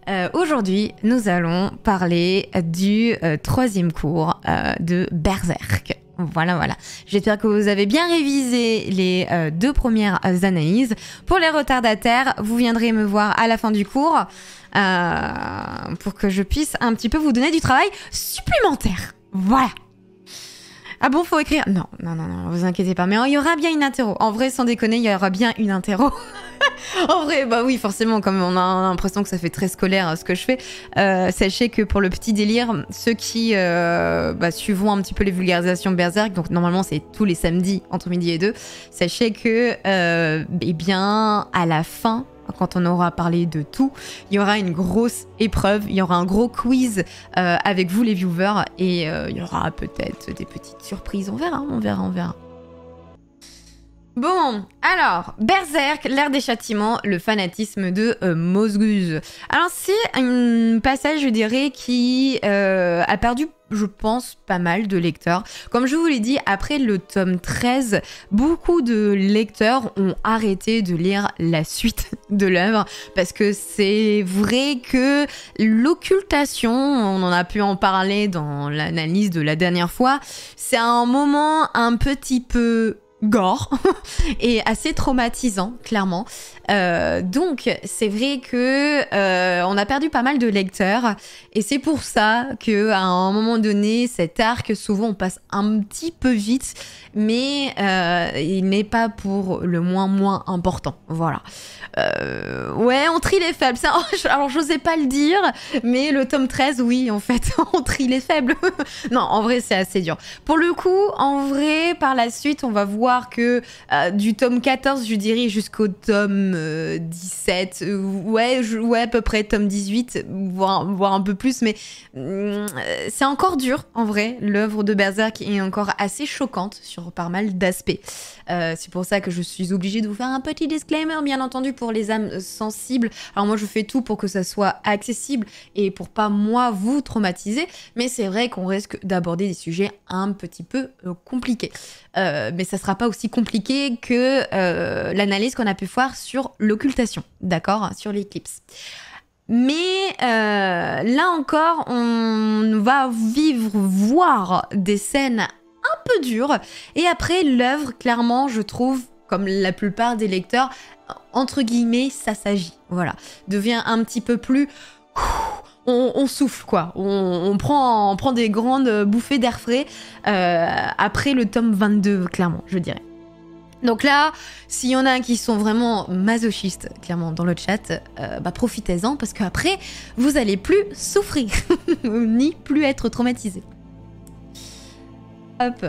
Aujourd'hui, nous allons parler du troisième cours de Berserk. Voilà. J'espère que vous avez bien révisé les deux premières analyses. Pour les retardataires, vous viendrez me voir à la fin du cours pour que je puisse un petit peu vous donner du travail supplémentaire. Voilà. Ah bon, faut écrire? Non, vous inquiétez pas. Mais il y aura bien une interro. En vrai, sans déconner, il y aura bien une interro. En vrai, bah oui, forcément, comme on a l'impression que ça fait très scolaire ce que je fais, sachez que pour le petit délire, ceux qui suivront un petit peu les vulgarisations Berserk, donc normalement c'est tous les samedis entre midi et 2, sachez que, eh bien, à la fin, quand on aura parlé de tout, il y aura une grosse épreuve, il y aura un gros quiz avec vous les viewers et il y aura peut-être des petites surprises, on verra. Bon, alors, Berserk, l'ère des châtiments, le fanatisme de Mosguz. Alors c'est un passage, je dirais, qui a perdu, je pense, pas mal de lecteurs. Comme je vous l'ai dit, après le tome 13, beaucoup de lecteurs ont arrêté de lire la suite de l'œuvre parce que c'est vrai que l'occultation, on en a pu en parler dans l'analyse de la dernière fois, c'est un moment un petit peu gore et assez traumatisant, clairement. Donc c'est vrai que on a perdu pas mal de lecteurs et c'est pour ça que à un moment donné cet arc souvent on passe un petit peu vite, mais il n'est pas pour le moins important. Voilà. Ouais, on trie les faibles. Ça, alors j'osais pas le dire, mais le tome 13, oui, en fait, on trie les faibles. Non, en vrai, c'est assez dur. Pour le coup, en vrai, par la suite, on va voir que du tome 14, je dirais, jusqu'au tome 17, ouais, à peu près tome 18, voire un peu plus, mais c'est encore dur, en vrai. L'œuvre de Berserk est encore assez choquante sur pas mal d'aspects. C'est pour ça que je suis obligée de vous faire un petit disclaimer, bien entendu, pour les âmes sensibles. Alors moi, je fais tout pour que ça soit accessible et pour pas, moi, vous traumatiser, mais c'est vrai qu'on risque d'aborder des sujets un petit peu compliqués. Mais ça sera pas aussi compliqué que l'analyse qu'on a pu faire sur l'occultation, d'accord, sur l'éclipse. Mais là encore, on va voir des scènes un peu dures. Et après, l'œuvre, clairement, je trouve, comme la plupart des lecteurs, entre guillemets, ça s'agit. Voilà. Devient un petit peu plus... On souffle, quoi. On prend des grandes bouffées d'air frais après le tome 22, clairement, je dirais. Donc là, s'il y en a qui sont vraiment masochistes, clairement, dans le chat, profitez-en, parce qu'après, vous allez plus souffrir, ni plus être traumatisé. Hop.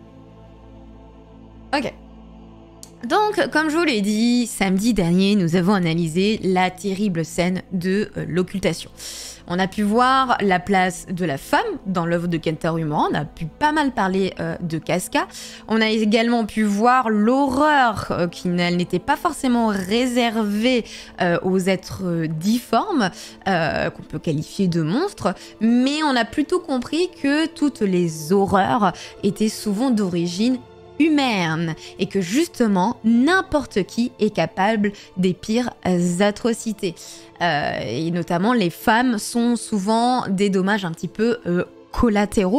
Ok. Donc, comme je vous l'ai dit, samedi dernier, nous avons analysé la terrible scène de l'occultation. On a pu voir la place de la femme dans l'œuvre de Kentaro Miura, on a pu pas mal parler de Casca. On a également pu voir l'horreur qui n'était pas forcément réservée aux êtres difformes, qu'on peut qualifier de monstres, mais on a plutôt compris que toutes les horreurs étaient souvent d'origine humaine et que justement n'importe qui est capable des pires atrocités. Et notamment les femmes sont souvent des dommages un petit peu collatéraux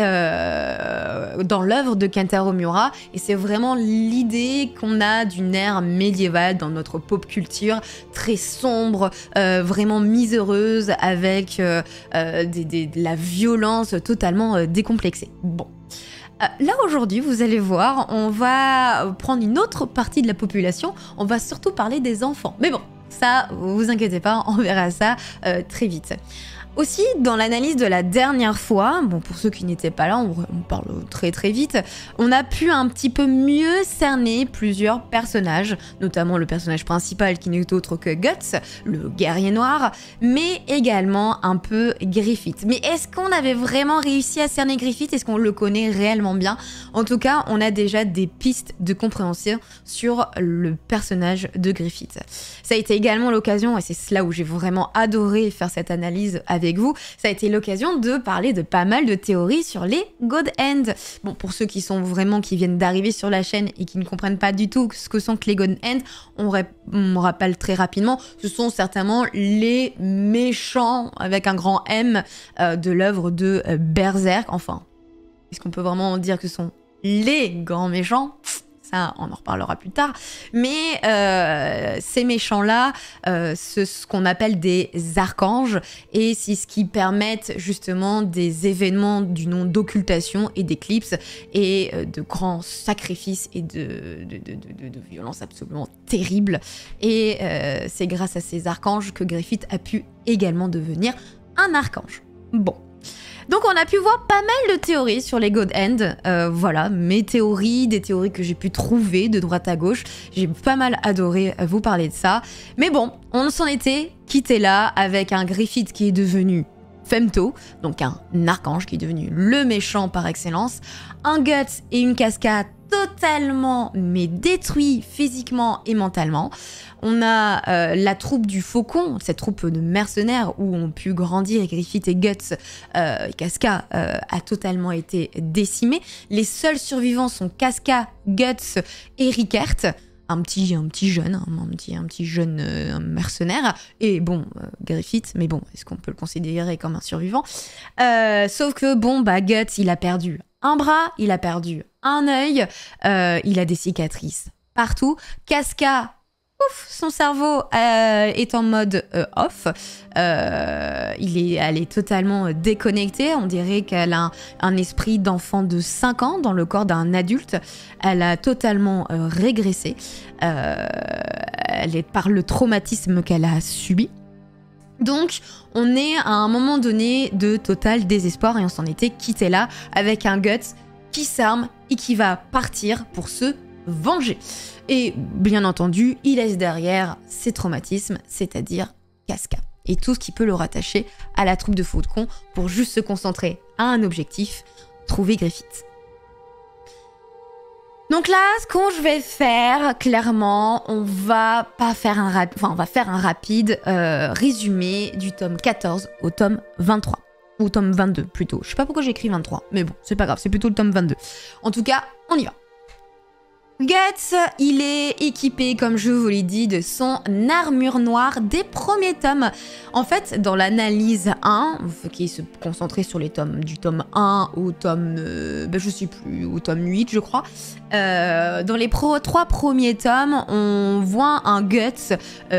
dans l'œuvre de Kentaro Miura, et c'est vraiment l'idée qu'on a d'une ère médiévale dans notre pop culture très sombre, vraiment miséreuse, avec de la violence totalement décomplexée. Bon. Là aujourd'hui, vous allez voir, on va prendre une autre partie de la population, on va surtout parler des enfants. Mais bon, ça, vous inquiétez pas, on verra ça très vite. Aussi, dans l'analyse de la dernière fois, bon, pour ceux qui n'étaient pas là, on parle très vite, on a pu un petit peu mieux cerner plusieurs personnages, notamment le personnage principal qui n'est autre que Guts, le guerrier noir, mais également un peu Griffith. Mais est-ce qu'on avait vraiment réussi à cerner Griffith? Est-ce qu'on le connaît réellement bien? En tout cas, on a déjà des pistes de compréhension sur le personnage de Griffith. Ça a été également l'occasion, et c'est là où j'ai vraiment adoré faire cette analyse avec vous, ça a été l'occasion de parler de pas mal de théories sur les God End. Bon, pour ceux qui viennent d'arriver sur la chaîne et qui ne comprennent pas du tout ce que sont que les God End, on rappelle très rapidement, ce sont certainement les méchants avec un grand M de l'œuvre de Berserk. Enfin, est-ce qu'on peut vraiment dire que ce sont les grands méchants ? Ça, on en reparlera plus tard. Mais ces méchants-là, c'est ce qu'on appelle des archanges. Et c'est ce qui permettent justement des événements du nom d'occultation et d'éclipse et de grands sacrifices et de violences absolument terribles. Et c'est grâce à ces archanges que Griffith a pu également devenir un archange. Bon. Donc on a pu voir pas mal de théories sur les God End, voilà, mes théories, des théories que j'ai pu trouver de droite à gauche, j'ai pas mal adoré vous parler de ça, mais bon, on s'en était quitté là avec un Griffith qui est devenu Femto, donc un archange qui est devenu le méchant par excellence, un Guts et une Casca totalement mais détruits physiquement et mentalement. On a la troupe du Faucon, cette troupe de mercenaires où ont pu grandir Griffith et Guts. Casca a totalement été décimée. Les seuls survivants sont Casca, Guts et Rickert. Un petit jeune mercenaire. Et bon, Griffith, mais bon, est-ce qu'on peut le considérer comme un survivant ? Sauf que bon, Guts, il a perdu un bras, il a perdu un œil, il a des cicatrices partout. Casca, son cerveau est en mode off. Elle est totalement déconnectée. On dirait qu'elle a un esprit d'enfant de 5 ans dans le corps d'un adulte. Elle a totalement régressé. Elle est par le traumatisme qu'elle a subi. Donc, on est à un moment donné de total désespoir et on s'en était quitté là avec un Guts qui s'arme et qui va partir pour se venger. Et bien entendu, il laisse derrière ses traumatismes, c'est-à-dire Casca. Et tout ce qui peut le rattacher à la troupe de Faucon pour juste se concentrer à un objectif, trouver Griffith. Donc là, ce que je vais faire, clairement, on va faire un rapide résumé du tome 14 au tome 23. Ou tome 22 plutôt. Je sais pas pourquoi j'ai écrit 23, mais bon, c'est pas grave, c'est plutôt le tome 22. En tout cas, on y va. Guts, il est équipé, comme je vous l'ai dit, de son armure noire des premiers tomes. En fait, dans l'analyse 1, qui se concentrait sur les tomes du tome 1 au tome, je sais plus, au tome 8, je crois. Dans les 3 premiers tomes, on voit un Guts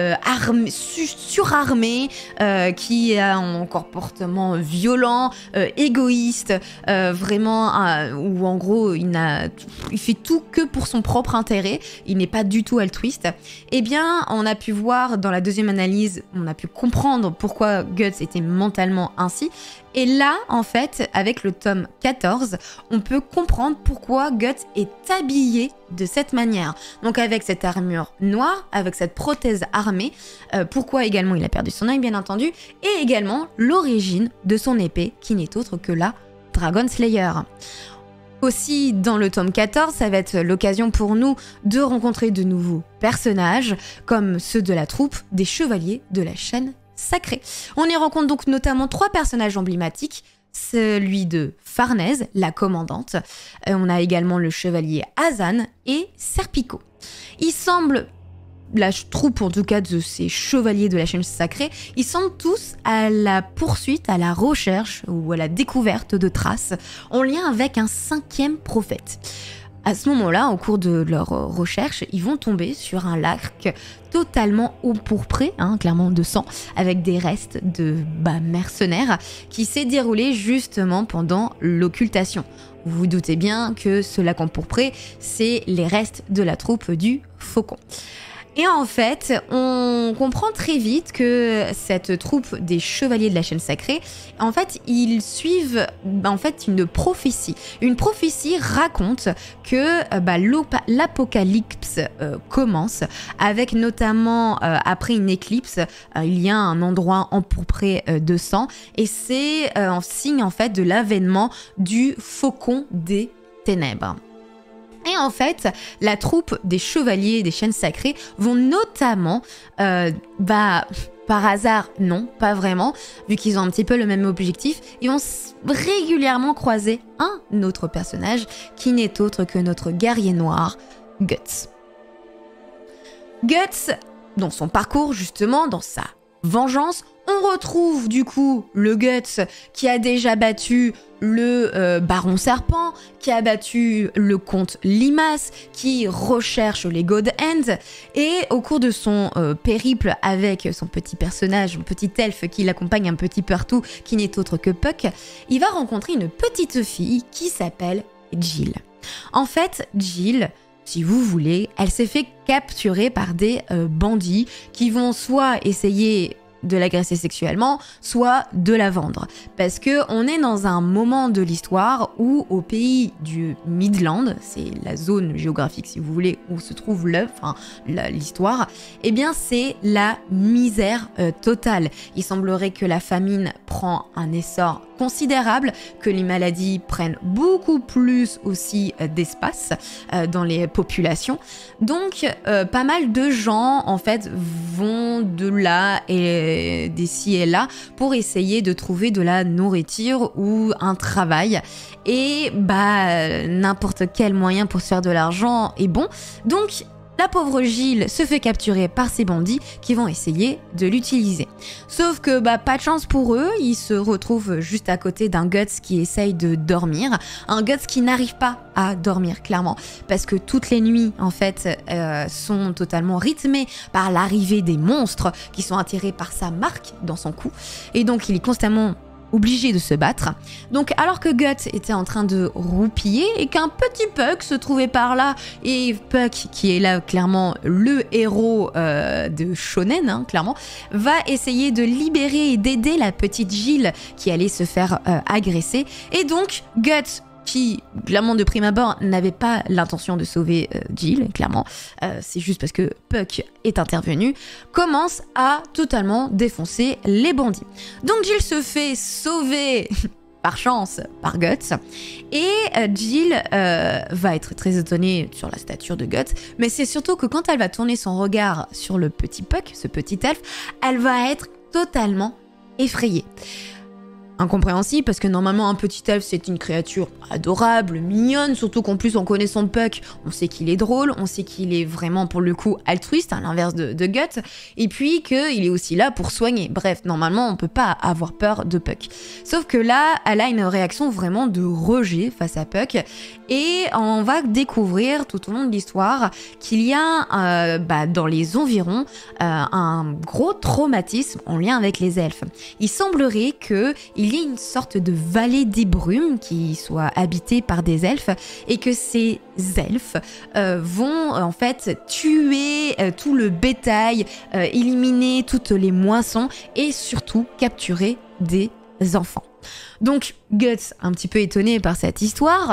surarmé, qui a un comportement violent, égoïste, vraiment, où en gros, il fait tout que pour son propre intérêt, il n'est pas du tout altruiste. Eh bien, on a pu voir dans la deuxième analyse, on a pu comprendre pourquoi Guts était mentalement ainsi. Et là, en fait, avec le tome 14, on peut comprendre pourquoi Guts est habillé de cette manière. Donc avec cette armure noire, avec cette prothèse armée, pourquoi également il a perdu son œil, bien entendu, et également l'origine de son épée, qui n'est autre que la Dragon Slayer. Aussi, dans le tome 14, ça va être l'occasion pour nous de rencontrer de nouveaux personnages, comme ceux de la troupe des Chevaliers de la Chaîne Sacrée. On y rencontre donc notamment 3 personnages emblématiques, celui de Farnèse, la commandante. On a également le chevalier Azan et Serpico. Il semble, la troupe en tout cas de ces chevaliers de la chaîne sacrée, ils semblent tous à la poursuite, à la recherche ou à la découverte de traces en lien avec un 5e prophète. À ce moment-là, au cours de leur recherche, ils vont tomber sur un lac totalement empourpré, clairement de sang, avec des restes de mercenaires qui s'est déroulé justement pendant l'occultation. Vous vous doutez bien que ce lac empourpré, c'est les restes de la troupe du Faucon. Et en fait, on comprend très vite que cette troupe des chevaliers de la chaîne sacrée, en fait, ils suivent une prophétie. Une prophétie raconte que l'apocalypse commence, avec notamment, après une éclipse, il y a un endroit empourpré de sang, et c'est un signe en fait de l'avènement du Faucon des ténèbres. Et en fait, la troupe des chevaliers des chaînes sacrées vont notamment, par hasard, non, pas vraiment, vu qu'ils ont un petit peu le même objectif, ils vont régulièrement croiser un autre personnage qui n'est autre que notre guerrier noir, Guts. Guts, dans son parcours justement, dans sa vengeance, on retrouve du coup le Guts qui a déjà battu le Baron Serpent, qui a battu le comte Limas, qui recherche les God Hands, et au cours de son périple avec son petit personnage, un petit elfe qui l'accompagne un petit partout, qui n'est autre que Puck, il va rencontrer une petite fille qui s'appelle Jill. En fait, Jill, si vous voulez, elle s'est fait capturer par des bandits qui vont soit essayer de l'agresser sexuellement, soit de la vendre. Parce que on est dans un moment de l'histoire où au pays du Midland, c'est la zone géographique si vous voulez où se trouve l'histoire, eh bien c'est la misère totale. Il semblerait que la famine prend un essor considérable, que les maladies prennent beaucoup plus aussi d'espace dans les populations. Donc pas mal de gens en fait vont de là et d'ici et là pour essayer de trouver de la nourriture ou un travail. Et n'importe quel moyen pour se faire de l'argent est bon. Donc la pauvre Jill se fait capturer par ces bandits qui vont essayer de l'utiliser. Sauf que pas de chance pour eux, ils se retrouvent juste à côté d'un Guts qui essaye de dormir. Un Guts qui n'arrive pas à dormir clairement parce que toutes les nuits en fait sont totalement rythmées par l'arrivée des monstres qui sont attirés par sa marque dans son cou. Et donc il est constamment obligé de se battre. Donc alors que Guts était en train de roupiller et qu'un petit Puck se trouvait par là, et Puck qui est là clairement le héros de shonen, clairement, va essayer de libérer et d'aider la petite Jill qui allait se faire agresser. Et donc Guts, qui, clairement, de prime abord, n'avait pas l'intention de sauver Jill, clairement, c'est juste parce que Puck est intervenu, commence à totalement défoncer les bandits. Donc Jill se fait sauver par chance par Guts, et Jill va être très étonnée sur la stature de Guts, mais c'est surtout que quand elle va tourner son regard sur le petit Puck, ce petit elfe, elle va être totalement effrayée. Incompréhensible parce que normalement un petit elfe c'est une créature adorable, mignonne, surtout qu'en plus en connaissant Puck, on sait qu'il est drôle, on sait qu'il est vraiment pour le coup altruiste, à l'inverse de Guts, et puis qu'il est aussi là pour soigner. Bref, normalement on peut pas avoir peur de Puck. Sauf que là, elle a une réaction vraiment de rejet face à Puck, et on va découvrir tout au long de l'histoire qu'il y a dans les environs un gros traumatisme en lien avec les elfes. Il semblerait qu'il y ait une sorte de vallée des brumes qui soit habitée par des elfes et que ces elfes vont en fait tuer tout le bétail, éliminer toutes les moissons et surtout capturer des enfants. Donc Guts, un petit peu étonné par cette histoire,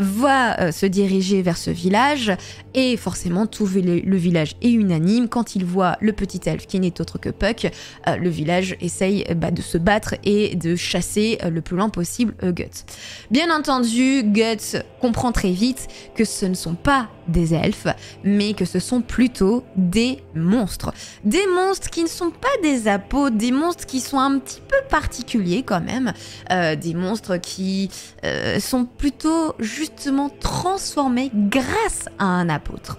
va se diriger vers ce village et forcément tout le village est unanime. Quand il voit le petit elfe qui n'est autre que Puck, le village essaye de se battre et de chasser le plus loin possible Guts. Bien entendu, Guts comprend très vite que ce ne sont pas des elfes, mais que ce sont plutôt des monstres. Des monstres qui ne sont pas des apôtres, des monstres qui sont un petit peu particuliers quand même, des monstres qui sont plutôt justement transformés grâce à un apôtre.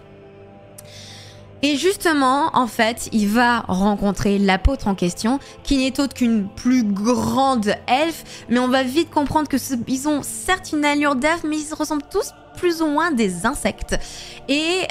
Et justement, en fait, il va rencontrer l'apôtre en question, qui n'est autre qu'une plus grande elfe, mais on va vite comprendre que ils ont certes une allure d'elfe, mais ils ressemblent tous plus ou moins des insectes. Et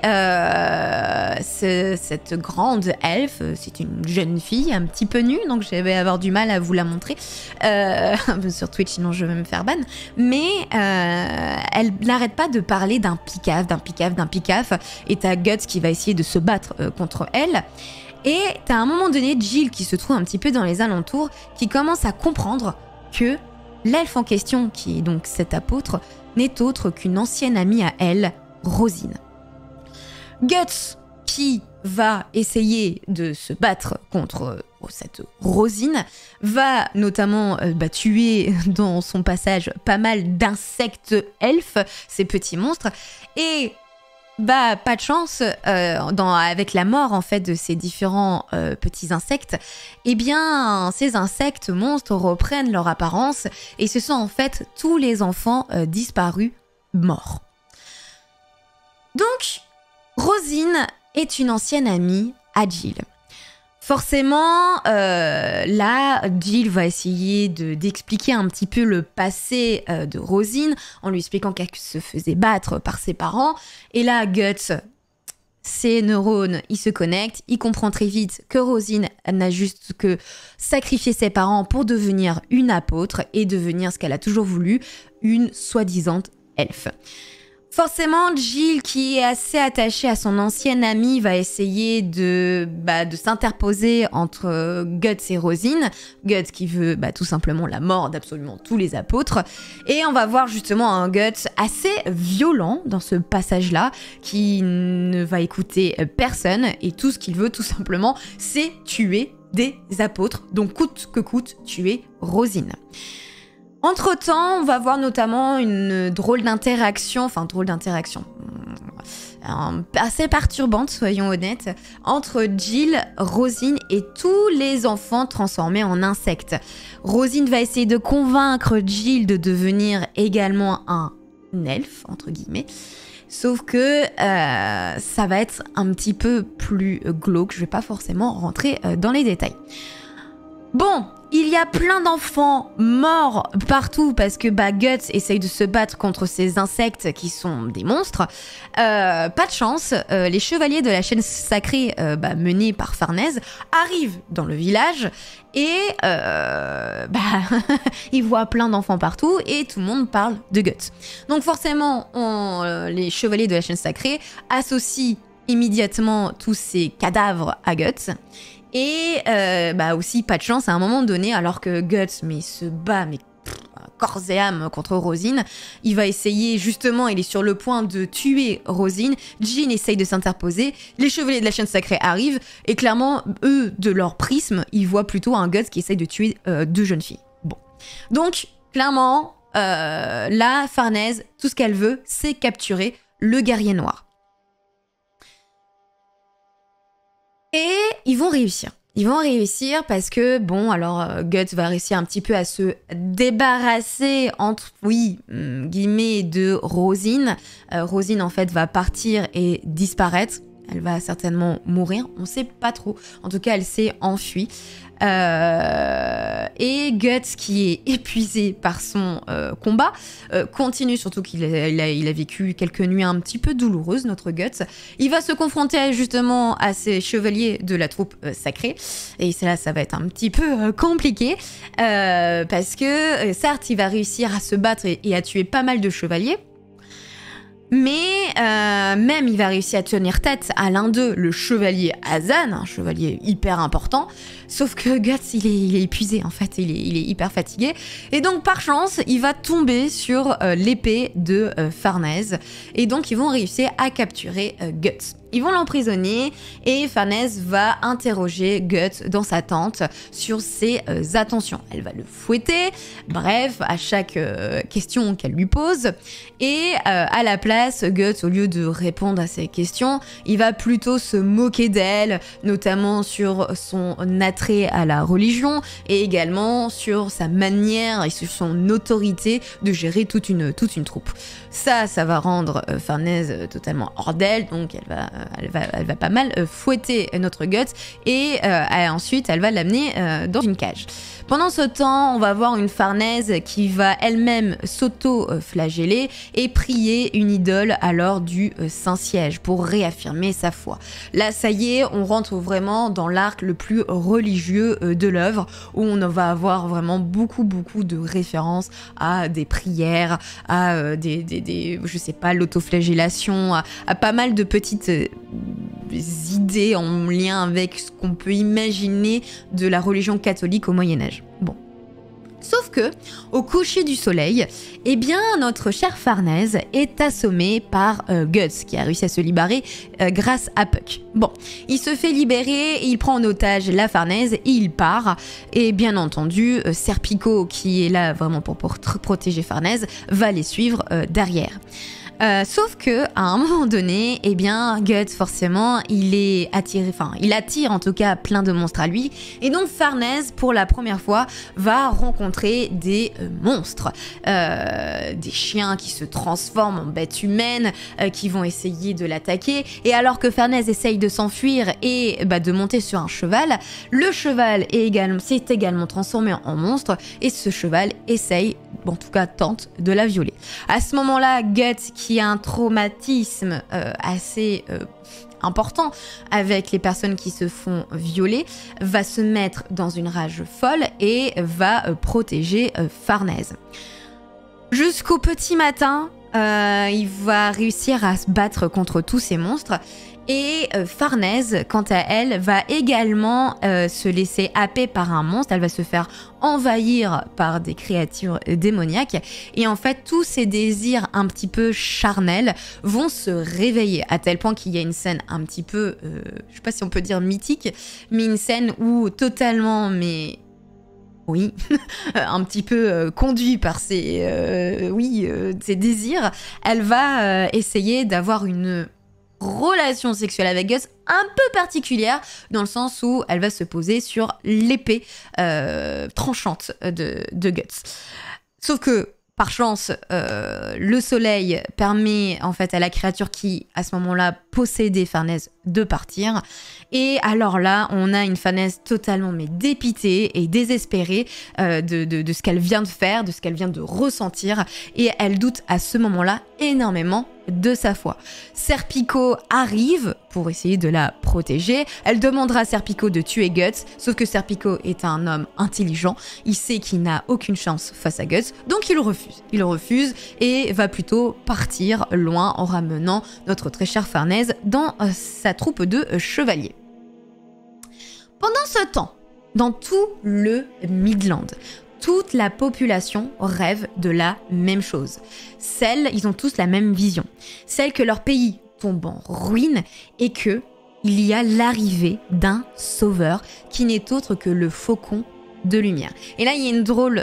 cette grande elfe, c'est une jeune fille un petit peu nue, donc je vais avoir du mal à vous la montrer sur Twitch, sinon je vais me faire ban. Mais elle n'arrête pas de parler d'un picaf, et t'as Guts qui va essayer de se battre contre elle. Et t'as à un moment donné Jill qui se trouve un petit peu dans les alentours, qui commence à comprendre que l'elfe en question, qui est donc cet apôtre, n'est autre qu'une ancienne amie à elle, Rosine. Guts, qui va essayer de se battre contre cette Rosine, va notamment tuer dans son passage pas mal d'insectes elfes, ces petits monstres, et bah pas de chance avec la mort en fait de ces différents petits insectes. Eh bien, ces insectes monstres reprennent leur apparence et ce sont en fait tous les enfants disparus, morts. Donc, Rosine est une ancienne amie à Jill. Forcément, là, Jill va essayer d'expliquer un petit peu le passé de Rosine en lui expliquant qu'elle se faisait battre par ses parents. Et là, Guts, ses neurones, il se connecte, il comprend très vite que Rosine n'a juste que sacrifié ses parents pour devenir une apôtre et devenir ce qu'elle a toujours voulu, une soi-disant elfe. Forcément, Jill, qui est assez attachée à son ancienne amie, va essayer de s'interposer entre Guts et Rosine. Guts qui veut tout simplement la mort d'absolument tous les apôtres. Et on va voir justement un Guts assez violent dans ce passage-là, qui ne va écouter personne. Et tout ce qu'il veut, tout simplement, c'est tuer des apôtres. Donc, coûte que coûte, tuer Rosine. Entre-temps, on va voir notamment une drôle d'interaction, assez perturbante, soyons honnêtes, entre Jill, Rosine et tous les enfants transformés en insectes. Rosine va essayer de convaincre Jill de devenir également un elfe, entre guillemets. Sauf que ça va être un petit peu plus glauque, je vais pas forcément rentrer dans les détails. Bon, il y a plein d'enfants morts partout parce que Guts essaye de se battre contre ces insectes qui sont des monstres. Pas de chance, les chevaliers de la chaîne sacrée menés par Farnèse arrivent dans le village et ils voient plein d'enfants partout et tout le monde parle de Guts. Donc forcément, les chevaliers de la chaîne sacrée associent immédiatement tous ces cadavres à Guts. Et aussi, pas de chance, à un moment donné, alors que Guts se bat corps et âme contre Rosine, il va essayer, justement, il est sur le point de tuer Rosine, Jean essaye de s'interposer, les chevaliers de la chaîne sacrée arrivent, et clairement, eux, de leur prisme, ils voient plutôt un Guts qui essaye de tuer deux jeunes filles. Bon. Donc, clairement, là, Farnèse, tout ce qu'elle veut, c'est capturer le guerrier noir. Et ils vont réussir. Ils vont réussir parce que, Guts va réussir un petit peu à se débarrasser, guillemets, de Rosine. Rosine, en fait, va partir et disparaître. Elle va certainement mourir, on sait pas trop. En tout cas, elle s'est enfuie. Et Guts, qui est épuisé par son combat, continue, surtout qu'il a vécu quelques nuits un petit peu douloureuses, notre Guts. Il va se confronter justement à ces chevaliers de la troupe sacrée. Et là, ça va être un petit peu compliqué. Parce que, certes, il va réussir à se battre et à tuer pas mal de chevaliers. Mais même il va réussir à tenir tête à l'un d'eux, le chevalier Hazan, un chevalier hyper important, sauf que Guts il est épuisé en fait, il est hyper fatigué, et donc par chance il va tomber sur l'épée de Farnèse, et donc ils vont réussir à capturer Guts. Ils vont l'emprisonner et Farnèse va interroger Guts dans sa tente sur ses attentions. Elle va le fouetter, bref, à chaque question qu'elle lui pose. Et à la place, Guts, au lieu de répondre à ses questions, il va plutôt se moquer d'elle, notamment sur son attrait à la religion et également sur sa manière et sur son autorité de gérer toute une troupe. Ça va rendre Farnèse totalement hors d'elle, donc elle va pas mal fouetter notre Guts et ensuite elle va l'amener dans une cage. Pendant ce temps, on va voir une Farnèse qui va elle-même s'auto-flageller et prier une idole à l'heure du Saint-Siège pour réaffirmer sa foi. Là, ça y est, on rentre vraiment dans l'arc le plus religieux de l'œuvre où on va avoir vraiment beaucoup de références à des prières, à je sais pas, l'autoflagellation, à pas mal de petites idées en lien avec ce qu'on peut imaginer de la religion catholique au Moyen-Âge. Bon. Sauf que, au coucher du soleil, eh bien, notre chère Farnèse est assommée par Guts, qui a réussi à se libérer grâce à Puck. Bon, il se fait libérer, il prend en otage la Farnèse et il part. Et bien entendu, Serpico, qui est là vraiment pour protéger Farnèse, va les suivre derrière. Sauf que à un moment donné, eh bien, Guts, forcément, il attire en tout cas plein de monstres à lui. Et donc, Farnèse, pour la première fois, va rencontrer des monstres. Des chiens qui se transforment en bêtes humaines, qui vont essayer de l'attaquer. Et alors que Farnèse essaye de s'enfuir et de monter sur un cheval, le cheval s'est également transformé en monstre. Et ce cheval essaye, en tout cas tente, de la violer. À ce moment-là, Guts, qui a un traumatisme assez important avec les personnes qui se font violer, va se mettre dans une rage folle et va protéger Farnèse. Jusqu'au petit matin, il va réussir à se battre contre tous ces monstres. Et Farnèse, quant à elle, va également se laisser happer par un monstre. Elle va se faire envahir par des créatures démoniaques. Et en fait, tous ses désirs un petit peu charnels vont se réveiller. À tel point qu'il y a une scène un petit peu, je sais pas si on peut dire mythique, mais une scène où totalement, oui, un petit peu conduit par ses désirs, elle va essayer d'avoir une relation sexuelle avec Guts un peu particulière, dans le sens où elle va se poser sur l'épée tranchante de Guts. Sauf que, par chance, le soleil permet en fait à la créature qui, à ce moment-là, possédait Farnèse de partir. Et alors là, on a une Farnèse totalement dépitée et désespérée de ce qu'elle vient de faire, de ce qu'elle vient de ressentir. Et elle doute à ce moment-là énormément de sa foi. Serpico arrive pour essayer de la protéger. Elle demandera à Serpico de tuer Guts, sauf que Serpico est un homme intelligent. Il sait qu'il n'a aucune chance face à Guts, donc il refuse. Il refuse et va plutôt partir loin en ramenant notre très chère Farnèse dans sa troupe de chevaliers. Pendant ce temps, dans tout le Midland, toute la population rêve de la même chose. Ils ont tous la même vision. Celle que leur pays tombe en ruine et que il y a l'arrivée d'un sauveur qui n'est autre que le faucon de lumière. Et là, il y a un drôle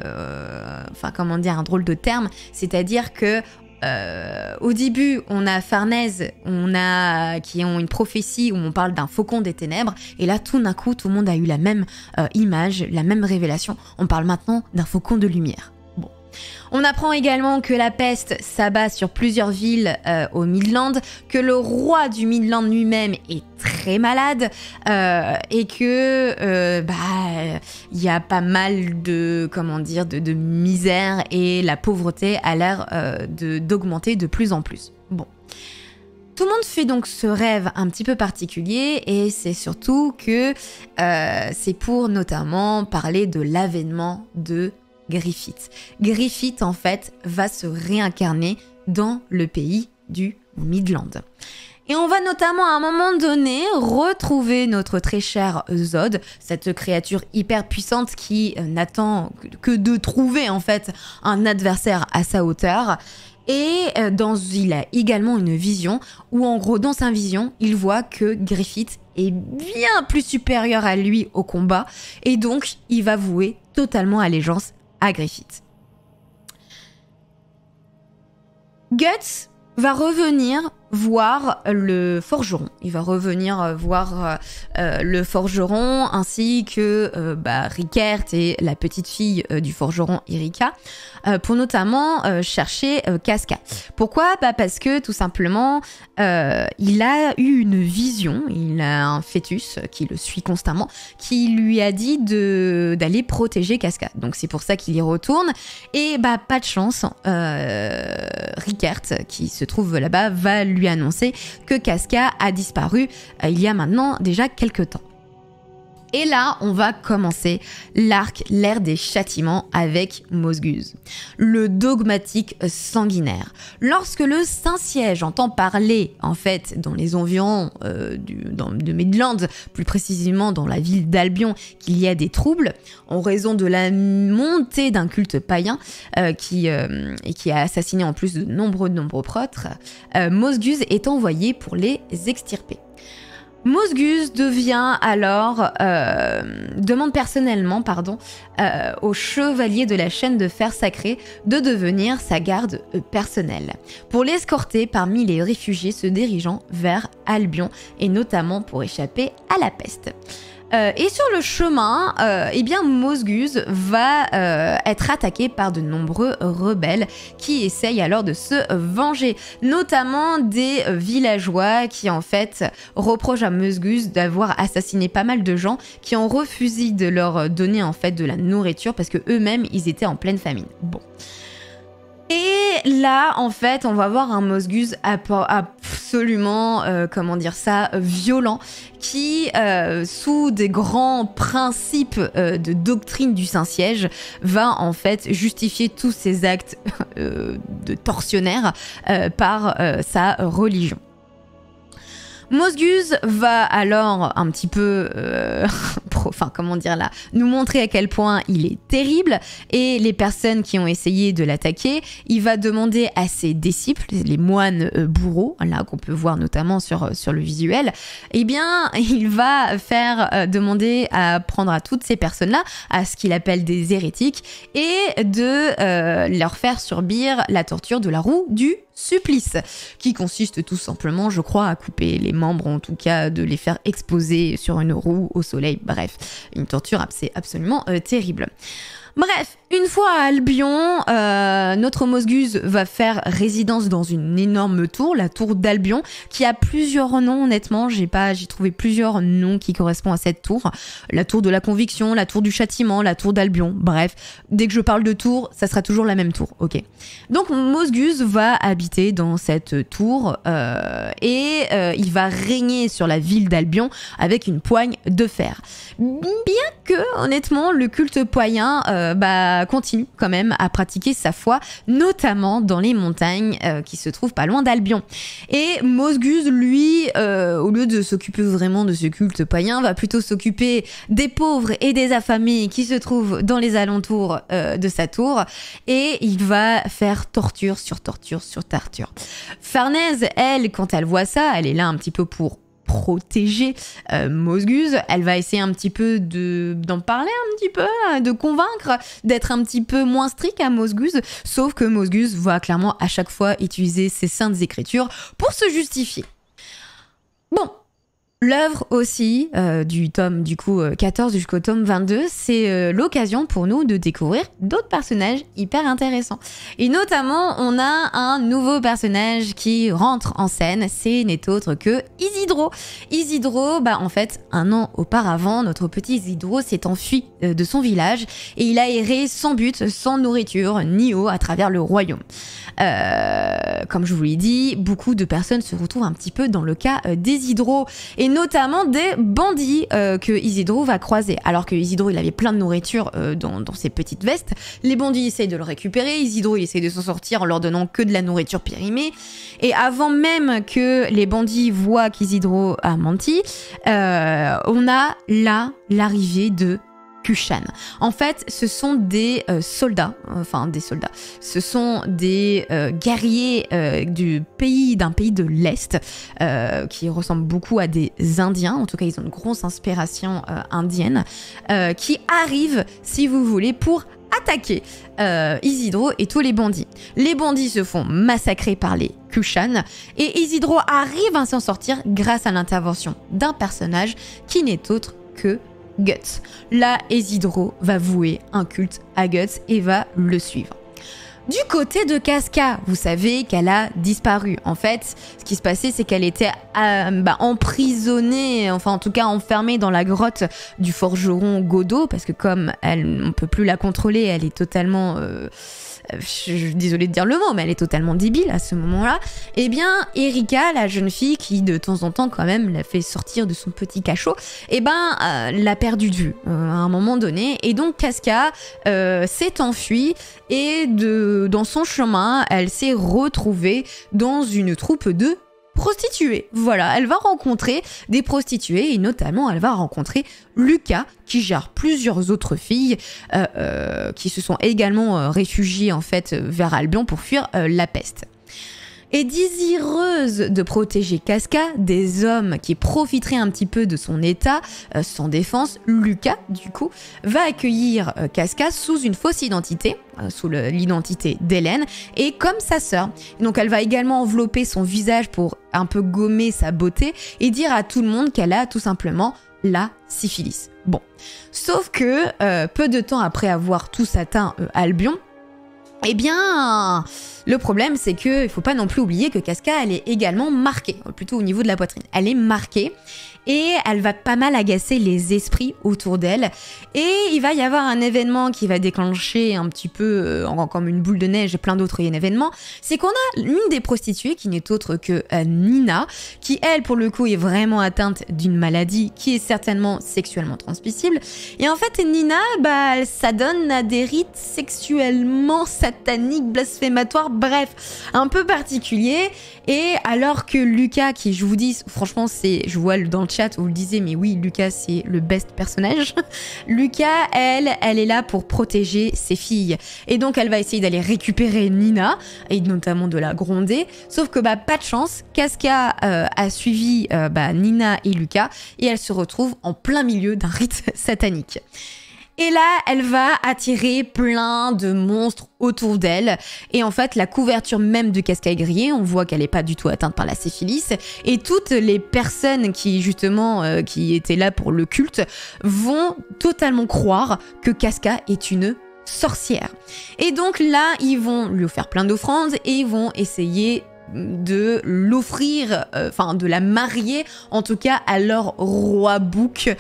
de terme, c'est-à-dire que au début, on a Farnèse, qui ont une prophétie où on parle d'un faucon des ténèbres, et là, tout d'un coup, tout le monde a eu la même image, la même révélation. On parle maintenant d'un faucon de lumière. Bon. On apprend également que la peste s'abat sur plusieurs villes au Midland, que le roi du Midland lui-même est très malade et que il y a pas mal de misère et la pauvreté a l'air d'augmenter de plus en plus. Bon. Tout le monde fait donc ce rêve un petit peu particulier et c'est surtout que c'est pour notamment parler de l'avènement de Griffith. Griffith, en fait, va se réincarner dans le pays du Midland. Et on va notamment à un moment donné retrouver notre très cher Zod, cette créature hyper puissante qui n'attend que de trouver en fait un adversaire à sa hauteur. Et il a également une vision où en gros dans sa vision, il voit que Griffith est bien plus supérieur à lui au combat et donc il va vouer totalement allégeance à Griffith. Guts va revenir voir le forgeron. Il va revenir voir le forgeron ainsi que Rickert et la petite fille du forgeron Erika pour notamment chercher Casca. Pourquoi ? Parce que tout simplement il a eu une vision, il a un fœtus qui le suit constamment, qui lui a dit d'aller protéger Casca. Donc c'est pour ça qu'il y retourne et pas de chance, Rickert qui se trouve là-bas va lui annoncer que Casca a disparu il y a maintenant déjà quelques temps. Et là, on va commencer l'ère des châtiments avec Mosguz, le dogmatique sanguinaire. Lorsque le Saint-Siège entend parler, en fait, dans les environs de Midland, plus précisément dans la ville d'Albion, qu'il y a des troubles, en raison de la montée d'un culte païen qui a assassiné en plus de nombreux prêtres, Mosguz est envoyé pour les extirper. Mosgus devient alors, demande personnellement, au chevalier de la chaîne de fer sacré de devenir sa garde personnelle, pour l'escorter parmi les réfugiés se dirigeant vers Albion, et notamment pour échapper à la peste. Et sur le chemin, Mosgus va être attaqué par de nombreux rebelles qui essayent alors de se venger, notamment des villageois qui en fait reprochent à Mosgus d'avoir assassiné pas mal de gens, qui ont refusé de leur donner en fait de la nourriture parce que eux-mêmes ils étaient en pleine famine. Bon. Et là, en fait, on va voir un Mosgus absolument, violent, qui, sous des grands principes de doctrine du Saint-Siège, va en fait justifier tous ses actes de tortionnaire par sa religion. Mosgus va alors un petit peu, nous montrer à quel point il est terrible, et les personnes qui ont essayé de l'attaquer, il va demander à ses disciples, les moines bourreaux, là qu'on peut voir notamment sur le visuel, il va faire demander à prendre à toutes ces personnes-là, à ce qu'il appelle des hérétiques, et de leur faire subir la torture de la roue du supplice, qui consiste tout simplement, je crois, à couper les membres, en tout cas de les faire exposer sur une roue au soleil. Bref, une torture absolument terrible. Bref, une fois à Albion, notre Mosgus va faire résidence dans une énorme tour, la tour d'Albion, qui a plusieurs noms, honnêtement, j'ai trouvé plusieurs noms qui correspondent à cette tour. La tour de la conviction, la tour du châtiment, la tour d'Albion, bref, dès que je parle de tour, ça sera toujours la même tour, ok. Donc Mosgus va habiter dans cette tour et il va régner sur la ville d'Albion avec une poigne de fer. Bien que, honnêtement, le culte païen continue quand même à pratiquer sa foi, notamment dans les montagnes qui se trouvent pas loin d'Albion. Et Mosgus, lui, au lieu de s'occuper vraiment de ce culte païen, va plutôt s'occuper des pauvres et des affamés qui se trouvent dans les alentours de sa tour, et il va faire torture sur torture sur torture. Farnèse, elle, quand elle voit ça, elle est là un petit peu pour protéger Mosgus. Elle va essayer un petit peu d'en parler un petit peu, de convaincre, d'être un petit peu moins strict à Mosgus, sauf que Mosgus va clairement à chaque fois utiliser ses saintes écritures pour se justifier. Bon, l'œuvre aussi du tome 14 jusqu'au tome 22, c'est l'occasion pour nous de découvrir d'autres personnages hyper intéressants. Et notamment, on a un nouveau personnage qui rentre en scène, c'est n'est autre que Isidro. Isidro, en fait, un an auparavant, notre petit Isidro s'est enfui de son village et il a erré sans but, sans nourriture, ni eau à travers le royaume. Comme je vous l'ai dit, beaucoup de personnes se retrouvent un petit peu dans le cas d'Isidro, et notamment des bandits que Isidro va croiser. Alors que Isidro, il avait plein de nourriture dans ses petites vestes, les bandits essayent de le récupérer, Isidro il essaye de s'en sortir en leur donnant que de la nourriture périmée, et avant même que les bandits voient qu'Isidro a menti, on a là l'arrivée de Kushan. En fait, ce sont des soldats, ce sont des guerriers d'un pays de l'Est qui ressemblent beaucoup à des Indiens, en tout cas ils ont une grosse inspiration indienne, qui arrivent, si vous voulez, pour attaquer Isidro et tous les bandits. Les bandits se font massacrer par les Kushan et Isidro arrive à s'en sortir grâce à l'intervention d'un personnage qui n'est autre que Guts. Là, Isidro va vouer un culte à Guts et va le suivre. Du côté de Casca, vous savez qu'elle a disparu. En fait, ce qui se passait, c'est qu'elle était emprisonnée, enfin en tout cas enfermée dans la grotte du forgeron Godot, parce que comme on ne peut plus la contrôler, elle est totalement... je suis désolée de dire le mot, mais elle est totalement débile à ce moment-là. Eh bien, Erika, la jeune fille qui de temps en temps quand même l'a fait sortir de son petit cachot, l'a perdu de vue à un moment donné. Et donc Casca s'est enfuie et dans son chemin, elle s'est retrouvée dans une troupe de prostituées. Voilà, elle va rencontrer des prostituées et notamment elle va rencontrer Lucas qui gère plusieurs autres filles qui se sont également réfugiées en fait vers Albion pour fuir la peste. Et désireuse de protéger Casca des hommes qui profiteraient un petit peu de son état sans défense, Lucas, du coup, va accueillir Casca sous une fausse identité, sous l'identité d'Hélène, et comme sa sœur. Donc elle va également envelopper son visage pour un peu gommer sa beauté et dire à tout le monde qu'elle a tout simplement la syphilis. Bon, sauf que peu de temps après avoir tous atteint Albion, eh bien, le problème, c'est que il faut pas non plus oublier que Casca, elle est également marquée, plutôt au niveau de la poitrine. Elle est marquée et elle va pas mal agacer les esprits autour d'elle. Et il va y avoir un événement qui va déclencher un petit peu, comme une boule de neige et plein d'autres événements. C'est qu'on a une des prostituées qui n'est autre que Nina, qui elle, pour le coup, est vraiment atteinte d'une maladie qui est certainement sexuellement transmissible. Et en fait, Nina, elle s'adonne à des rites sexuellement sataniques, blasphématoires, bref, un peu particuliers. Et alors que Lucas, qui je vous dis, franchement, je vois dans le chat, vous le disiez, mais oui, Lucas, c'est le best personnage. Lucas, elle est là pour protéger ses filles. Et donc, elle va essayer d'aller récupérer Nina, et notamment de la gronder. Sauf que, pas de chance, Casca a suivi Nina et Lucas, et elle se retrouve en plein milieu d'un rite satanique. Et là, elle va attirer plein de monstres autour d'elle. Et en fait, la couverture même de Casca est grillée. On voit qu'elle n'est pas du tout atteinte par la syphilis. Et toutes les personnes qui, justement, qui étaient là pour le culte vont totalement croire que Casca est une sorcière. Et donc là, ils vont lui faire plein d'offrandes et ils vont essayer de l'offrir, de la marier en tout cas à leur roi bouc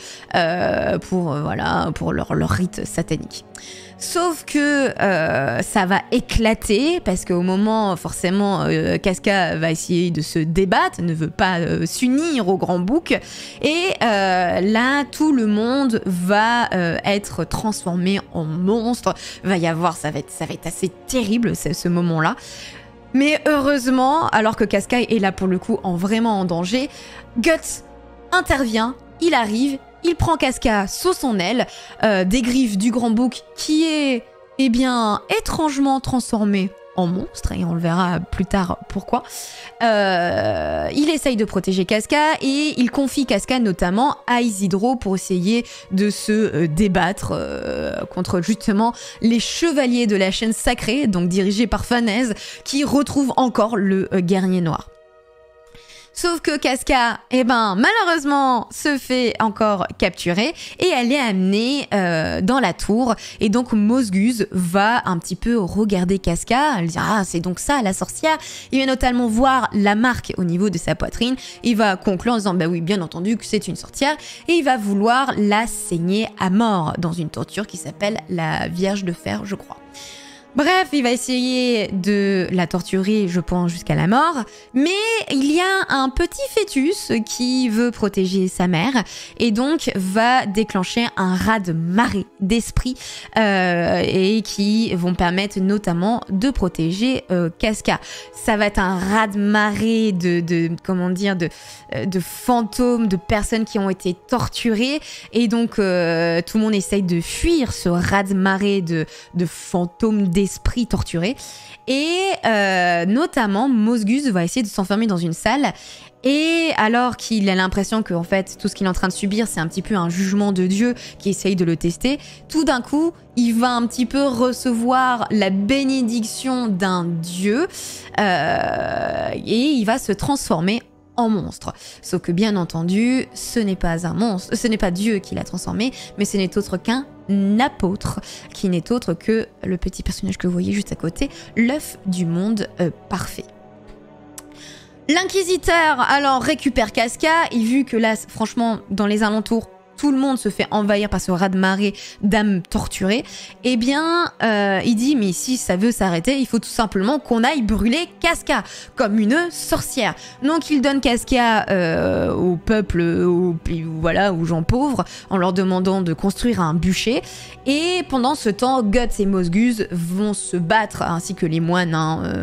pour leur rite satanique. Sauf que ça va éclater parce qu'au moment, forcément, Casca va essayer de se débattre, ne veut pas s'unir au grand bouc. Et là, tout le monde va être transformé en monstre. Ça va être assez terrible, ce moment-là. Mais heureusement, alors que Casca est là pour le coup vraiment en danger, Guts intervient, il arrive, il prend Casca sous son aile, des griffes du grand bouc qui est, étrangement transformé en monstre, et on le verra plus tard pourquoi. Il essaye de protéger Casca et il confie Casca notamment à Isidro pour essayer de se débattre contre justement les chevaliers de la chaîne sacrée, donc dirigés par Phanèse, qui retrouvent encore le guerrier noir. Sauf que Casca, malheureusement, se fait encore capturer et elle est amenée dans la tour. Et donc, Mosguz va un petit peu regarder Casca. Elle dit « Ah, c'est donc ça, la sorcière ?» Il va notamment voir la marque au niveau de sa poitrine. Il va conclure en disant « Bah oui, bien entendu que c'est une sorcière. » Et il va vouloir la saigner à mort dans une torture qui s'appelle la Vierge de Fer, je crois. Bref, il va essayer de la torturer, je pense, jusqu'à la mort. Mais il y a un petit fœtus qui veut protéger sa mère et donc va déclencher un raz-de-marée d'esprit et qui vont permettre notamment de protéger Casca. Ça va être un raz-de-marée de fantômes, de personnes qui ont été torturées. Et donc, tout le monde essaye de fuir ce raz-de-marée de fantômes d'esprit torturé. Et notamment, Mosguz va essayer de s'enfermer dans une salle. Et alors qu'il a l'impression que en fait, tout ce qu'il est en train de subir, c'est un petit peu un jugement de Dieu qui essaye de le tester, tout d'un coup, il va un petit peu recevoir la bénédiction d'un dieu et il va se transformer en monstre. Sauf que bien entendu, ce n'est pas un monstre, ce n'est pas Dieu qui l'a transformé, mais ce n'est autre qu'un apôtre, qui n'est autre que le petit personnage que vous voyez juste à côté, l'œuf du monde parfait. L'inquisiteur alors récupère Casca et vu que là, franchement, dans les alentours, tout le monde se fait envahir par ce raz-de-marée d'âmes torturées, eh bien, il dit, mais si ça veut s'arrêter, il faut tout simplement qu'on aille brûler Casca, comme une sorcière. Donc, il donne Casca au peuple, aux gens pauvres, en leur demandant de construire un bûcher. Et pendant ce temps, Guts et Mosguz vont se battre, ainsi que les moines,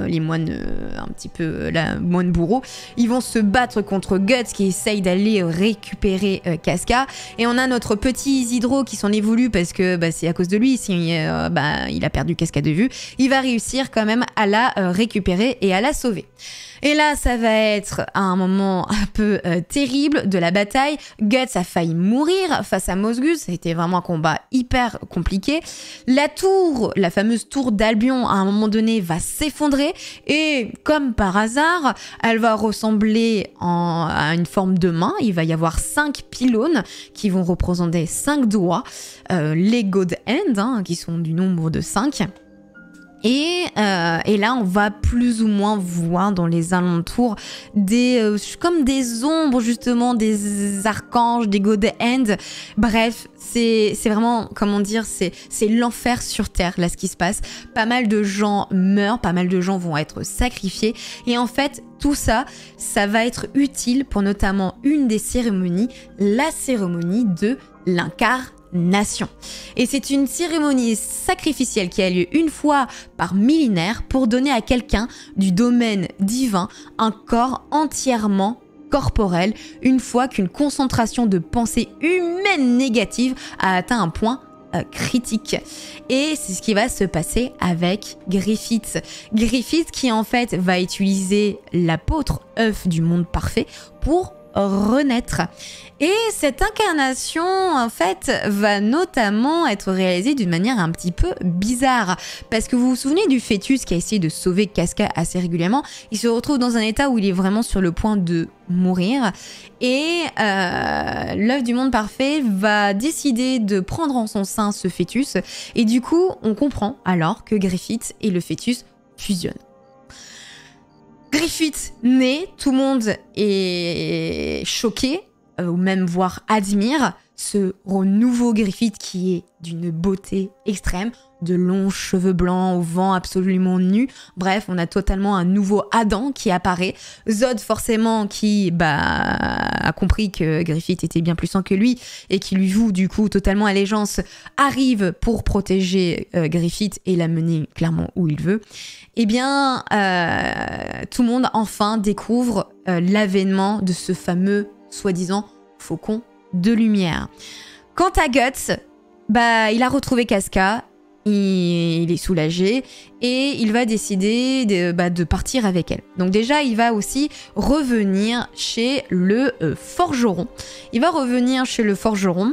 moines bourreaux, ils vont se battre contre Guts qui essaye d'aller récupérer Casca. Et on a notre petit Isidro qui s'en est voulu parce que c'est à cause de lui, si, il a perdu Casca de vue. Il va réussir quand même à la récupérer et à la sauver. Et là, ça va être un moment un peu terrible de la bataille. Guts a failli mourir face à Mosgus. Ça a été vraiment un combat hyper compliqué. La tour, la fameuse tour d'Albion, à un moment donné, va s'effondrer. Et comme par hasard, elle va ressembler à une forme de main. Il va y avoir 5 pylônes qui vont représenter 5 doigts. Les God Hand, qui sont du nombre de 5. Et là, on va plus ou moins voir dans les alentours comme des ombres, justement, des archanges, des God Hand. Bref, c'est vraiment, comment dire, c'est l'enfer sur Terre, là, ce qui se passe. Pas mal de gens meurent, pas mal de gens vont être sacrifiés. Et en fait, tout ça, ça va être utile pour notamment une des cérémonies, la cérémonie de l'incarnation. Et c'est une cérémonie sacrificielle qui a lieu une fois par millénaire pour donner à quelqu'un du domaine divin un corps entièrement corporel une fois qu'une concentration de pensée humaine négative a atteint un point critique. Et c'est ce qui va se passer avec Griffith. Griffith qui en fait va utiliser l'apôtre œuf du monde parfait pour renaître. Et cette incarnation, en fait, va notamment être réalisée d'une manière un petit peu bizarre. Parce que vous vous souvenez du fœtus qui a essayé de sauver Casca assez régulièrement, il se retrouve dans un état où il est vraiment sur le point de mourir. Et l'œuf du monde parfait va décider de prendre en son sein ce fœtus. Et du coup, on comprend alors que Griffith et le fœtus fusionnent. Griffith naît, tout le monde est choqué, ou même voire admire ce nouveau Griffith qui est d'une beauté extrême, de longs cheveux blancs au vent absolument nus. Bref, on a totalement un nouveau Adam qui apparaît. Zod forcément qui a compris que Griffith était bien plus puissant que lui et qui lui voue du coup totalement allégeance, arrive pour protéger Griffith et l'amener clairement où il veut. Eh bien, tout le monde enfin découvre l'avènement de ce fameux soi-disant faucon de lumière. Quant à Guts, il a retrouvé Casca, il est soulagé et il va décider de partir avec elle. Donc déjà, il va aussi revenir chez le forgeron. Il va revenir chez le forgeron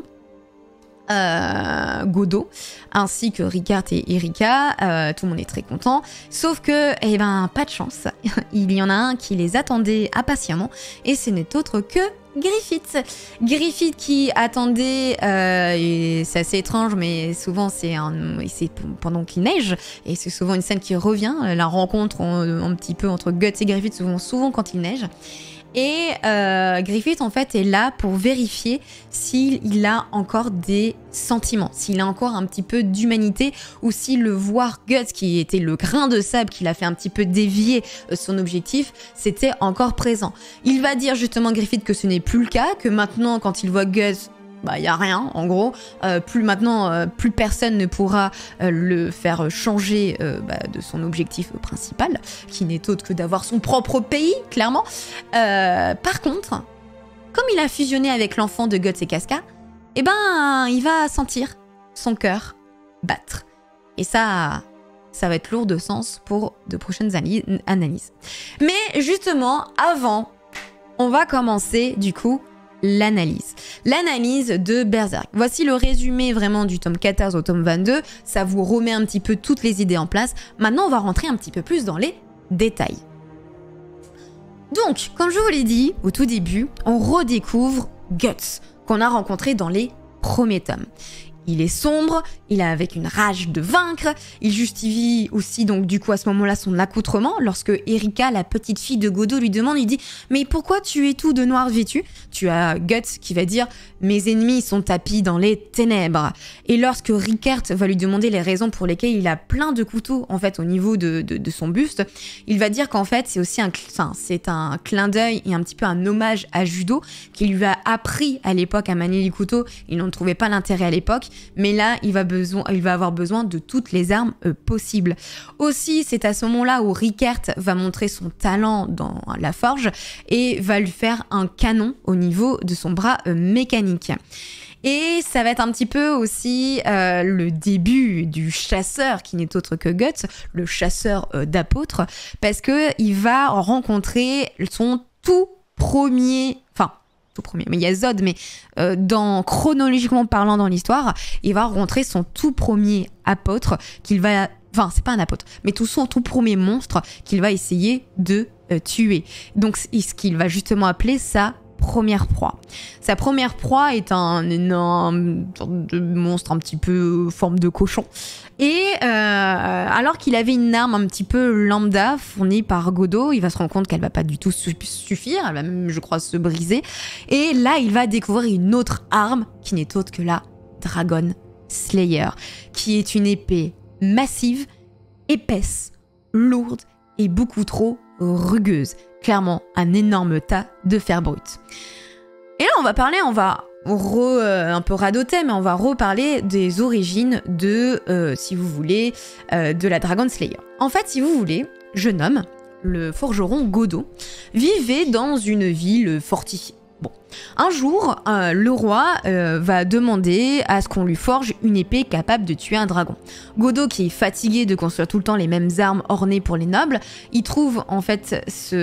Godot, ainsi que Ricard et Erika. Tout le monde est très content. Sauf que, pas de chance. Il y en a un qui les attendait impatiemment et ce n'est autre que Griffith. Griffith qui attendait, et c'est assez étrange, mais souvent c'est pendant qu'il neige, et c'est souvent une scène qui revient, la rencontre un petit peu entre Guts et Griffith, souvent quand il neige. Et Griffith en fait est là pour vérifier s'il a encore des sentiments, s'il a encore un petit peu d'humanité, ou si le voir Guts, qui était le grain de sable qu'il a fait un petit peu dévier son objectif, c'était encore présent. Il va dire justement Griffith que ce n'est plus le cas, que maintenant quand il voit Guts, y a rien, en gros. Plus personne ne pourra le faire changer de son objectif principal, qui n'est autre que d'avoir son propre pays, clairement. Par contre, comme il a fusionné avec l'enfant de Guts et Casca, il va sentir son cœur battre. Et ça va être lourd de sens pour de prochaines analyses. Mais justement, avant, on va commencer, du coup, l'analyse de Berserk. Voici le résumé vraiment du tome 14 au tome 22, ça vous remet un petit peu toutes les idées en place. Maintenant, on va rentrer un petit peu plus dans les détails. Donc, comme je vous l'ai dit au tout début, on redécouvre Guts, qu'on a rencontré dans les premiers tomes. Il est sombre, il a avec une rage de vaincre, il justifie aussi donc du coup à ce moment-là son accoutrement lorsque Erika, la petite fille de Godot, lui demande, il dit « Mais pourquoi tu es tout de noir vêtu ?» Tu as Guts qui va dire « Mes ennemis sont tapis dans les ténèbres ». Et lorsque Ricard va lui demander les raisons pour lesquelles il a plein de couteaux en fait au niveau de son buste, il va dire qu'en fait c'est aussi un clin d'œil et un petit peu un hommage à Judo qui lui a appris à l'époque à manier les couteaux. Il n'en trouvait pas l'intérêt à l'époque. Mais là, il va avoir besoin de toutes les armes possibles. Aussi, c'est à ce moment-là où Ricard va montrer son talent dans la forge et va lui faire un canon au niveau de son bras mécanique. Et ça va être un petit peu aussi le début du chasseur, qui n'est autre que Guts, le chasseur d'apôtres, parce qu'il va rencontrer son tout premier, mais il y a Zod, mais chronologiquement parlant dans l'histoire, il va rencontrer son tout premier apôtre qu'il va... Enfin, c'est pas un apôtre, mais son tout premier monstre qu'il va essayer de tuer. Donc, ce qu'il va justement appeler sa première proie. Sa première proie est un énorme de monstre un petit peu forme de cochon. Et alors qu'il avait une arme un petit peu lambda fournie par Godot, il va se rendre compte qu'elle va pas du tout suffire, elle va même, je crois, se briser. Et là, il va découvrir une autre arme qui n'est autre que la Dragon Slayer, qui est une épée massive, épaisse, lourde et beaucoup trop rugueuse. Clairement, un énorme tas de fer brut. Et là, on va un peu radoter, mais on va reparler des origines de, si vous voulez, de la Dragon Slayer. En fait, si vous voulez, jeune homme, le forgeron Godot, vivait dans une ville fortifiée. Bon, un jour, le roi va demander à ce qu'on lui forge une épée capable de tuer un dragon. Godot, qui est fatigué de construire tout le temps les mêmes armes ornées pour les nobles, il trouve en fait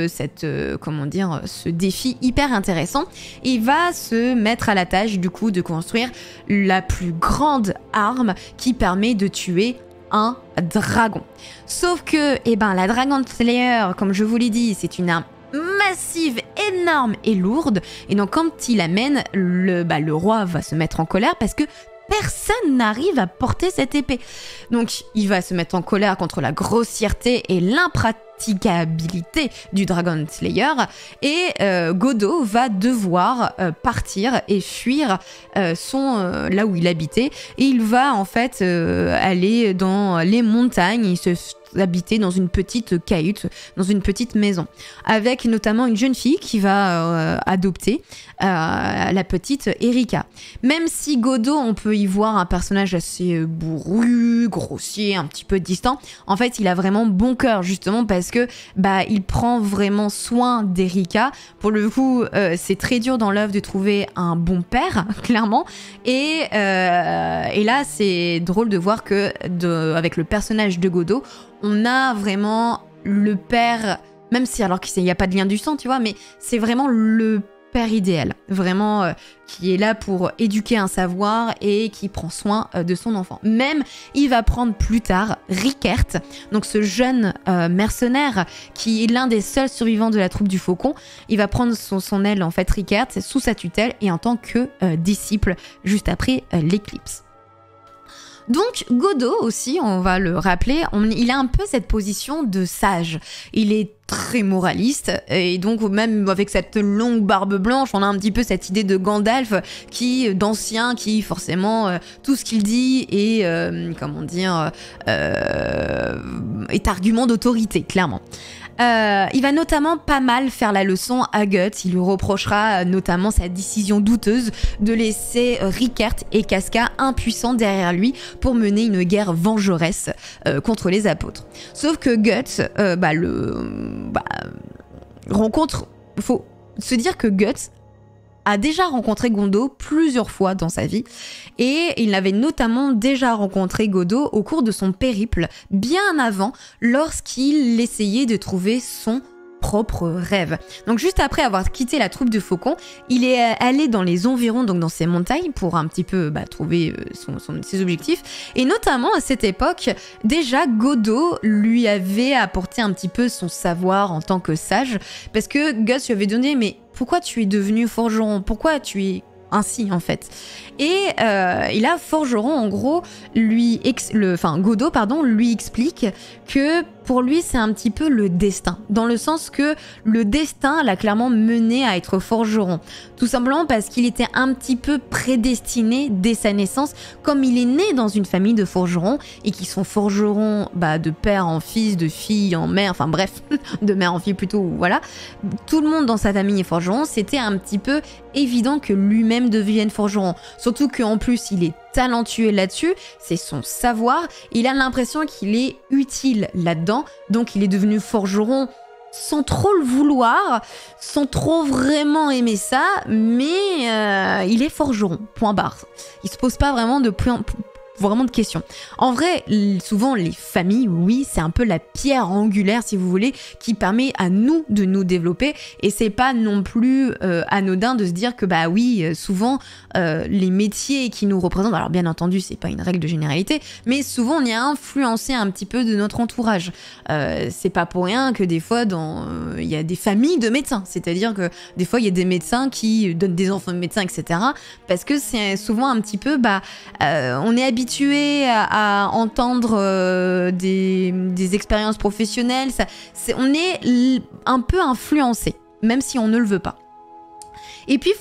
ce défi hyper intéressant et il va se mettre à la tâche du coup de construire la plus grande arme qui permet de tuer un dragon. Sauf que, la Dragon Slayer, comme je vous l'ai dit, c'est une arme massive, énorme et lourde, et donc quand il amène, le roi va se mettre en colère parce que personne n'arrive à porter cette épée. Donc il va se mettre en colère contre la grossièreté et l'impraticabilité du Dragon Slayer, et Godot va devoir partir et fuir là où il habitait, et il va en fait aller dans les montagnes, il se habiter dans une petite cahute, dans une petite maison, avec notamment une jeune fille qui va adopter la petite Erika. Même si Godot, on peut y voir un personnage assez bourru, grossier, un petit peu distant, en fait, il a vraiment bon cœur, justement, parce que il prend vraiment soin d'Erika. Pour le coup, c'est très dur dans l'œuvre de trouver un bon père, clairement, et là, c'est drôle de voir que avec le personnage de Godot, on a vraiment le père, même si alors qu'il n'y a pas de lien du sang, tu vois, mais c'est vraiment le père idéal, vraiment qui est là pour éduquer un savoir et qui prend soin de son enfant. Même, il va prendre plus tard Rickert, donc ce jeune mercenaire qui est l'un des seuls survivants de la troupe du Faucon. Il va prendre son aile, en fait, Rickert, sous sa tutelle et en tant que disciple juste après l'éclipse. Donc Godot aussi, on va le rappeler, il a un peu cette position de sage. Il est très moraliste, et donc même avec cette longue barbe blanche, on a un petit peu cette idée de Gandalf d'ancien, qui forcément tout ce qu'il dit est est argument d'autorité, clairement. Il va notamment pas mal faire la leçon à Guts. Il lui reprochera notamment sa décision douteuse de laisser Rickert et Casca impuissants derrière lui pour mener une guerre vengeresse contre les apôtres. Sauf que Guts rencontre... Faut se dire que Guts a déjà rencontré Godot plusieurs fois dans sa vie, et il avait notamment déjà rencontré Godot au cours de son périple, bien avant, lorsqu'il essayait de trouver son propre rêve. Donc juste après avoir quitté la troupe de Faucon, il est allé dans les environs, donc dans ces montagnes, pour un petit peu trouver ses objectifs. Et notamment à cette époque, déjà Godot lui avait apporté un petit peu son savoir en tant que sage, parce que Gus lui avait donné, mais pourquoi tu es devenu forgeron? Pourquoi tu es ainsi, en fait? Et là, Forgeron, en gros, Godot, lui explique que pour lui, c'est un petit peu le destin, dans le sens que le destin l'a clairement mené à être forgeron. Tout simplement parce qu'il était un petit peu prédestiné dès sa naissance, comme il est né dans une famille de forgerons, et qui sont forgerons de père en fils, de fille en mère, enfin bref, de mère en fille plutôt, voilà. Tout le monde dans sa famille est forgeron, c'était un petit peu évident que lui-même devienne forgeron. Surtout qu'en plus, il est talentueux là-dessus, c'est son savoir, il a l'impression qu'il est utile là-dedans, donc il est devenu forgeron sans trop le vouloir, sans trop vraiment aimer ça, mais il est forgeron, point barre. Il se pose pas vraiment vraiment de questions. En vrai, souvent les familles, oui, c'est un peu la pierre angulaire, si vous voulez, qui permet à nous de nous développer, et c'est pas non plus anodin de se dire que bah oui, souvent les métiers qui nous représentent, alors bien entendu c'est pas une règle de généralité, mais souvent on y a influencé un petit peu de notre entourage. C'est pas pour rien que des fois il y a des familles de médecins, c'est-à-dire que des fois il y a des médecins qui donnent des enfants de médecins, etc. Parce que c'est souvent un petit peu, on est habitué à entendre des expériences professionnelles, on est un peu influencé, même si on ne le veut pas. Et puis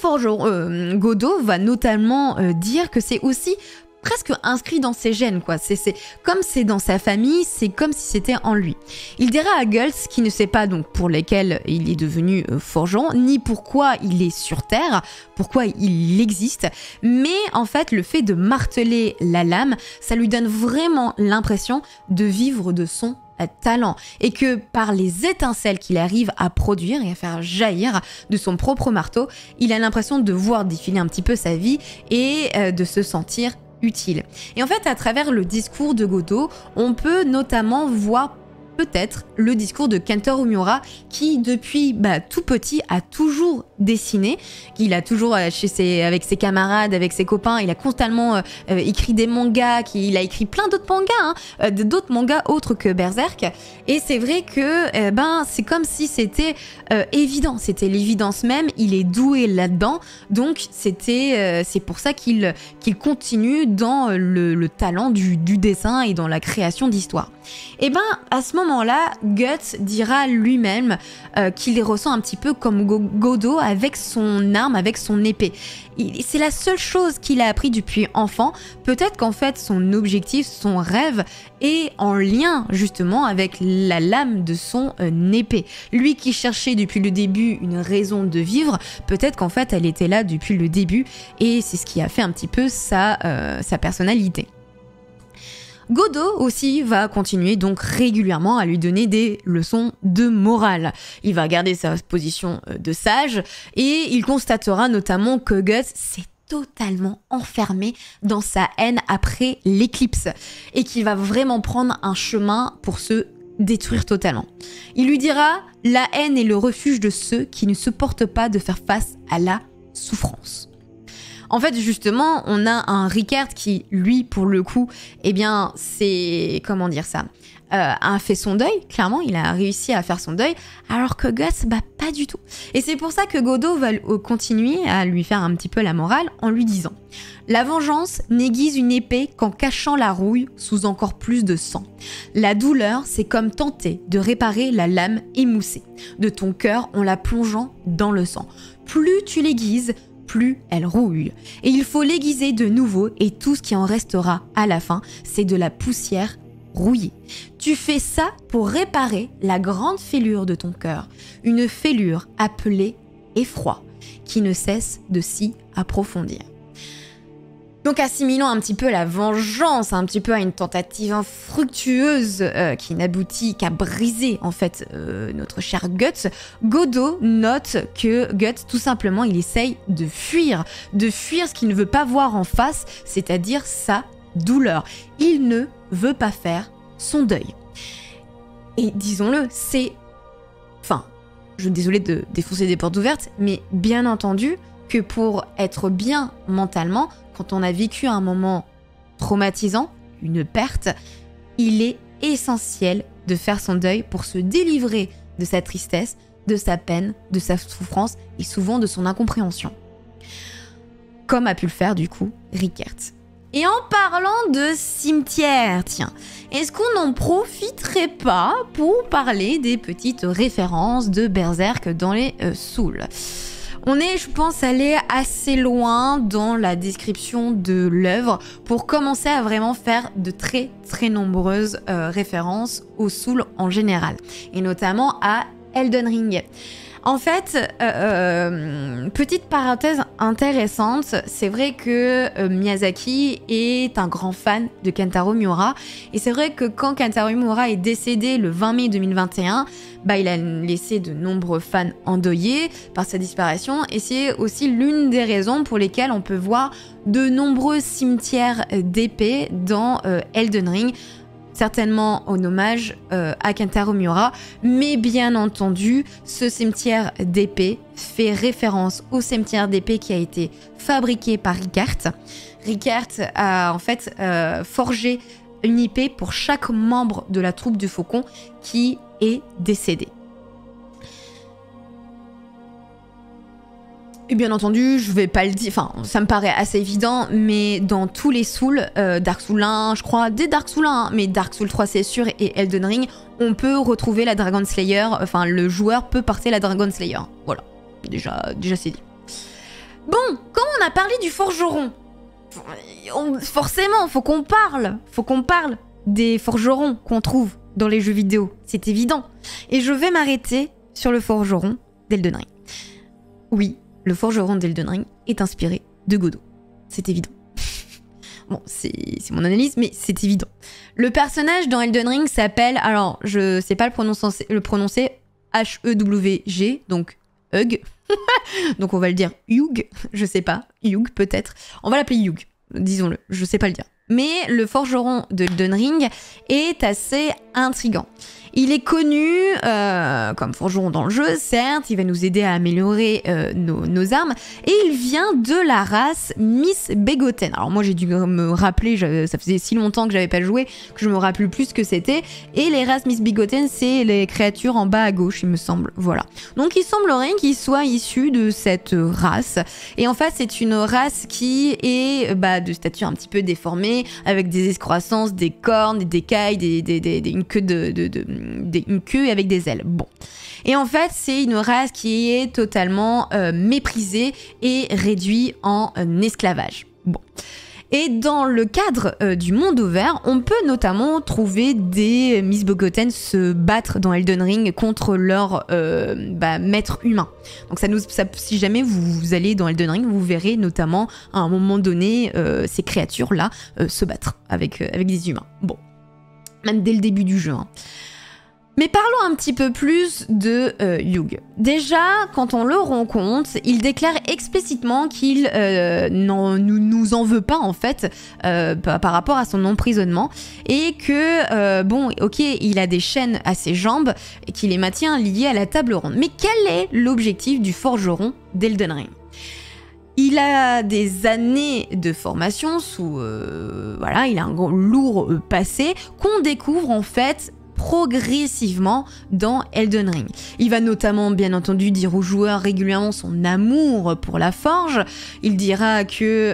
Godot va notamment dire que c'est aussi presque inscrit dans ses gènes, quoi. Comme c'est dans sa famille, c'est comme si c'était en lui. Il dira à Guts, qui ne sait pas donc pour lesquels il est devenu forgeron, ni pourquoi il est sur Terre, pourquoi il existe, mais en fait le fait de marteler la lame, ça lui donne vraiment l'impression de vivre de son talent, et que par les étincelles qu'il arrive à produire et à faire jaillir de son propre marteau, il a l'impression de voir défiler un petit peu sa vie et de se sentir utile. Et en fait, à travers le discours de Godot, on peut notamment voir peut-être le discours de Kentaro Umiura, qui depuis tout petit a toujours dessiné, qu'il a toujours avec ses camarades, avec ses copains, il a constamment écrit des mangas, il a écrit plein d'autres mangas, d'autres mangas autres que Berserk, et c'est vrai que c'est comme si c'était évident, c'était l'évidence même, il est doué là-dedans, donc c'est pour ça qu'il continue dans le talent du dessin et dans la création d'histoires. Et à ce moment-là, Guts dira lui-même qu'il les ressent un petit peu comme Godot avec son arme, avec son épée. C'est la seule chose qu'il a appris depuis enfant. Peut-être qu'en fait son objectif, son rêve est en lien justement avec la lame de son épée. Lui qui cherchait depuis le début une raison de vivre, peut-être qu'en fait elle était là depuis le début, et c'est ce qui a fait un petit peu sa personnalité. Godot aussi va continuer donc régulièrement à lui donner des leçons de morale. Il va garder sa position de sage, et il constatera notamment que Guts s'est totalement enfermé dans sa haine après l'éclipse, et qu'il va vraiment prendre un chemin pour se détruire totalement. Il lui dira « La haine est le refuge de ceux qui ne supportent pas de faire face à la souffrance ». En fait, justement, on a un Rickert qui, lui, pour le coup, c'est... comment dire ça, a fait son deuil, clairement, il a réussi à faire son deuil, alors que Guts, pas du tout. Et c'est pour ça que Godot va continuer à lui faire un petit peu la morale en lui disant « La vengeance n'aiguise une épée qu'en cachant la rouille sous encore plus de sang. La douleur, c'est comme tenter de réparer la lame émoussée de ton cœur en la plongeant dans le sang. Plus tu l'aiguises, plus elle rouille. Et il faut l'aiguiser de nouveau, et tout ce qui en restera à la fin, c'est de la poussière rouillée. Tu fais ça pour réparer la grande fêlure de ton cœur, une fêlure appelée effroi, qui ne cesse de s'y approfondir. » Donc assimilons un petit peu la vengeance, un petit peu à une tentative infructueuse qui n'aboutit qu'à briser en fait notre cher Guts. Godot note que Guts, tout simplement, il essaye de fuir ce qu'il ne veut pas voir en face, c'est-à-dire sa douleur. Il ne veut pas faire son deuil. Et disons-le, c'est... Enfin, je suis désolée de défoncer des portes ouvertes, mais bien entendu que pour être bien mentalement, quand on a vécu un moment traumatisant, une perte, il est essentiel de faire son deuil pour se délivrer de sa tristesse, de sa peine, de sa souffrance et souvent de son incompréhension. Comme a pu le faire du coup Rickert. Et en parlant de cimetière, tiens, est-ce qu'on n'en profiterait pas pour parler des petites références de Berserk dans les Souls ? On est, je pense, allé assez loin dans la description de l'œuvre pour commencer à vraiment faire de très très nombreuses références aux Souls en général, et notamment à Elden Ring. En fait, petite parenthèse intéressante, c'est vrai que Miyazaki est un grand fan de Kentaro Miura. Et c'est vrai que quand Kentaro Miura est décédé le 20 mai 2021, il a laissé de nombreux fans endeuillés par sa disparition. Et c'est aussi l'une des raisons pour lesquelles on peut voir de nombreux cimetières d'épées dans Elden Ring. Certainement en hommage à Kentaro Miura, mais bien entendu, ce cimetière d'épée fait référence au cimetière d'épée qui a été fabriqué par Ricart. Ricart a en fait forgé une épée pour chaque membre de la troupe du Faucon qui est décédé. Et bien entendu, je vais pas le dire, enfin, ça me paraît assez évident, mais dans tous les Souls, Dark Souls 1, je crois, des Dark Souls 1, mais Dark Souls 3 c'est sûr, et Elden Ring, on peut retrouver la Dragon Slayer, enfin, le joueur peut porter la Dragon Slayer. Voilà, déjà c'est dit. Bon, quand on a parlé du forgeron, forcément, faut qu'on parle des forgerons qu'on trouve dans les jeux vidéo, c'est évident. Et je vais m'arrêter sur le forgeron d'Elden Ring. Oui. Le forgeron d'Elden Ring est inspiré de Godot. C'est évident. Bon, c'est mon analyse, mais c'est évident. Le personnage dans Elden Ring s'appelle, alors je sais pas le prononcer, H-E-W-G, donc Hug. Donc on va le dire Hugh, je sais pas, Hugh peut-être. On va l'appeler Hugh, disons-le, je sais pas le dire. Mais le forgeron de Elden Ring est assez intriguant. Il est connu comme forgeron dans le jeu, certes, il va nous aider à améliorer nos armes, et il vient de la race Miss Begotten. Alors moi j'ai dû me rappeler, ça faisait si longtemps que j'avais pas joué, que je me rappelle plus ce que c'était, et les races Miss Begotten, c'est les créatures en bas à gauche, il me semble, voilà. Donc il semblerait qu'il soit issu de cette race, et en fait c'est une race qui est de stature un petit peu déformée, avec des excroissances, des cornes, des écailles, une queue une queue avec des ailes. Bon. Et en fait, c'est une race qui est totalement méprisée et réduite en esclavage. Bon. Et dans le cadre du monde ouvert, on peut notamment trouver des Miss Begotten se battre dans Elden Ring contre leur maître humain. Donc si jamais vous allez dans Elden Ring, vous verrez notamment à un moment donné ces créatures-là se battre avec des humains. Bon. Même dès le début du jeu. Hein. Mais parlons un petit peu plus de Hugh. Déjà, quand on le rencontre, il déclare explicitement qu'il nous en veut pas en fait par rapport à son emprisonnement et que il a des chaînes à ses jambes et qu'il les maintient liées à la table ronde. Mais quel est l'objectif du forgeron d'Elden Ring ? Il a des années de formation il a un lourd passé qu'on découvre en fait progressivement dans Elden Ring. Il va notamment, bien entendu, dire aux joueurs régulièrement son amour pour la forge. Il dira que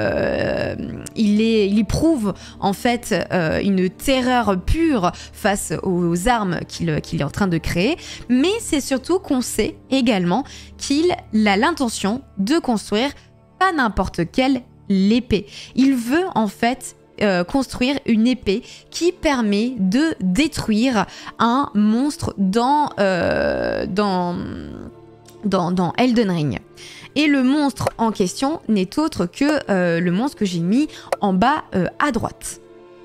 il éprouve en fait une terreur pure face aux armes qu'il est en train de créer. Mais c'est surtout qu'on sait également qu'il a l'intention de construire pas n'importe quelle épée. Il veut en fait construire une épée qui permet de détruire un monstre dans Elden Ring. Et le monstre en question n'est autre que le monstre que j'ai mis en bas à droite.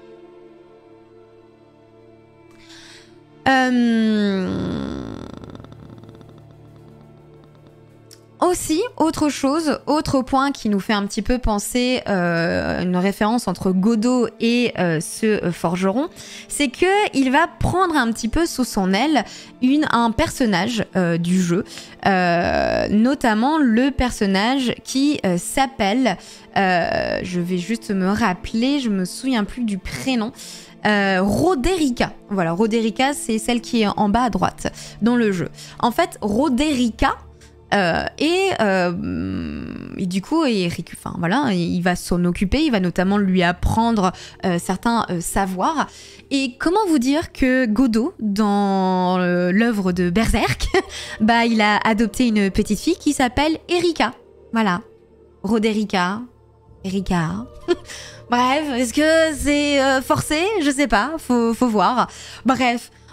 Aussi, autre point qui nous fait un petit peu penser une référence entre Godot et ce forgeron, c'est que il va prendre un petit peu sous son aile un personnage du jeu, notamment le personnage qui s'appelle, je vais juste me rappeler, je me souviens plus du prénom. Roderica. Voilà, Roderica, c'est celle qui est en bas à droite dans le jeu. En fait, Roderica et du coup, il va s'en occuper, il va notamment lui apprendre certains savoirs. Et comment vous dire que Godot, dans l'œuvre de Berserk, il a adopté une petite fille qui s'appelle Erika. Voilà, Roderica, Erika. Bref, est-ce que c'est forcé ? Je sais pas, faut voir. Bref.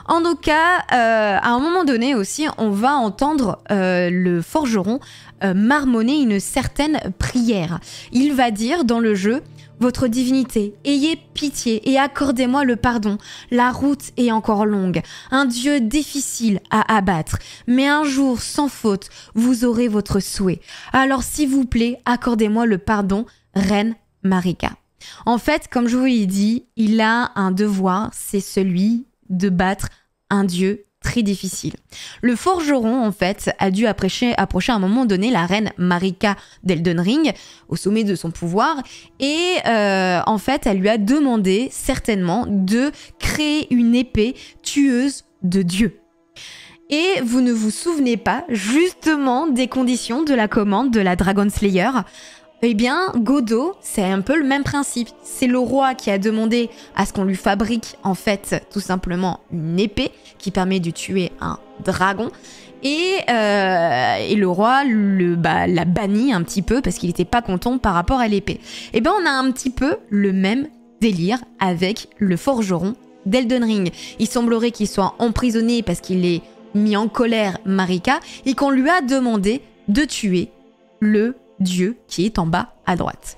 En tout cas, à un moment donné aussi, on va entendre le forgeron marmonner une certaine prière. Il va dire dans le jeu: votre divinité, ayez pitié et accordez-moi le pardon. La route est encore longue, un dieu difficile à abattre, mais un jour sans faute, vous aurez votre souhait. Alors s'il vous plaît, accordez-moi le pardon, reine Marika. En fait, comme je vous l'ai dit, il a un devoir, c'est celui de battre un dieu très difficile. Le forgeron, en fait, a dû approcher à un moment donné la reine Marika d'Elden Ring, au sommet de son pouvoir, et en fait, elle lui a demandé, certainement, de créer une épée tueuse de dieux. Et vous ne vous souvenez pas, justement, des conditions de la commande de la Dragon Slayer ? Eh bien, Godot, c'est un peu le même principe. C'est le roi qui a demandé à ce qu'on lui fabrique, en fait, tout simplement une épée qui permet de tuer un dragon. Et le roi l'a banni un petit peu parce qu'il n'était pas content par rapport à l'épée. Eh bien, on a un petit peu le même délire avec le forgeron d'Elden Ring. Il semblerait qu'il soit emprisonné parce qu'il est mis en colère Marika et qu'on lui a demandé de tuer le dieu qui est en bas à droite.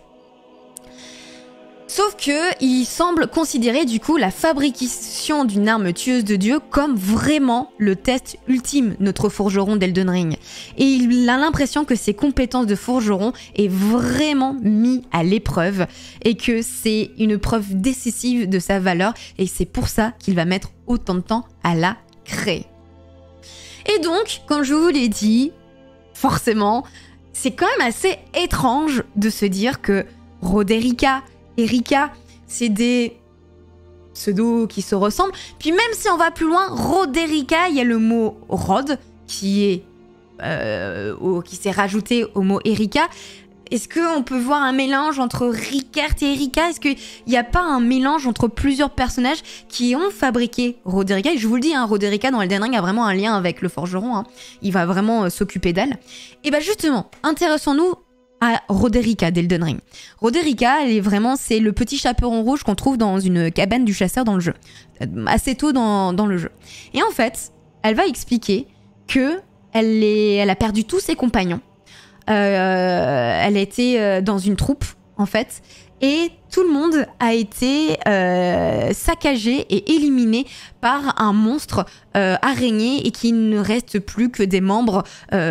Sauf que il semble considérer du coup la fabrication d'une arme tueuse de dieu comme vraiment le test ultime, notre forgeron d'Elden Ring. Et il a l'impression que ses compétences de forgeron est vraiment mis à l'épreuve et que c'est une preuve décisive de sa valeur et c'est pour ça qu'il va mettre autant de temps à la créer. Et donc, comme je vous l'ai dit, forcément, c'est quand même assez étrange de se dire que Roderika et Rika, c'est des pseudos qui se ressemblent. Puis même si on va plus loin, Roderika, il y a le mot Rod qui s'est rajouté au mot Erika. Est-ce qu'on peut voir un mélange entre Rikert et Erika? Est-ce qu'il n'y a pas un mélange entre plusieurs personnages qui ont fabriqué Roderika? Et je vous le dis, hein, Roderika dans Elden Ring a vraiment un lien avec le forgeron. Hein. Il va vraiment s'occuper d'elle. Et bien justement, intéressons-nous à Roderika d'Elden Ring. Roderika, c'est le petit chaperon rouge qu'on trouve dans une cabane du chasseur dans le jeu. Assez tôt dans le jeu. Et en fait, elle va expliquer que elle a perdu tous ses compagnons. Elle était dans une troupe, en fait, et tout le monde a été saccagé et éliminé par un monstre araignée et qu'il ne reste plus que des membres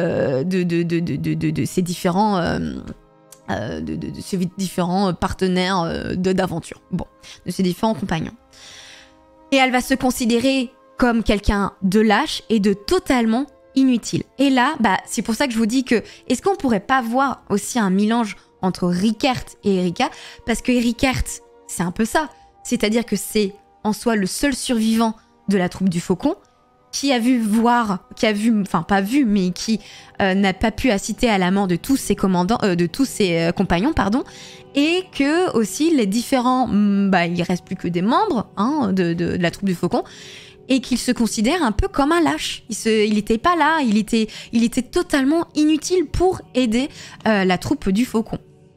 de ces différents... de ces différents partenaires d'aventure. Bon, de ces différents compagnons. Et elle va se considérer comme quelqu'un de lâche et de totalement inutile. Et là, c'est pour ça que je vous dis que est-ce qu'on pourrait pas voir aussi un mélange entre Rikert et Erika? Parce que Rikert, c'est un peu ça. C'est-à-dire que c'est en soi le seul survivant de la troupe du Faucon qui n'a pas pu assister à la mort de tous ses compagnons, et que aussi les différents, il reste plus que des membres de la troupe du Faucon, et qu'il se considère un peu comme un lâche. Il n'était pas là, il était totalement inutile pour aider la troupe du Faucon.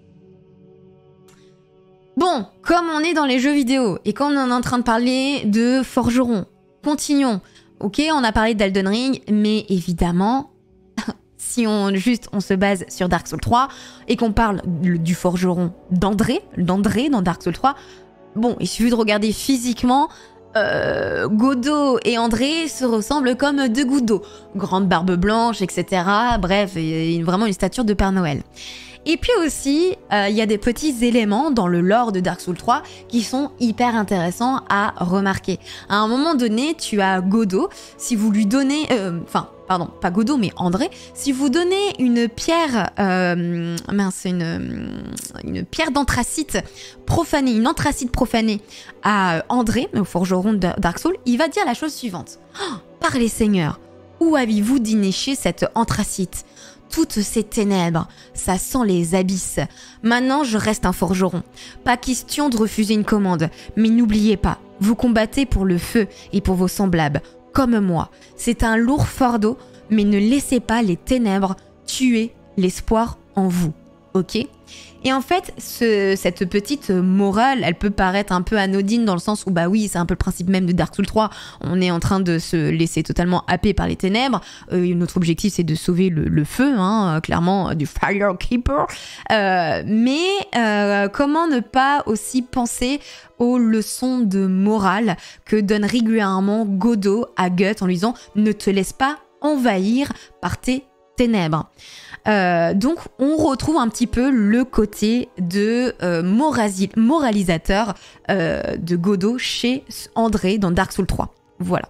Bon, comme on est dans les jeux vidéo et qu'on est en train de parler de forgeron, continuons. Ok, on a parlé d'Elden Ring, mais évidemment, si on se base sur Dark Souls 3 et qu'on parle du forgeron d'André dans Dark Souls 3, bon, il suffit de regarder physiquement. Godot et André se ressemblent comme deux gouttes d'eau. Grande barbe blanche, etc. Bref, vraiment une stature de Père Noël. Et puis aussi, il y a des petits éléments dans le lore de Dark Souls 3 qui sont hyper intéressants à remarquer. À un moment donné, tu as Godot, si vous lui donnez... pas Godot, mais André, si vous donnez une pierre... une pierre d'anthracite profanée, une anthracite profanée à André, au forgeron de Dark Souls, il va dire la chose suivante. Oh, parlez Seigneur, où avez-vous déniché cette anthracite ? Toutes ces ténèbres, ça sent les abysses. Maintenant, je reste un forgeron. Pas question de refuser une commande. Mais n'oubliez pas, vous combattez pour le feu et pour vos semblables, comme moi. C'est un lourd fardeau, mais ne laissez pas les ténèbres tuer l'espoir en vous. Ok. Et en fait, cette petite morale, elle peut paraître un peu anodine dans le sens où, bah oui, c'est un peu le principe même de Dark Souls 3. On est en train de se laisser totalement happer par les ténèbres. Notre objectif, c'est de sauver le feu, hein, clairement, du Firekeeper. Mais comment ne pas aussi penser aux leçons de morale que donne régulièrement Godot à Guts en lui disant « Ne te laisse pas envahir par tes ténèbres ». Donc on retrouve un petit peu le côté de moralisateur de Godot chez André dans Dark Souls 3. Voilà.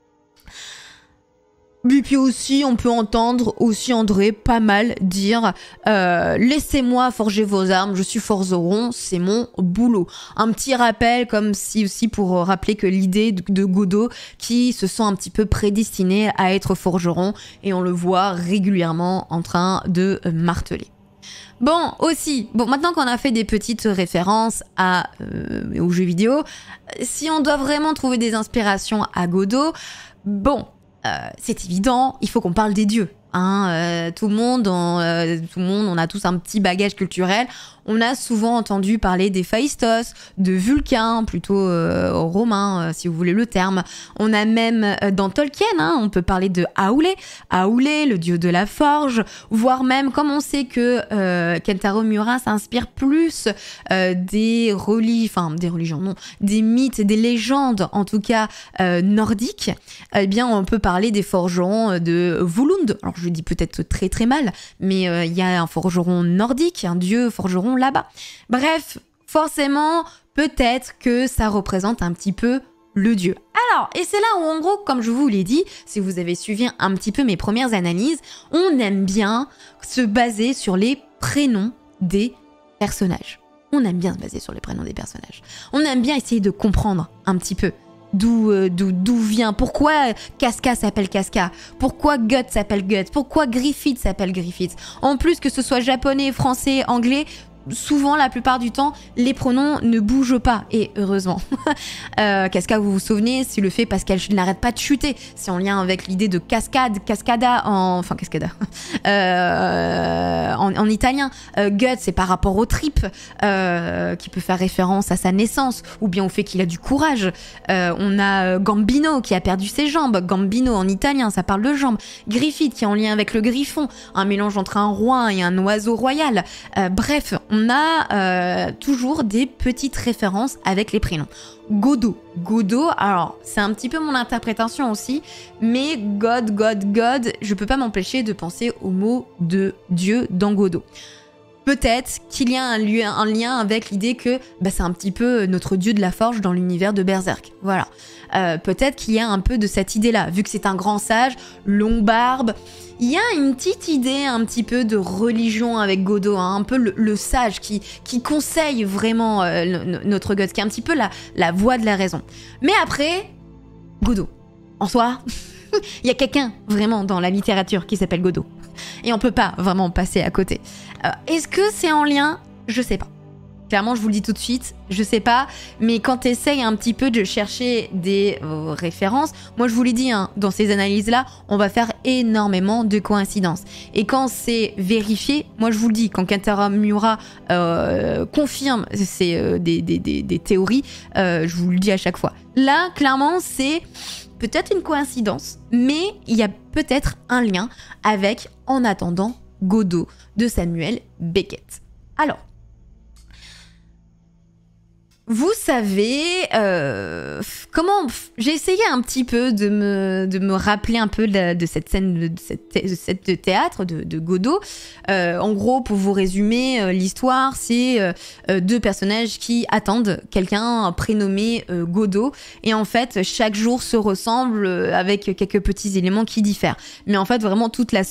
Et puis aussi, on peut entendre aussi André pas mal dire laissez-moi forger vos armes, je suis forgeron, c'est mon boulot. Un petit rappel comme si aussi pour rappeler que l'idée de Godot qui se sent un petit peu prédestiné à être forgeron et on le voit régulièrement en train de marteler. Bon, aussi, maintenant qu'on a fait des petites références aux jeux vidéo, si on doit vraiment trouver des inspirations à Godot, c'est évident, il faut qu'on parle des dieux. Hein, tout le monde, on a tous un petit bagage culturel. On a souvent entendu parler des Phaistos, de Vulcain, plutôt romain, si vous voulez le terme. On a même, dans Tolkien, on peut parler de Aule, le dieu de la forge, voire même, comme on sait que Kentaro Miura s'inspire plus des mythes, des légendes, en tout cas nordiques, eh bien, on peut parler des forgerons de Volund. Alors, je dis peut-être très très mal, mais il y a un forgeron nordique, un dieu forgeron là-bas. Bref, forcément, peut-être que ça représente un petit peu le dieu. Alors, et c'est là où en gros, comme je vous l'ai dit, si vous avez suivi un petit peu mes premières analyses, on aime bien se baser sur les prénoms des personnages. On aime bien se baser sur les prénoms des personnages. On aime bien essayer de comprendre un petit peu d'où vient, pourquoi Casca s'appelle Casca, pourquoi Guts s'appelle Guts, pourquoi Griffith s'appelle Griffith. En plus que ce soit japonais, français, anglais, souvent, la plupart du temps, les pronoms ne bougent pas, et heureusement. Casca, vous vous souvenez, c'est le fait parce qu'elle n'arrête pas de chuter. C'est en lien avec l'idée de cascada en italien. Guts, c'est par rapport aux tripes, qui peut faire référence à sa naissance, ou bien au fait qu'il a du courage. On a Gambino, qui a perdu ses jambes. Gambino, en italien, ça parle de jambes. Griffith, qui est en lien avec le griffon, un mélange entre un roi et un oiseau royal. Bref, on a toujours des petites références avec les prénoms. Godot, alors c'est un petit peu mon interprétation aussi, mais God, je peux pas m'empêcher de penser au mot de Dieu dans Godot. Peut-être qu'il y a un lien avec l'idée que c'est un petit peu notre dieu de la forge dans l'univers de Berserk. Voilà. Peut-être qu'il y a un peu de cette idée-là, vu que c'est un grand sage, longue barbe. Il y a une petite idée un petit peu de religion avec Godot, un peu le sage qui conseille vraiment notre God, qui est un petit peu la voix de la raison. Mais après, Godot, en soi, il y a quelqu'un vraiment dans la littérature qui s'appelle Godot. Et on peut pas vraiment passer à côté. Est-ce que c'est en lien ? Je sais pas. Clairement, je vous le dis tout de suite, je sais pas, mais quand t'essayes un petit peu de chercher des références, moi je vous l'ai dit, dans ces analyses-là, on va faire énormément de coïncidences. Et quand c'est vérifié, moi je vous le dis, quand Kentaro Miura confirme des théories, je vous le dis à chaque fois. Là, clairement, c'est peut-être une coïncidence, mais il y a peut-être un lien avec En attendant Godot de Samuel Beckett. Alors, vous savez comment j'ai essayé un petit peu de me rappeler un peu de cette scène de cette théâtre de Godot. En gros, pour vous résumer l'histoire, c'est deux personnages qui attendent quelqu'un prénommé Godot, et en fait chaque jour se ressemble avec quelques petits éléments qui diffèrent. Mais en fait vraiment toute la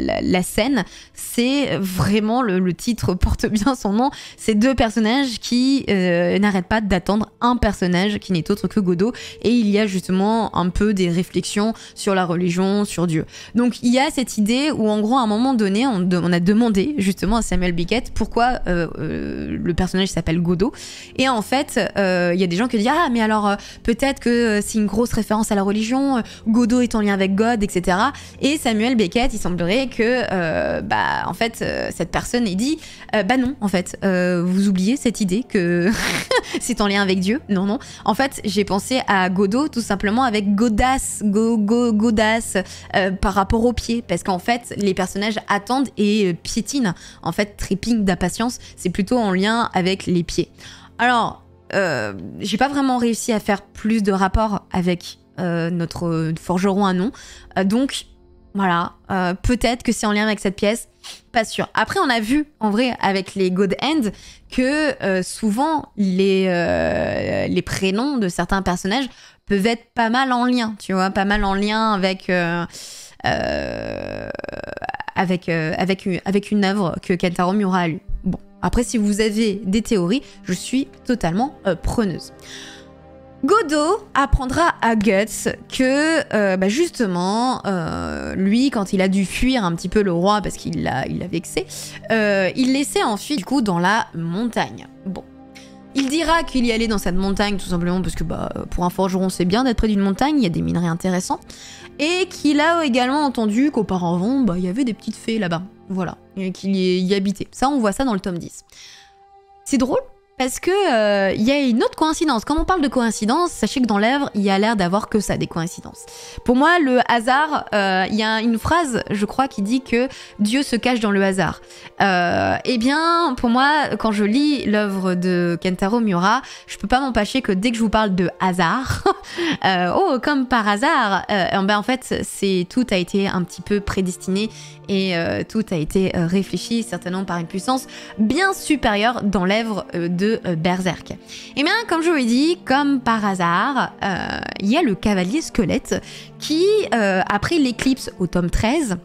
scène, c'est vraiment le titre porte bien son nom. C'est deux personnages qui qui n'arrête pas d'attendre un personnage qui n'est autre que Godot, et il y a justement un peu des réflexions sur la religion, sur Dieu. Donc il y a cette idée où en gros à un moment donné on a demandé justement à Samuel Beckett pourquoi le personnage s'appelle Godot, et en fait il y a des gens qui disent ah mais alors peut-être que c'est une grosse référence à la religion, Godot est en lien avec God, etc. Et Samuel Beckett, il semblerait que en fait cette personne ait dit bah non en fait vous oubliez cette idée que c'est en lien avec Dieu. Non, en fait j'ai pensé à Godot tout simplement avec Godas, Godas par rapport aux pieds, parce qu'en fait les personnages attendent et piétinent, en fait tripping d'impatience, c'est plutôt en lien avec les pieds. Alors j'ai pas vraiment réussi à faire plus de rapport avec notre forgeron à nom, donc voilà, peut-être que c'est en lien avec cette pièce, pas sûr. Après, on a vu, en vrai, avec les God Hand, que souvent, les prénoms de certains personnages peuvent être pas mal en lien, tu vois, pas mal en lien avec une œuvre que Kentaro Miura a lue. Bon, après, si vous avez des théories, je suis totalement preneuse. Godot apprendra à Guts que justement lui quand il a dû fuir un petit peu le roi parce qu'il l'a vexé, il laissait enfuir du coup dans la montagne. Bon, il dira qu'il y allait dans cette montagne tout simplement parce que pour un forgeron c'est bien d'être près d'une montagne, il y a des minerais intéressants, et qu'il a également entendu qu'auparavant il y avait des petites fées là-bas, voilà, et qu'il y habitait. Ça on voit ça dans le tome 10. C'est drôle parce que y a une autre coïncidence. Quand on parle de coïncidence, sachez que dans l'œuvre, il y a l'air d'avoir que ça, des coïncidences. Pour moi, le hasard, il y a une phrase, je crois, qui dit que Dieu se cache dans le hasard. Eh bien, pour moi, quand je lis l'œuvre de Kentaro Miura, je peux pas m'empêcher que dès que je vous parle de hasard, comme par hasard, en fait, tout a été un petit peu prédestiné et tout a été réfléchi, certainement par une puissance bien supérieure dans l'œuvre de Berserk. Et bien, comme je vous l'ai dit, comme par hasard, il y a le cavalier squelette qui, après l'éclipse au tome 13,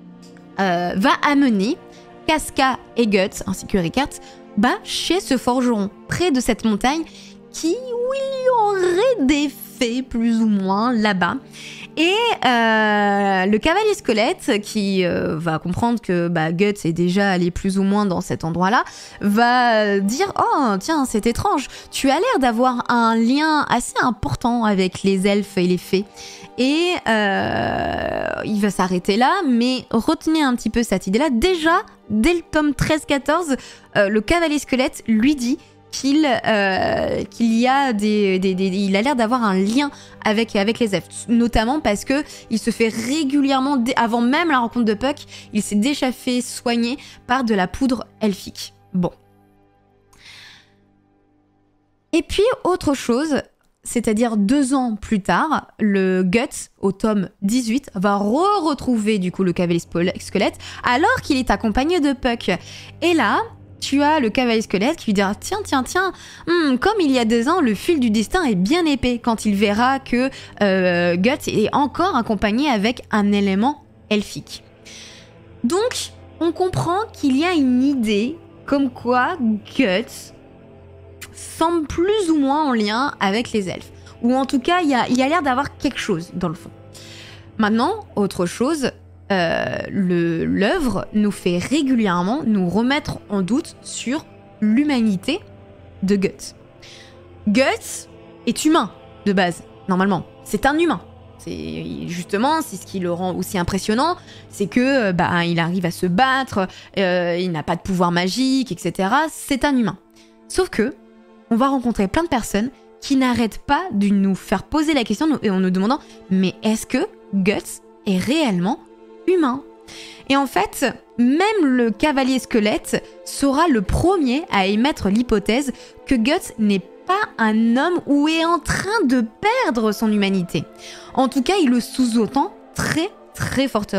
va amener Casca et Guts, ainsi que Ricard, chez ce forgeron, près de cette montagne, qui, oui, aurait des fées plus ou moins là-bas. Et le cavalier squelette, qui va comprendre que Guts est déjà allé plus ou moins dans cet endroit-là, va dire « Oh, tiens, c'est étrange, tu as l'air d'avoir un lien assez important avec les elfes et les fées. » Et il va s'arrêter là, mais retenez un petit peu cette idée-là. Déjà, dès le tome 13-14, le cavalier squelette lui dit qu'il y a il a l'air d'avoir un lien avec les elfes, notamment parce que il se fait régulièrement, avant même la rencontre de Puck, il s'est déjà fait soigner par de la poudre elfique. Bon. Et puis autre chose, c'est-à-dire 2 ans plus tard, le Guts, au tome 18, va retrouver du coup le cavalier squelette alors qu'il est accompagné de Puck. Et là, tu as le cavalier squelette qui lui dira « Tiens, comme il y a 2 ans, le fil du destin est bien épais » quand il verra que Guts est encore accompagné avec un élément elfique. Donc, on comprend qu'il y a une idée comme quoi Guts semble plus ou moins en lien avec les elfes. Ou en tout cas, il y a l'air d'avoir quelque chose dans le fond. Maintenant, autre chose, l'œuvre nous fait régulièrement nous remettre en doute sur l'humanité de Guts. Guts est humain de base, normalement. C'est un humain. C'est ce qui le rend aussi impressionnant, c'est que il arrive à se battre, il n'a pas de pouvoir magique, etc. C'est un humain. Sauf que on va rencontrer plein de personnes qui n'arrêtent pas de nous faire poser la question en nous demandant « Mais est-ce que Guts est réellement humain ?» Et en fait, même le cavalier squelette sera le premier à émettre l'hypothèse que Guts n'est pas un homme ou est en train de perdre son humanité. En tout cas, il le sous-entend très très fortement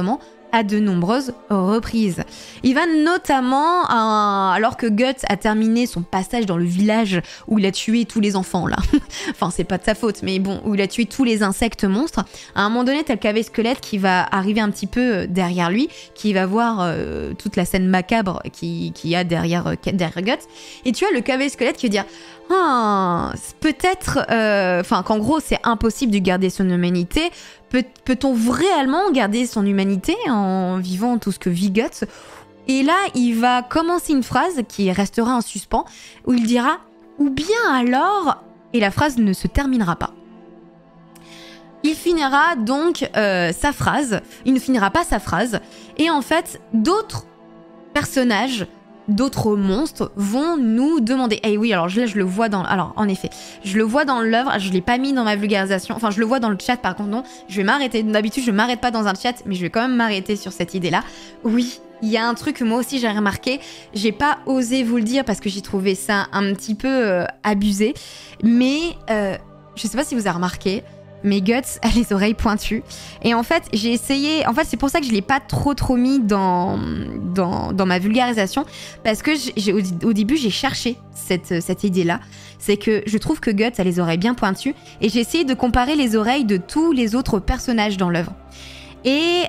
à de nombreuses reprises. Il va notamment, alors que Guts a terminé son passage dans le village où il a tué tous les enfants là, enfin c'est pas de sa faute, mais bon, où il a tué tous les insectes monstres, à un moment donné t'as le cavalier squelette qui va arriver un petit peu derrière lui, qui va voir toute la scène macabre qui y a derrière Guts, et tu as le cavalier squelette qui va dire peut-être, qu'en gros c'est impossible de garder son humanité. Peut-on réellement garder son humanité en vivant tout ce que vit Guts? Et là, il va commencer une phrase qui restera en suspens, où il dira « ou bien alors », et la phrase ne se terminera pas. Il finira donc sa phrase, il ne finira pas sa phrase, et en fait, d'autres personnages, d'autres monstres vont nous demander. Et oui, alors là, je le vois dans... Alors, en effet, je le vois dans l'œuvre, je ne l'ai pas mis dans ma vulgarisation, enfin, je le vois dans le chat, par contre, non, je vais m'arrêter. D'habitude, je ne m'arrête pas dans un chat, mais je vais quand même m'arrêter sur cette idée-là. Oui, il y a un truc que moi aussi j'ai remarqué, j'ai pas osé vous le dire parce que j'ai trouvé ça un petit peu abusé, mais je sais pas si vous avez remarqué, mais Guts a les oreilles pointues. Et en fait, j'ai essayé... En fait, c'est pour ça que je l'ai pas trop mis dans ma vulgarisation. Parce que au début, j'ai cherché cette idée-là. C'est que je trouve que Guts a les oreilles bien pointues. Et j'ai essayé de comparer les oreilles de tous les autres personnages dans l'œuvre. Et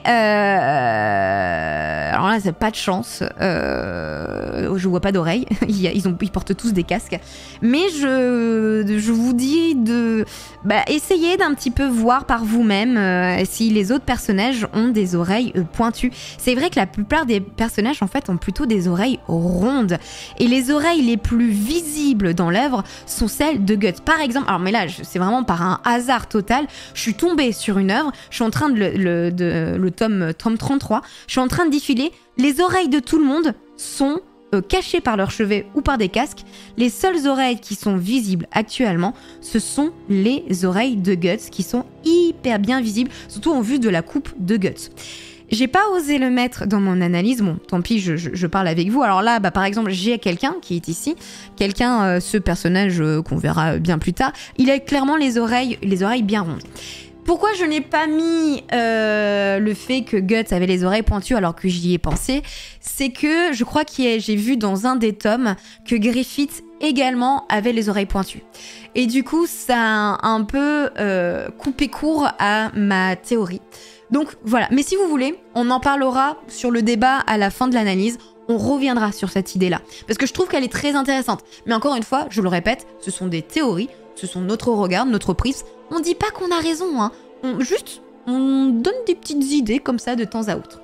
alors là, c'est pas de chance. Je vois pas d'oreilles. Ils portent tous des casques. Mais je vous dis de essayer d'un petit peu voir par vous-même si les autres personnages ont des oreilles pointues. C'est vrai que la plupart des personnages en fait ont plutôt des oreilles rondes. Et les oreilles les plus visibles dans l'œuvre sont celles de Guts. Par exemple, alors mais là c'est vraiment par un hasard total. Je suis tombée sur une œuvre. Je suis en train le tome 33, je suis en train de défiler, les oreilles de tout le monde sont cachées par leurs cheveux ou par des casques. Les seules oreilles qui sont visibles actuellement, ce sont les oreilles de Guts qui sont hyper bien visibles, surtout en vue de la coupe de Guts. J'ai pas osé le mettre dans mon analyse, bon tant pis, je parle avec vous. Alors là, par exemple, j'ai quelqu'un qui est ici, ce personnage qu'on verra bien plus tard, il a clairement les oreilles bien rondes. Pourquoi je n'ai pas mis le fait que Guts avait les oreilles pointues alors que j'y ai pensé, c'est que je crois que j'ai vu dans un des tomes que Griffith également avait les oreilles pointues. Et du coup, ça a un peu coupé court à ma théorie. Donc voilà, mais si vous voulez, on en parlera sur le débat à la fin de l'analyse. On reviendra sur cette idée-là, parce que je trouve qu'elle est très intéressante. Mais encore une fois, je le répète, ce sont des théories, ce sont notre regard, notre prisme. On dit pas qu'on a raison, hein. On donne des petites idées comme ça de temps à autre.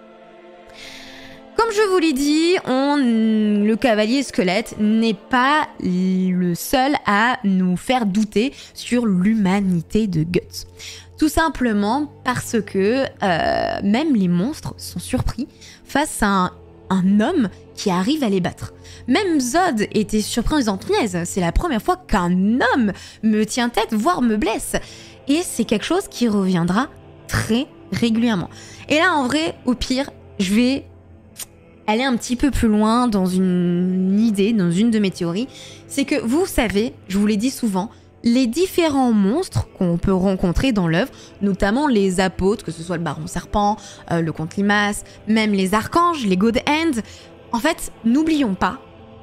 Comme je vous l'ai dit, le cavalier squelette n'est pas le seul à nous faire douter sur l'humanité de Guts. Tout simplement parce que même les monstres sont surpris face à un homme qui arrive à les battre. Même Zod était surpris en disant « Punaise, c'est la première fois qu'un homme me tient tête, voire me blesse ». Et c'est quelque chose qui reviendra très régulièrement. Et là, en vrai, au pire, je vais aller un petit peu plus loin dans une idée, dans une de mes théories. C'est que, vous savez, je vous l'ai dit souvent, les différents monstres qu'on peut rencontrer dans l'œuvre, notamment les apôtres, que ce soit le baron serpent, le comte Limace, même les archanges, les God Hand, en fait, n'oublions pas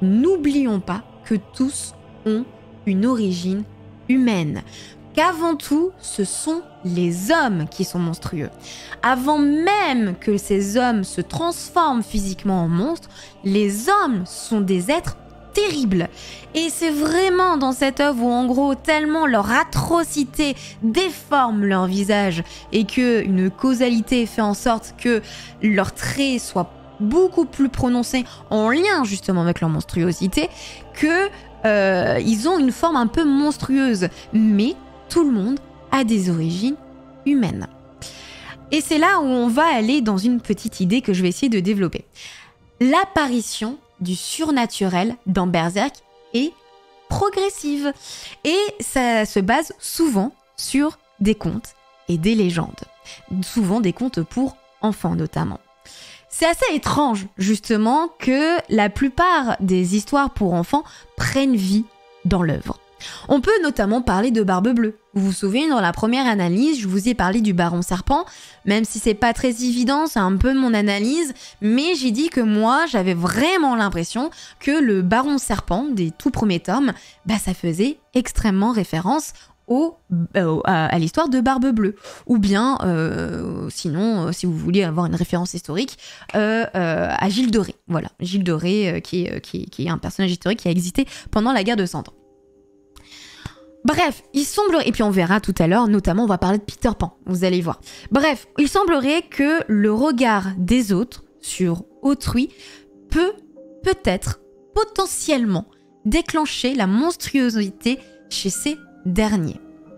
que tous ont une origine humaine. Qu'avant tout, ce sont les hommes qui sont monstrueux. Avant même que ces hommes se transforment physiquement en monstres, les hommes sont des êtres terribles. Et c'est vraiment dans cette œuvre où, en gros, tellement leur atrocité déforme leur visage et qu'une causalité fait en sorte que leurs traits soient beaucoup plus prononcés en lien justement avec leur monstruosité, que ils ont une forme un peu monstrueuse. Mais tout le monde a des origines humaines. Et c'est là où on va aller dans une petite idée que je vais essayer de développer. L'apparition du surnaturel dans Berserk est progressive. Et ça se base souvent sur des contes et des légendes. Souvent des contes pour enfants notamment. C'est assez étrange justement que la plupart des histoires pour enfants prennent vie dans l'œuvre. On peut notamment parler de Barbe Bleue. Vous vous souvenez, dans la première analyse, je vous ai parlé du Baron Serpent, même si c'est pas très évident, c'est un peu mon analyse, mais j'ai dit que moi, j'avais vraiment l'impression que le Baron Serpent, des tout premiers tomes, ça faisait extrêmement référence à l'histoire de Barbe Bleue. Ou bien, sinon, si vous voulez avoir une référence historique, à Gilles de Ré. Voilà, Gilles de Ré, qui est un personnage historique qui a existé pendant la guerre de 100 ans. Bref, il semblerait, et puis on verra tout à l'heure, notamment on va parler de Peter Pan, vous allez voir. Bref, il semblerait que le regard des autres sur autrui peut-être, potentiellement, déclencher la monstruosité chez ces derniers.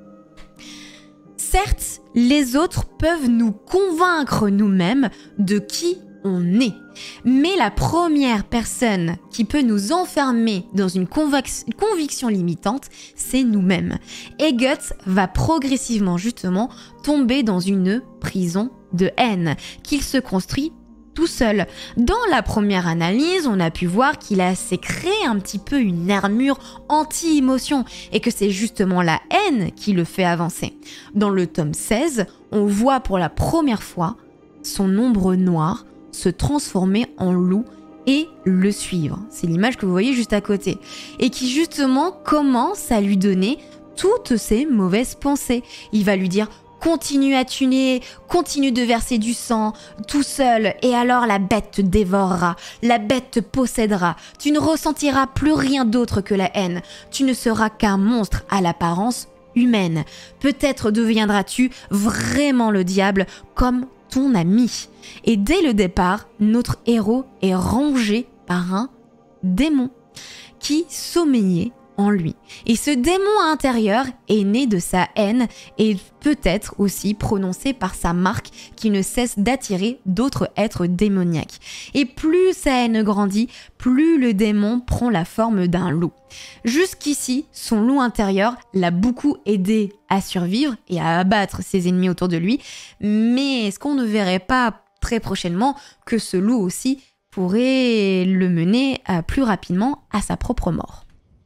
Certes, les autres peuvent nous convaincre nous-mêmes de qui on est. Mais la première personne qui peut nous enfermer dans une conviction limitante, c'est nous-mêmes. Et Guts va progressivement justement tomber dans une prison de haine qu'il se construit tout seul. Dans la première analyse, on a pu voir qu'il s'est créé un petit peu une armure anti-émotion et que c'est justement la haine qui le fait avancer. Dans le tome 16, on voit pour la première fois son ombre noire se transformer en loup et le suivre. C'est l'image que vous voyez juste à côté. Et qui justement commence à lui donner toutes ses mauvaises pensées. Il va lui dire « Continue à tuer, continue de verser du sang, tout seul, et alors la bête te dévorera, la bête te possédera, tu ne ressentiras plus rien d'autre que la haine, tu ne seras qu'un monstre à l'apparence humaine. Peut-être deviendras-tu vraiment le diable comme ton ami. » Et dès le départ, notre héros est rongé par un démon qui sommeillait en lui. Et ce démon intérieur est né de sa haine et peut-être aussi prononcé par sa marque qui ne cesse d'attirer d'autres êtres démoniaques. Et plus sa haine grandit, plus le démon prend la forme d'un loup. Jusqu'ici, son loup intérieur l'a beaucoup aidé à survivre et à abattre ses ennemis autour de lui, mais est-ce qu'on ne verrait pas très prochainement que ce loup aussi pourrait le mener plus rapidement à sa propre mort?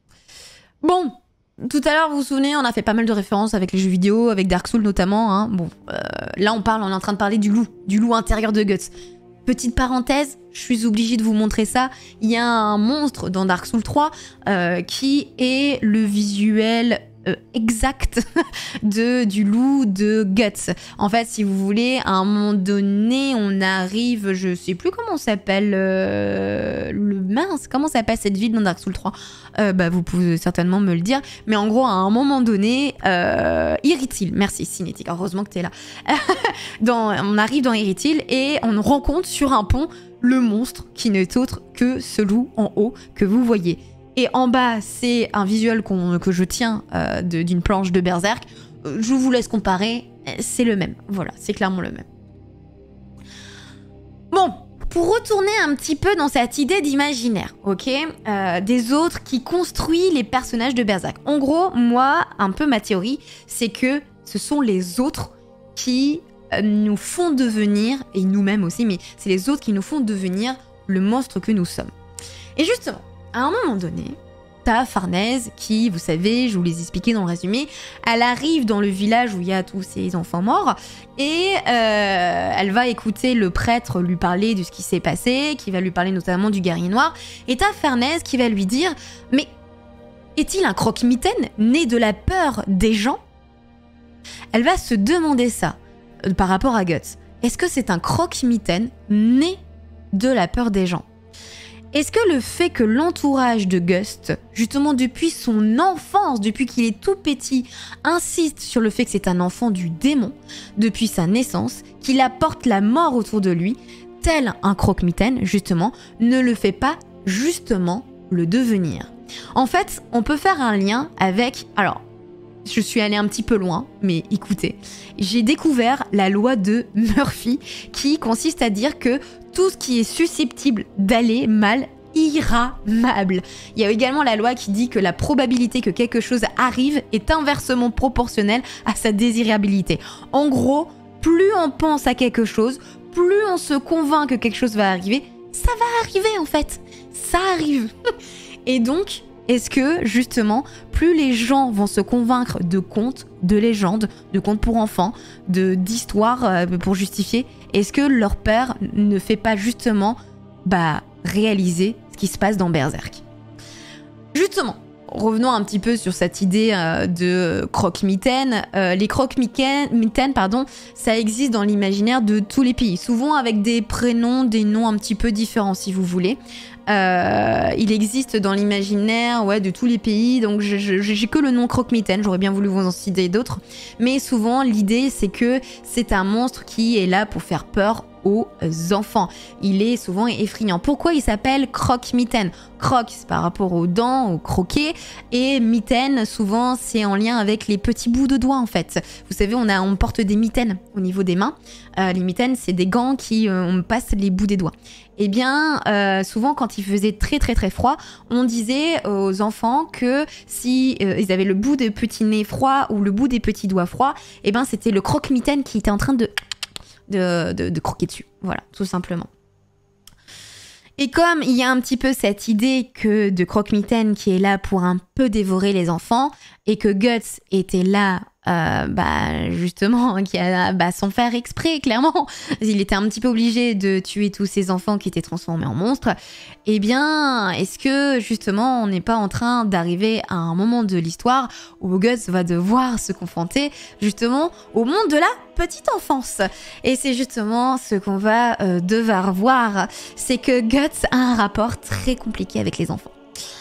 Bon, tout à l'heure, vous vous souvenez, on a fait pas mal de références avec les jeux vidéo, avec Dark Souls notamment. Hein. Bon, là, on est en train de parler du loup intérieur de Guts. Petite parenthèse, je suis obligée de vous montrer ça. Il y a un monstre dans Dark Souls 3 qui est le visuel exact du loup de Guts. En fait, si vous voulez, à un moment donné, on arrive, je sais plus comment s'appelle comment s'appelle cette ville dans Dark Souls 3. Vous pouvez certainement me le dire, mais en gros, à un moment donné, Irithyll, merci Cinétique, heureusement que t'es là. On arrive dans Irithyll et on rencontre sur un pont le monstre qui n'est autre que ce loup en haut que vous voyez. Et en bas, c'est un visuel que je tiens d'une planche de Berserk. Je vous laisse comparer, c'est le même. Voilà, c'est clairement le même. Bon, pour retourner un petit peu dans cette idée d'imaginaire, ok, des autres qui construisent les personnages de Berserk. En gros, moi, un peu ma théorie, c'est que ce sont les autres qui nous font devenir, et nous-mêmes aussi, mais c'est les autres qui nous font devenir le monstre que nous sommes. Et justement, à un moment donné, t'as Farnèse qui, vous savez, je vous les expliquais dans le résumé, elle arrive dans le village où il y a tous ces enfants morts et elle va écouter le prêtre lui parler de ce qui s'est passé, qui va lui parler notamment du guerrier noir. Et t'as Farnèse qui va lui dire « Mais est-il un croque-mitaine né de la peur des gens ?» Elle va se demander ça par rapport à Guts. Est-ce que c'est un croque-mitaine né de la peur des gens ? Est-ce que le fait que l'entourage de Gust, justement depuis son enfance, depuis qu'il est tout petit, insiste sur le fait que c'est un enfant du démon, depuis sa naissance, qu'il apporte la mort autour de lui, tel un croque-mitaine, justement, ne le fait pas justement le devenir? En fait, on peut faire un lien avec... Alors, je suis allée un petit peu loin, mais écoutez, j'ai découvert la loi de Murphy qui consiste à dire que tout ce qui est susceptible d'aller mal ira mal. Il y a également la loi qui dit que la probabilité que quelque chose arrive est inversement proportionnelle à sa désirabilité. En gros, plus on pense à quelque chose, plus on se convainc que quelque chose va arriver, ça va arriver en fait. Ça arrive. Et donc, est-ce que justement, plus les gens vont se convaincre de contes, de légendes, de contes pour enfants, d'histoires pour justifier, est-ce que leur père ne fait pas justement réaliser ce qui se passe dans Berserk? Justement, revenons un petit peu sur cette idée de croque-mitaine. Les croque-mitaines, ça existe dans l'imaginaire de tous les pays, souvent avec des prénoms, des noms un petit peu différents si vous voulez. Il existe dans l'imaginaire de tous les pays, donc j'ai que le nom croque-mitaine, j'aurais bien voulu vous en citer d'autres, mais souvent l'idée c'est que c'est un monstre qui est là pour faire peur aux enfants. Il est souvent effrayant. Pourquoi il s'appelle croque-mitaine? Croque, c'est par rapport aux dents, au croquet, et mitaine, souvent, c'est en lien avec les petits bouts de doigts, en fait. Vous savez, on porte des mitaines au niveau des mains. Les mitaines, c'est des gants qui on passe les bouts des doigts. Eh bien, souvent, quand il faisait très très très froid, on disait aux enfants que si ils avaient le bout de petit nez froid ou le bout des petits doigts froids, eh ben, c'était le croque-mitaine qui était en train de croquer dessus. Voilà, tout simplement. Et comme il y a un petit peu cette idée que de croque-mitaine qui est là pour un peu dévorer les enfants, et que Guts était là justement, qui a sans faire exprès, clairement, il était un petit peu obligé de tuer tous ces enfants qui étaient transformés en monstres, eh bien, est-ce que justement on n'est pas en train d'arriver à un moment de l'histoire où Guts va devoir se confronter justement au monde de la petite enfance? Et c'est justement ce qu'on va devoir voir, c'est que Guts a un rapport très compliqué avec les enfants.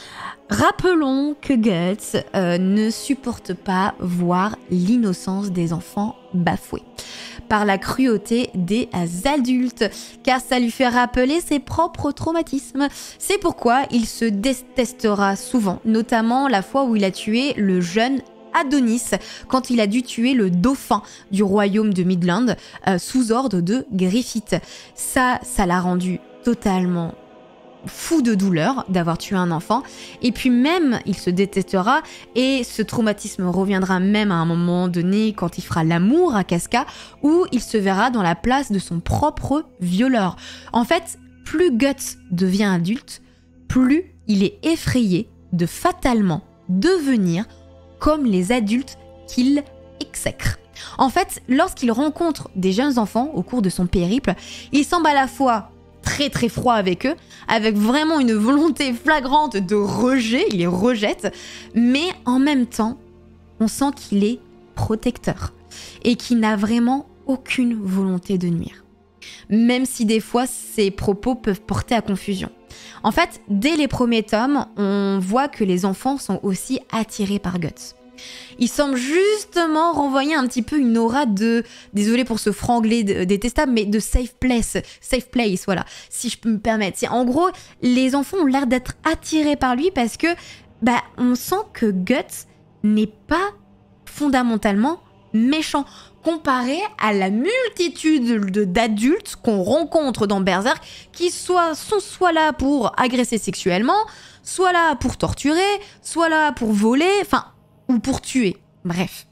Rappelons que Guts ne supporte pas voir l'innocence des enfants bafouée par la cruauté des adultes, car ça lui fait rappeler ses propres traumatismes. C'est pourquoi il se détestera souvent, notamment la fois où il a tué le jeune Adonis, quand il a dû tuer le dauphin du royaume de Midland sous ordre de Griffith. Ça l'a rendu totalement fou de douleur d'avoir tué un enfant, et puis même il se détestera, et ce traumatisme reviendra même à un moment donné quand il fera l'amour à Casca, où il se verra dans la place de son propre violeur. En fait, plus Guts devient adulte, plus il est effrayé de fatalement devenir comme les adultes qu'il exècre. En fait, lorsqu'il rencontre des jeunes enfants au cours de son périple, il semble à la fois très très froid avec eux, avec vraiment une volonté flagrante de rejet, il les rejette, mais en même temps, on sent qu'il est protecteur et qu'il n'a vraiment aucune volonté de nuire. Même si des fois, ses propos peuvent porter à confusion. En fait, dès les premiers tomes, on voit que les enfants sont aussi attirés par Guts. Il semble justement renvoyer un petit peu une aura de, désolé pour ce franglais détestable, mais de safe place, voilà, si je peux me permettre. En gros, les enfants ont l'air d'être attirés par lui parce que, on sent que Guts n'est pas fondamentalement méchant, comparé à la multitude d'adultes qu'on rencontre dans Berserk, qui sont soit là pour agresser sexuellement, soit là pour torturer, soit là pour voler, ou pour tuer. Bref.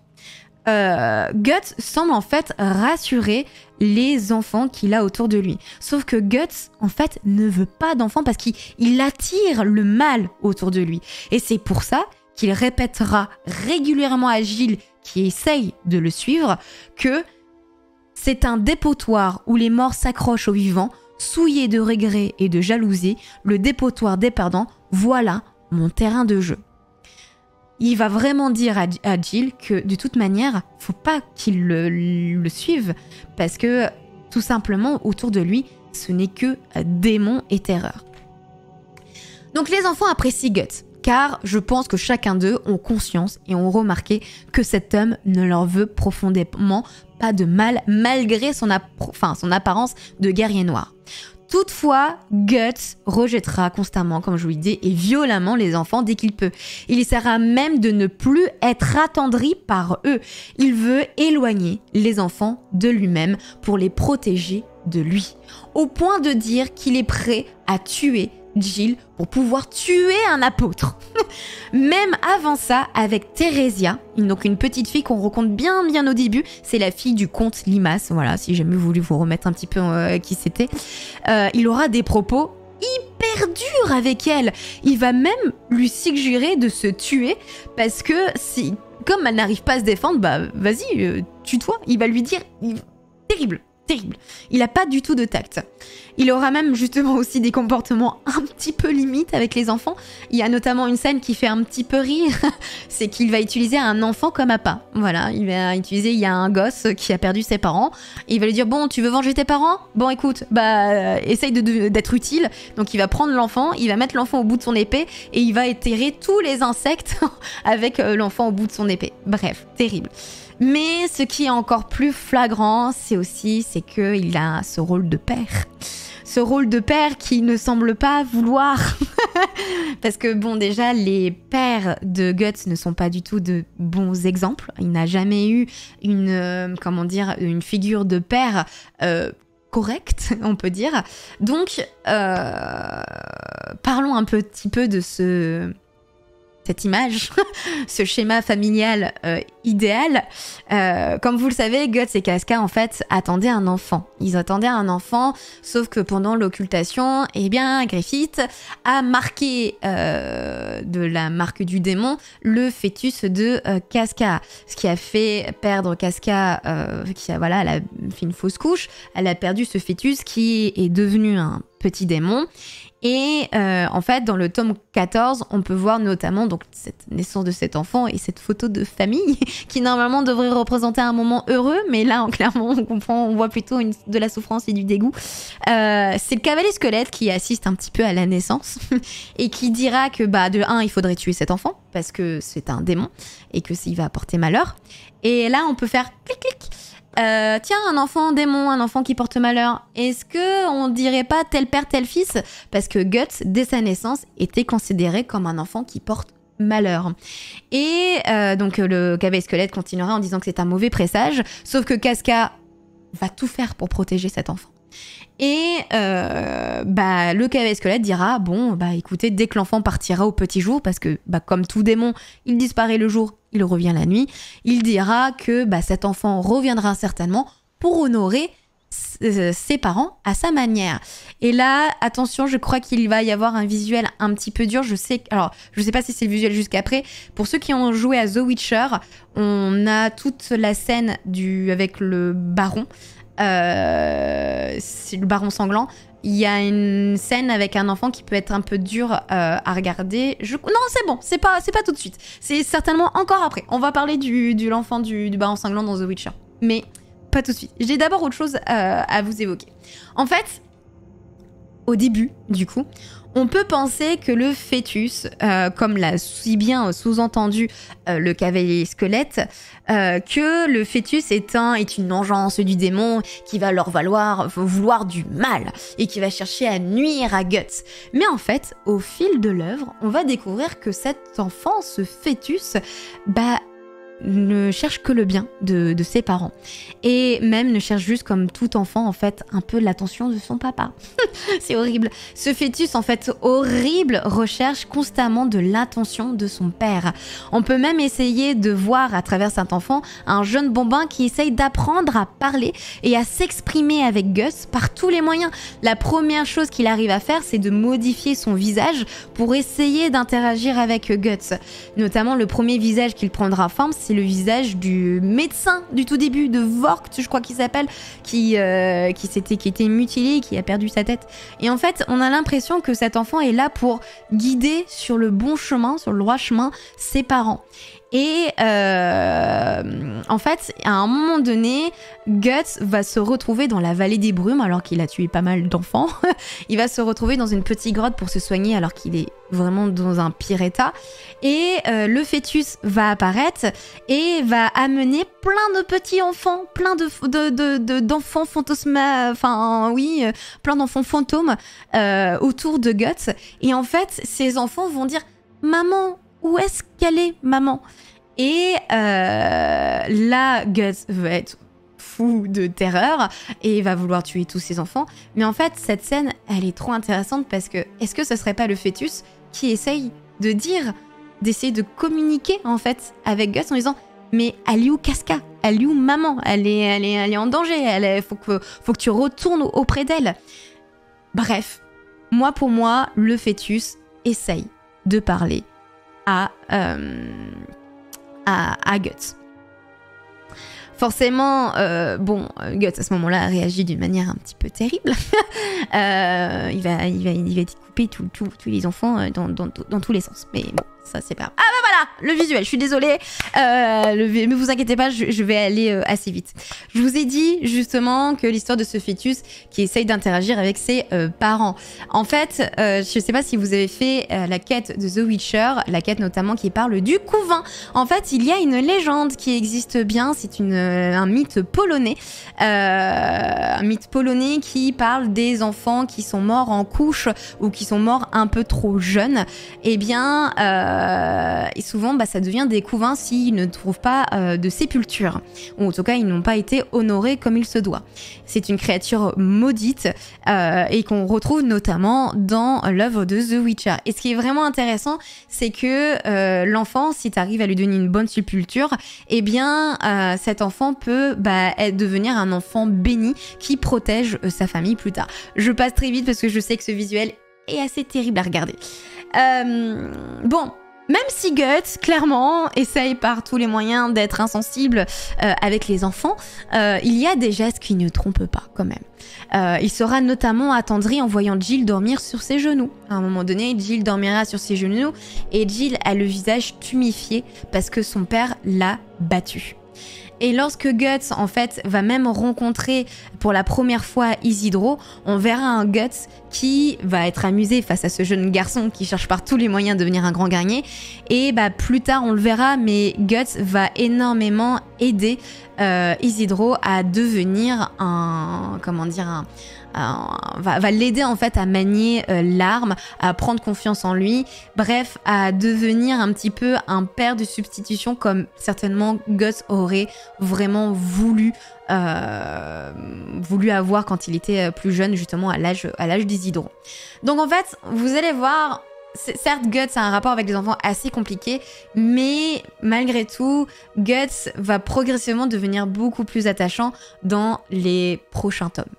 Guts semble en fait rassurer les enfants qu'il a autour de lui. Sauf que Guts, en fait, ne veut pas d'enfants parce qu'il attire le mal autour de lui. Et c'est pour ça qu'il répétera régulièrement à Giles, qui essaye de le suivre, que c'est un dépotoir où les morts s'accrochent aux vivants, souillés de regrets et de jalousie, le dépotoir des perdants, voilà mon terrain de jeu. Il va vraiment dire à Giles que de toute manière, faut pas qu'il le suive parce que tout simplement autour de lui, ce n'est que démons et terreur. Donc les enfants apprécient Guts, car je pense que chacun d'eux ont conscience et ont remarqué que cet homme ne leur veut profondément pas de mal malgré son apparence de guerrier noir. Toutefois, Guts rejettera constamment, comme je vous l'ai dit, et violemment les enfants dès qu'il peut. Il essaiera même de ne plus être attendri par eux. Il veut éloigner les enfants de lui-même pour les protéger de lui. Au point de dire qu'il est prêt à tuer Giles pour pouvoir tuer un apôtre. Même avant ça, avec Theresia, donc une petite fille qu'on rencontre bien au début, c'est la fille du comte Limas, voilà, si j'ai voulu vous remettre un petit peu qui c'était, il aura des propos hyper dur avec elle. Il va même lui suggérer de se tuer parce que si, comme elle n'arrive pas à se défendre, bah vas-y, tue-toi. Il va lui dire, terrible. Terrible. Il a pas du tout de tact. Il aura même justement aussi des comportements un petit peu limites avec les enfants. Il y a notamment une scène qui fait un petit peu rire, c'est qu'il va utiliser un enfant comme appât. Voilà, il y a un gosse qui a perdu ses parents, et il va lui dire, bon, tu veux venger tes parents? Bon, écoute, essaye d'être utile. Donc il va prendre l'enfant, il va mettre l'enfant au bout de son épée, et il va éterrer tous les insectes avec l'enfant au bout de son épée. Bref, terrible. Mais ce qui est encore plus flagrant, c'est qu'il a ce rôle de père. Ce rôle de père qui ne semble pas vouloir. Parce que bon, déjà, les pères de Guts ne sont pas du tout de bons exemples. Il n'a jamais eu une figure de père correcte, on peut dire. Donc, parlons un petit peu de cette image, ce schéma familial idéal. Comme vous le savez, Guts et Casca, en fait, attendaient un enfant. Ils attendaient un enfant, sauf que pendant l'occultation, eh bien, Griffith a marqué de la marque du démon le fœtus de Casca, ce qui a fait perdre Casca, elle a fait une fausse couche, elle a perdu ce fœtus qui est devenu un petit démon. Et en fait, dans le tome 14, on peut voir notamment donc cette naissance de cet enfant et cette photo de famille qui normalement devrait représenter un moment heureux, mais là, clairement, on voit plutôt de la souffrance et du dégoût. C'est le cavalier squelette qui assiste un petit peu à la naissance et qui dira que de un, il faudrait tuer cet enfant parce que c'est un démon et que il va apporter malheur. Et là, on peut faire clic clic. Tiens, un enfant démon, un enfant qui porte malheur, est-ce que on dirait pas tel père, tel fils? Parce que Guts, dès sa naissance, était considéré comme un enfant qui porte malheur. Et donc le cavalier squelette continuera en disant que c'est un mauvais présage, sauf que Casca va tout faire pour protéger cet enfant. Et le cavalier squelette dira, écoutez, dès que l'enfant partira au petit jour, parce que comme tout démon, il disparaît le jour, il revient la nuit, il dira que cet enfant reviendra certainement pour honorer ses parents à sa manière. Et là, attention, je crois qu'il va y avoir un visuel un petit peu dur. Je sais pas si c'est le visuel jusqu'après. Pour ceux qui ont joué à The Witcher, on a toute la scène avec le baron. C'est le baron sanglant. Il y a une scène avec un enfant qui peut être un peu dur à regarder. Non, c'est bon, c'est pas tout de suite. C'est certainement encore après. On va parler de l'enfant du baron sanglant dans The Witcher. Mais pas tout de suite. J'ai d'abord autre chose à vous évoquer. En fait, au début, du coup, on peut penser que le fœtus, comme l'a si bien sous-entendu le cavalier squelette, que le fœtus est une engeance du démon qui va leur vouloir du mal et qui va chercher à nuire à Guts. Mais en fait, au fil de l'œuvre, on va découvrir que cet enfant, ce fœtus, ne cherche que le bien de ses parents. Et même ne cherche juste, comme tout enfant, en fait, un peu l'attention de son papa. C'est horrible. Ce fœtus, en fait, horrible, recherche constamment de l'attention de son père. On peut même essayer de voir à travers cet enfant un jeune bambin qui essaye d'apprendre à parler et à s'exprimer avec Gus par tous les moyens. La première chose qu'il arrive à faire, c'est de modifier son visage pour essayer d'interagir avec Guts. Notamment, le premier visage qu'il prendra forme, c'est le visage du médecin du tout début, de Vogt, je crois qu'il s'appelle, qui était mutilé, qui a perdu sa tête. Et en fait, on a l'impression que cet enfant est là pour guider sur le bon chemin, sur le droit chemin, ses parents. Et en fait, à un moment donné, Guts va se retrouver dans la vallée des brumes alors qu'il a tué pas mal d'enfants. Il va se retrouver dans une petite grotte pour se soigner alors qu'il est vraiment dans un pire état. Et le fœtus va apparaître et va amener plein de petits enfants, plein d'enfants plein d'enfants fantômes autour de Guts. Et en fait, ces enfants vont dire « Maman, où est-ce qu'elle est, maman ?» Et là, Guts va être fou de terreur et va vouloir tuer tous ses enfants. Mais en fait, cette scène, elle est trop intéressante parce que est-ce que ce serait pas le fœtus qui essaye d'essayer de communiquer en fait avec Guts en disant « Mais elle est où Casca ? Elle est où maman ? Elle est en danger. Faut que tu retournes auprès d'elle. » Bref. pour moi, le fœtus essaye de parler à Guts. Forcément, Guts à ce moment-là réagit d'une manière un petit peu terrible. Il va découper tous les enfants dans tous les sens. Mais bon, ça c'est pas grave. Ah bah voilà, le visuel, je suis désolée. Ne vous inquiétez pas, je vais aller assez vite. Je vous ai dit justement que l'histoire de ce fœtus qui essaye d'interagir avec ses parents. En fait, je sais pas si vous avez fait la quête de The Witcher, la quête notamment qui parle du couvain. En fait, il y a une légende qui existe bien, c'est un mythe polonais. Un mythe polonais qui parle des enfants qui sont morts en couche ou qui sont morts un peu trop jeunes. Eh bien, et souvent, ça devient des couvains s'ils ne trouvent pas de sépulture. Ou en tout cas, ils n'ont pas été honorés comme il se doit. C'est une créature maudite et qu'on retrouve notamment dans l'œuvre de The Witcher. Et ce qui est vraiment intéressant, c'est que l'enfant, si tu arrives à lui donner une bonne sépulture, eh bien, cet enfant peut devenir un enfant béni qui protège sa famille plus tard. Je passe très vite parce que je sais que ce visuel est assez terrible à regarder. Même si Guts, clairement, essaye par tous les moyens d'être insensible avec les enfants, il y a des gestes qui ne trompent pas quand même. Il sera notamment attendri en voyant Jill dormir sur ses genoux. À un moment donné, Jill dormira sur ses genoux et Jill a le visage tuméfié parce que son père l'a battue. Et lorsque Guts, en fait, va même rencontrer pour la première fois Isidro, on verra un Guts qui va être amusé face à ce jeune garçon qui cherche par tous les moyens de devenir un grand guerrier. Et plus tard, on le verra, mais Guts va énormément aider Isidro à devenir va l'aider en fait à manier l'arme, à prendre confiance en lui, bref, à devenir un petit peu un père de substitution comme certainement Guts aurait vraiment voulu avoir quand il était plus jeune, justement à l'âge d'Isidro. Donc en fait, vous allez voir, certes Guts a un rapport avec les enfants assez compliqué, mais malgré tout, Guts va progressivement devenir beaucoup plus attachant dans les prochains tomes.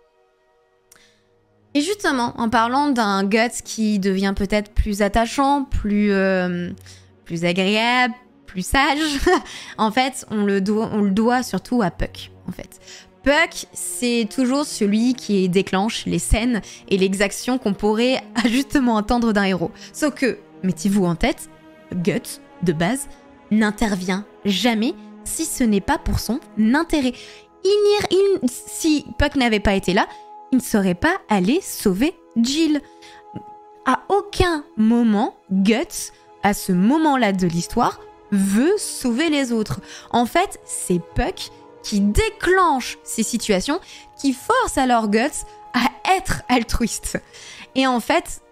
Et justement, en parlant d'un Guts qui devient peut-être plus attachant, plus agréable, plus sage, en fait, on le doit surtout à Puck, en fait. Puck, c'est toujours celui qui déclenche les scènes et les actions qu'on pourrait justement attendre d'un héros. Sauf que, mettez-vous en tête, Guts, de base, n'intervient jamais si ce n'est pas pour son intérêt. Si Puck n'avait pas été là, il ne serait pas allé sauver Jill. À aucun moment, Guts, à ce moment-là de l'histoire, veut sauver les autres. En fait, c'est Puck qui déclenche ces situations, qui force alors Guts à être altruiste. Et en fait,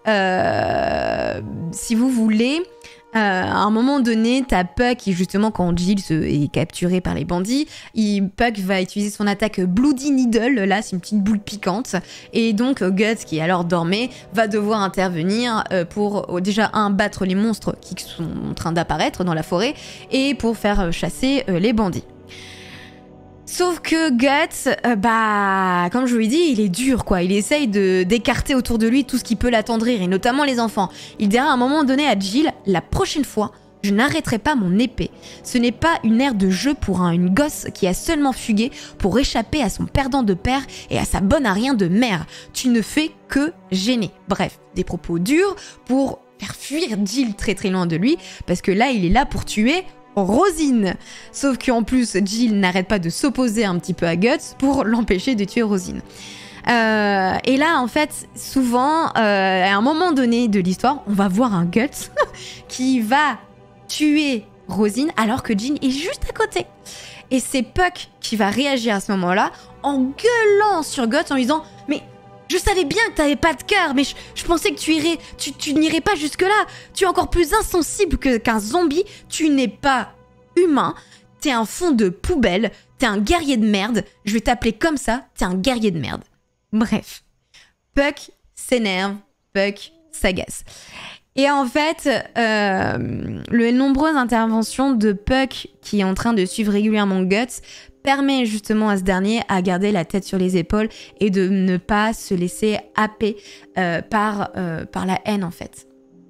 si vous voulez, à un moment donné, t'as Puck qui, justement, quand Jill est capturée par les bandits, Puck va utiliser son attaque Bloody Needle, là, c'est une petite boule piquante, et donc Guts, qui alors dormait, va devoir intervenir pour déjà, battre les monstres qui sont en train d'apparaître dans la forêt, et pour faire chasser les bandits. Sauf que Guts, comme je vous l'ai dit, il est dur, quoi. Il essaye d'écarter autour de lui tout ce qui peut l'attendrir, et notamment les enfants. Il dira à un moment donné à Jill, la prochaine fois, je n'arrêterai pas mon épée. Ce n'est pas une aire de jeu pour une gosse qui a seulement fugué pour échapper à son perdant de père et à sa bonne à rien de mère. Tu ne fais que gêner. Bref, des propos durs pour faire fuir Jill très très loin de lui, parce que là, il est là pour tuer Rosine. Sauf qu'en plus, Jill n'arrête pas de s'opposer un petit peu à Guts pour l'empêcher de tuer Rosine. Et là, en fait, souvent, à un moment donné de l'histoire, on va voir un Guts qui va tuer Rosine alors que Jill est juste à côté. Et c'est Puck qui va réagir à ce moment-là en gueulant sur Guts en lui disant « Mais je savais bien que t'avais pas de cœur, mais je pensais que tu n'irais pas jusque-là. Tu es encore plus insensible qu'un zombie. Tu n'es pas humain. T'es un fond de poubelle. T'es un guerrier de merde. Je vais t'appeler comme ça. T'es un guerrier de merde. » Bref. Puck s'énerve. Puck s'agace. Et en fait, les nombreuses interventions de Puck qui est en train de suivre régulièrement Guts permet justement à ce dernier à garder la tête sur les épaules et de ne pas se laisser happer par la haine en fait.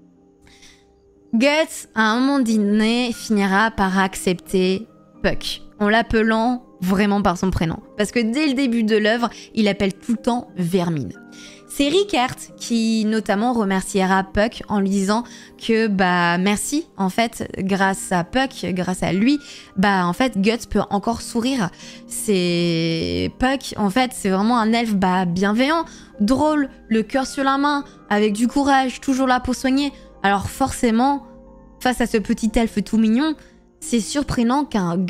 Guts, à un moment donné, finira par accepter Puck, en l'appelant vraiment par son prénom. Parce que dès le début de l'œuvre, il appelle tout le temps Vermine. C'est Rickert qui notamment remerciera Puck en lui disant que merci en fait grâce à Puck, grâce à lui, en fait Guts peut encore sourire. C'est Puck en fait, c'est vraiment un elfe bienveillant, drôle, le cœur sur la main, avec du courage, toujours là pour soigner. Alors forcément, face à ce petit elfe tout mignon, c'est surprenant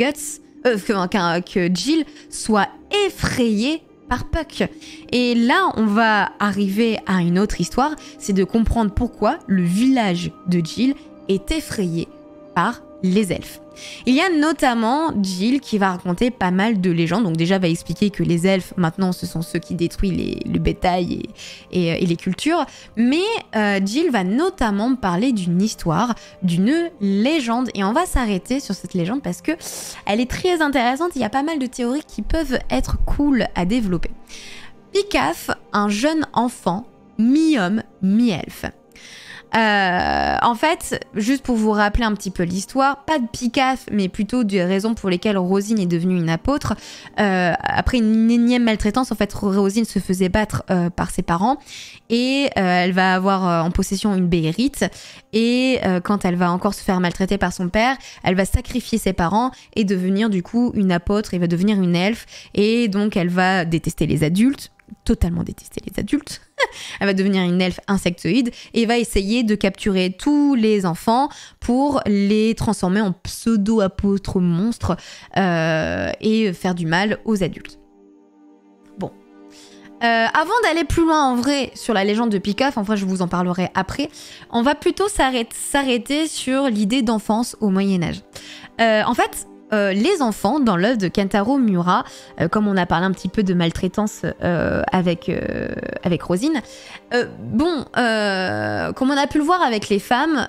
que Jill soit effrayée par Puck. Et là, on va arriver à une autre histoire, c'est de comprendre pourquoi le village de Jill est effrayé par les elfes. Il y a notamment Jill qui va raconter pas mal de légendes, donc déjà va expliquer que les elfes, maintenant, ce sont ceux qui détruisent le bétail et les cultures, mais Jill va notamment parler d'une histoire, d'une légende, et on va s'arrêter sur cette légende parce que elle est très intéressante, il y a pas mal de théories qui peuvent être cool à développer. Picaf, un jeune enfant, mi-homme, mi-elfe. En fait, juste pour vous rappeler un petit peu l'histoire, pas de Picaf, mais plutôt des raisons pour lesquelles Rosine est devenue une apôtre. Après une énième maltraitance, en fait, Rosine se faisait battre par ses parents et elle va avoir en possession une béhérite. Et quand elle va encore se faire maltraiter par son père, elle va sacrifier ses parents et devenir du coup une apôtre et va devenir une elfe. Et donc, elle va détester les adultes. Totalement détester les adultes. Elle va devenir une elfe insectoïde et va essayer de capturer tous les enfants pour les transformer en pseudo-apôtres monstres et faire du mal aux adultes. Bon. Avant d'aller plus loin en vrai sur la légende de Picaf, enfin je vous en parlerai après, on va plutôt s'arrêter sur l'idée d'enfance au Moyen-Âge. En fait, les enfants dans l'œuvre de Kentaro Miura, comme on a parlé un petit peu de maltraitance avec Rosine, comme on a pu le voir avec les femmes,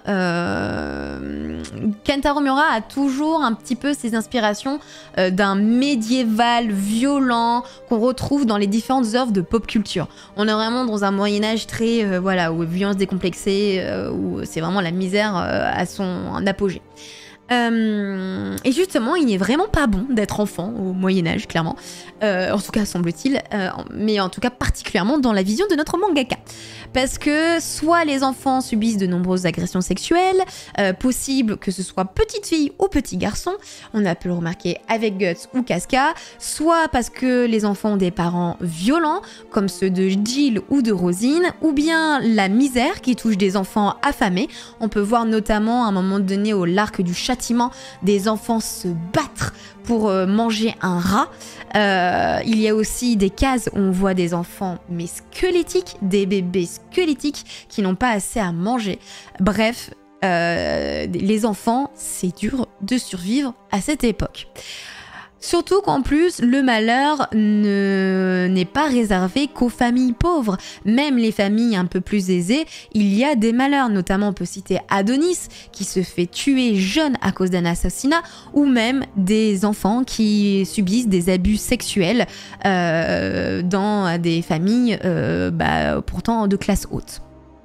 Kentaro Miura a toujours un petit peu ses inspirations d'un médiéval violent qu'on retrouve dans les différentes œuvres de pop culture. On est vraiment dans un Moyen-Âge très, où violence décomplexée, où c'est vraiment la misère à son apogée. Et justement, il n'est vraiment pas bon d'être enfant au Moyen-Âge, clairement. En tout cas, semble-t-il. Mais en tout cas, particulièrement dans la vision de notre mangaka. Parce que soit les enfants subissent de nombreuses agressions sexuelles, possible que ce soit petite fille ou petit garçon, on a pu le remarquer avec Guts ou Casca, soit parce que les enfants ont des parents violents, comme ceux de Jill ou de Rosine, ou bien la misère qui touche des enfants affamés. On peut voir notamment à un moment donné au l'arc du châtiment des enfants se battre pour manger un rat. Il y a aussi des cases où on voit des enfants mais squelettiques, des bébés squelettiques qui n'ont pas assez à manger. Bref, les enfants, c'est dur de survivre à cette époque. Surtout qu'en plus, le malheur n'est pas réservé qu'aux familles pauvres. Même les familles un peu plus aisées, il y a des malheurs. Notamment, on peut citer Adonis, qui se fait tuer jeune à cause d'un assassinat, ou même des enfants qui subissent des abus sexuels dans des familles pourtant de classe haute.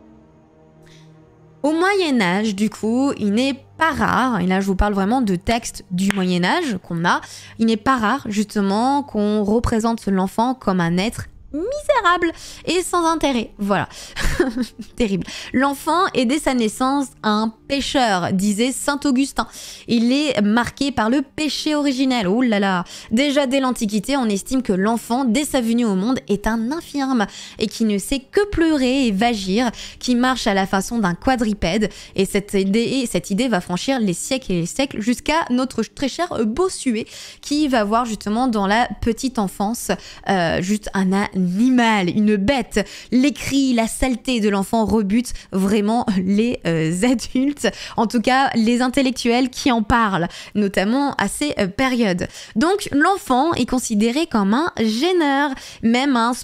Au Moyen-Âge, du coup, il n'est pas rare, et là je vous parle vraiment de textes du Moyen-Âge qu'on a, il n'est pas rare justement qu'on représente l'enfant comme un être misérable et sans intérêt. Voilà. Terrible. L'enfant est dès sa naissance un pécheur, disait saint Augustin. Il est marqué par le péché originel. Oh là là. Déjà dès l'Antiquité, on estime que l'enfant, dès sa venue au monde, est un infirme et qui ne sait que pleurer et vagir, qui marche à la façon d'un quadrupède. Et cette idée va franchir les siècles et les siècles jusqu'à notre très cher Bossuet, qui va voir justement dans la petite enfance juste un animal, une bête. Les cris, la saleté de l'enfant rebute vraiment les adultes, en tout cas les intellectuels qui en parlent, notamment à ces périodes. Donc l'enfant est considéré comme un gêneur, même un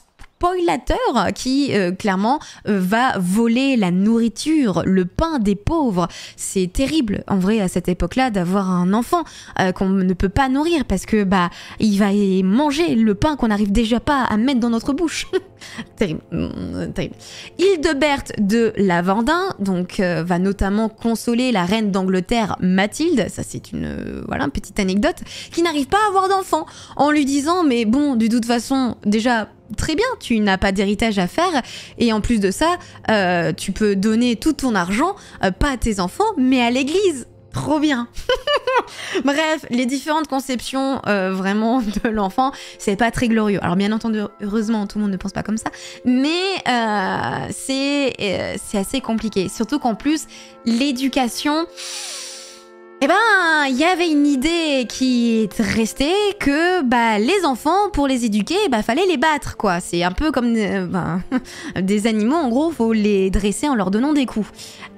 spoliateur qui clairement va voler la nourriture, le pain des pauvres. C'est terrible en vrai à cette époque-là d'avoir un enfant qu'on ne peut pas nourrir parce que il va manger le pain qu'on n'arrive déjà pas à mettre dans notre bouche. Terrible, terrible. Hildebert de Lavandin donc va notamment consoler la reine d'Angleterre Mathilde, ça c'est une petite anecdote, qui n'arrive pas à avoir d'enfant en lui disant mais bon de toute façon déjà très bien, tu n'as pas d'héritage à faire et en plus de ça tu peux donner tout ton argent pas à tes enfants mais à l'église. Trop bien. Bref, les différentes conceptions vraiment de l'enfant, c'est pas très glorieux. Alors bien entendu, heureusement, tout le monde ne pense pas comme ça, mais c'est assez compliqué. Surtout qu'en plus, l'éducation... il y avait une idée qui est restée que les enfants, pour les éduquer, fallait les battre, quoi. C'est un peu comme des animaux, en gros, faut les dresser en leur donnant des coups.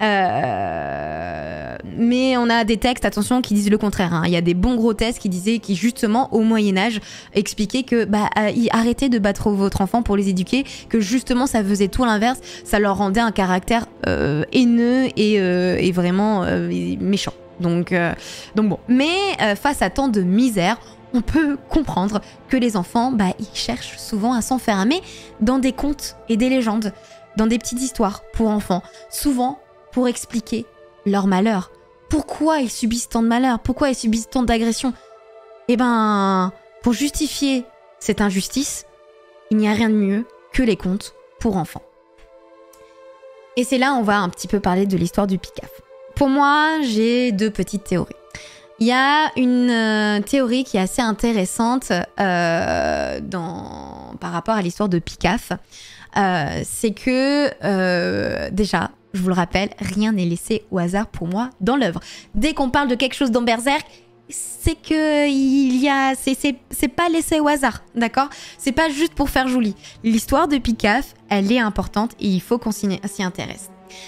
Mais on a des textes, attention, qui disent le contraire. Hein. Il y a des bons gros textes qui justement, au Moyen-Âge, expliquaient que arrêtez de battre votre enfant pour les éduquer, que justement, ça faisait tout l'inverse, ça leur rendait un caractère haineux et vraiment méchant. Donc bon, mais face à tant de misère, on peut comprendre que les enfants, ils cherchent souvent à s'enfermer dans des contes et des légendes, dans des petites histoires pour enfants, souvent pour expliquer leur malheur. Pourquoi ils subissent tant de malheur? Pourquoi ils subissent tant d'agressions? Pour justifier cette injustice, il n'y a rien de mieux que les contes pour enfants. Et c'est là on va un petit peu parler de l'histoire du Picaf. Pour moi, j'ai deux petites théories. Il y a une théorie qui est assez intéressante par rapport à l'histoire de Picaf. C'est que, déjà, je vous le rappelle, rien n'est laissé au hasard pour moi dans l'œuvre. Dès qu'on parle de quelque chose dans Berserk, c'est que c'est pas laissé au hasard, d'accord? C'est pas juste pour faire joli. L'histoire de Picaf, elle est importante et il faut qu'on s'y intéresse.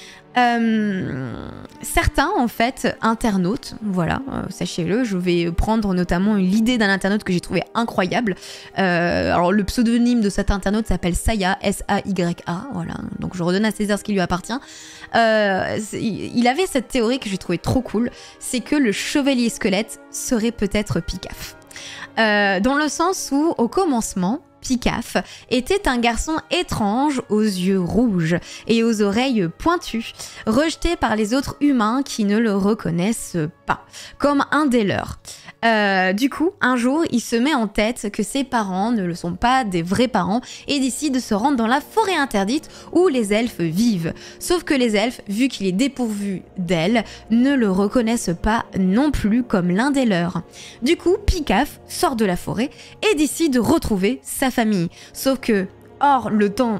Certains en fait internautes, sachez-le, je vais prendre notamment l'idée d'un internaute que j'ai trouvé incroyable. Alors le pseudonyme de cet internaute s'appelle Saya, S-A-Y-A, voilà, donc je redonne à César ce qui lui appartient. Il avait cette théorie que j'ai trouvée trop cool, c'est que le chevalier squelette serait peut-être Picaf. Dans le sens où au commencement, Picaf était un garçon étrange aux yeux rouges et aux oreilles pointues, rejeté par les autres humains qui ne le reconnaissent pas, comme un des leurs. Du coup, un jour, il se met en tête que ses parents ne le sont pas des vrais parents et décide de se rendre dans la forêt interdite où les elfes vivent. Sauf que les elfes, vu qu'il est dépourvu d'ailes, ne le reconnaissent pas non plus comme l'un des leurs. Du coup, Picaf sort de la forêt et décide de retrouver sa famille. Sauf que or, le temps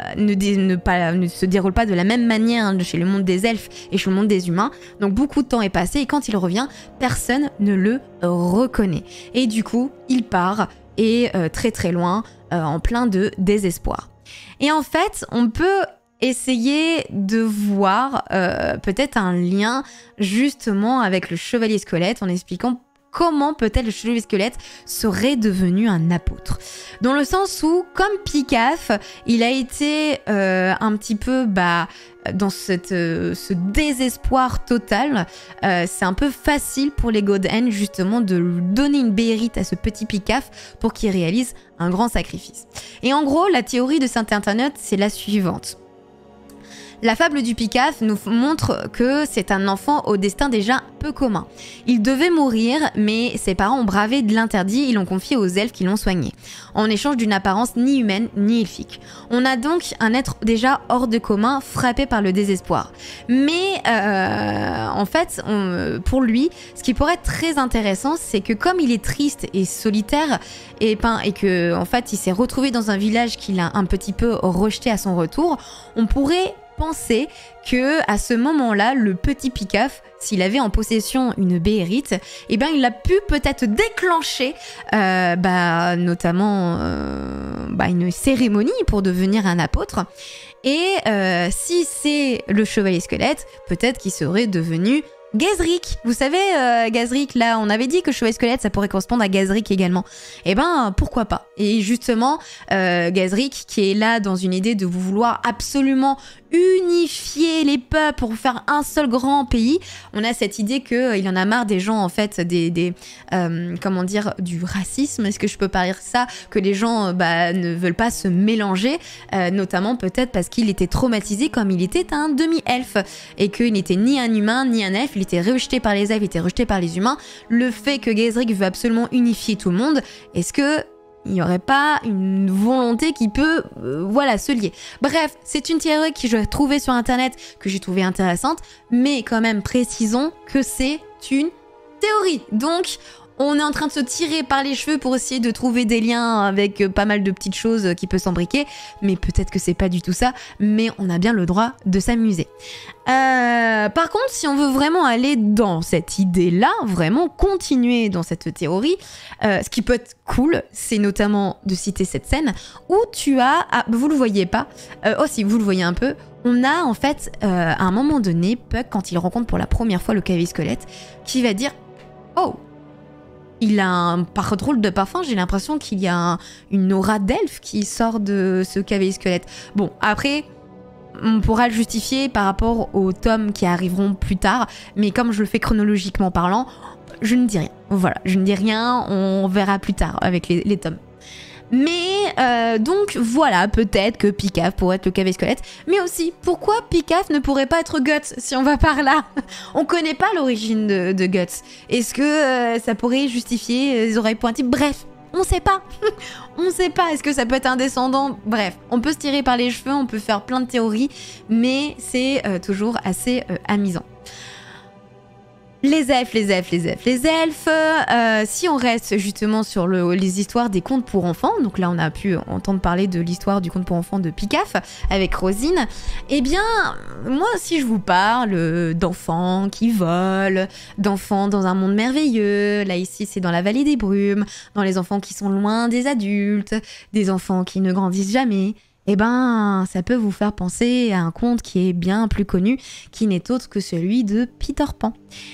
ne se déroule pas de la même manière chez le monde des elfes et chez le monde des humains. Donc beaucoup de temps est passé et quand il revient, personne ne le reconnaît. Et du coup, il part et très très loin, en plein de désespoir. Et en fait, on peut essayer de voir peut-être un lien justement avec le chevalier squelette en expliquant comment peut-être le chevalier squelette serait devenu un apôtre. Dans le sens où, comme Picaf, il a été un petit peu dans ce désespoir total. C'est un peu facile pour les Godhen justement de lui donner une béhérite à ce petit Picaf pour qu'il réalise un grand sacrifice. Et en gros, la théorie de cet internaute, c'est la suivante. La fable du Picaf nous montre que c'est un enfant au destin déjà peu commun. Il devait mourir, mais ses parents ont bravé de l'interdit et l'ont confié aux elfes qui l'ont soigné, en échange d'une apparence ni humaine ni elfique. On a donc un être déjà hors de commun, frappé par le désespoir. Mais en fait, pour lui, ce qui pourrait être très intéressant, c'est que comme il est triste et solitaire, et que en fait, il s'est retrouvé dans un village qu'il a un petit peu rejeté à son retour, on pourrait penser que à ce moment-là, le petit Picaf, s'il avait en possession une béhérite, il a pu peut-être déclencher notamment une cérémonie pour devenir un apôtre. Et si c'est le chevalier squelette, peut-être qu'il serait devenu Gazric, vous savez, Gazric, là, on avait dit que Chevalier Squelette, ça pourrait correspondre à Gazric également. Eh ben, pourquoi pas? Et justement, Gazric, qui est là dans une idée de vouloir absolument unifier les peuples pour faire un seul grand pays, on a cette idée qu'il en a marre des gens, en fait, comment dire, du racisme, est-ce que je peux parler de ça? Que les gens ne veulent pas se mélanger, notamment peut-être parce qu'il était traumatisé comme il était un demi-elfe, et qu'il n'était ni un humain, ni un elfe, il était rejeté par les elfes, il était rejeté par les humains. Le fait que Gazric veut absolument unifier tout le monde, est-ce que il n'y aurait pas une volonté qui peut, se lier. Bref, c'est une théorie que je trouvais sur internet, que j'ai trouvée intéressante, mais quand même précisons que c'est une théorie. Donc, on est en train de se tirer par les cheveux pour essayer de trouver des liens avec pas mal de petites choses qui peuvent s'embriquer, mais peut-être que c'est pas du tout ça, mais on a bien le droit de s'amuser. Par contre, si on veut vraiment aller dans cette idée-là, vraiment continuer dans cette théorie, ce qui peut être cool, c'est notamment de citer cette scène où tu as... vous le voyez pas, si vous le voyez un peu, on a en fait, à un moment donné, Puck, quand il rencontre pour la première fois le Cavalier Squelette, qui va dire « Oh !» Il a un drôle de parfum, j'ai l'impression qu'il y a une aura d'elfe qui sort de ce Cavalier Squelette. Bon, après, on pourra le justifier par rapport aux tomes qui arriveront plus tard, mais comme je le fais chronologiquement parlant, je ne dis rien. Voilà, je ne dis rien, on verra plus tard avec les tomes. Mais donc voilà, peut-être que Picaf pourrait être le Cavalier Squelette, mais aussi pourquoi Picaf ne pourrait pas être Guts si on va par là? On connaît pas l'origine de Guts. Est-ce que ça pourrait justifier les oreilles pointues? Bref, on sait pas. On sait pas. Est-ce que ça peut être un descendant? Bref, on peut se tirer par les cheveux, on peut faire plein de théories, mais c'est toujours assez amusant. Les elfes. Si on reste justement sur les histoires des contes pour enfants, donc là on a pu entendre parler de l'histoire du conte pour enfants de Picaf avec Rosine, eh bien moi si je vous parle d'enfants qui volent, d'enfants dans un monde merveilleux, là ici c'est dans la vallée des brumes, dans les enfants qui sont loin des adultes, des enfants qui ne grandissent jamais, eh ben, ça peut vous faire penser à un conte qui est bien plus connu, qui n'est autre que celui de Peter Pan.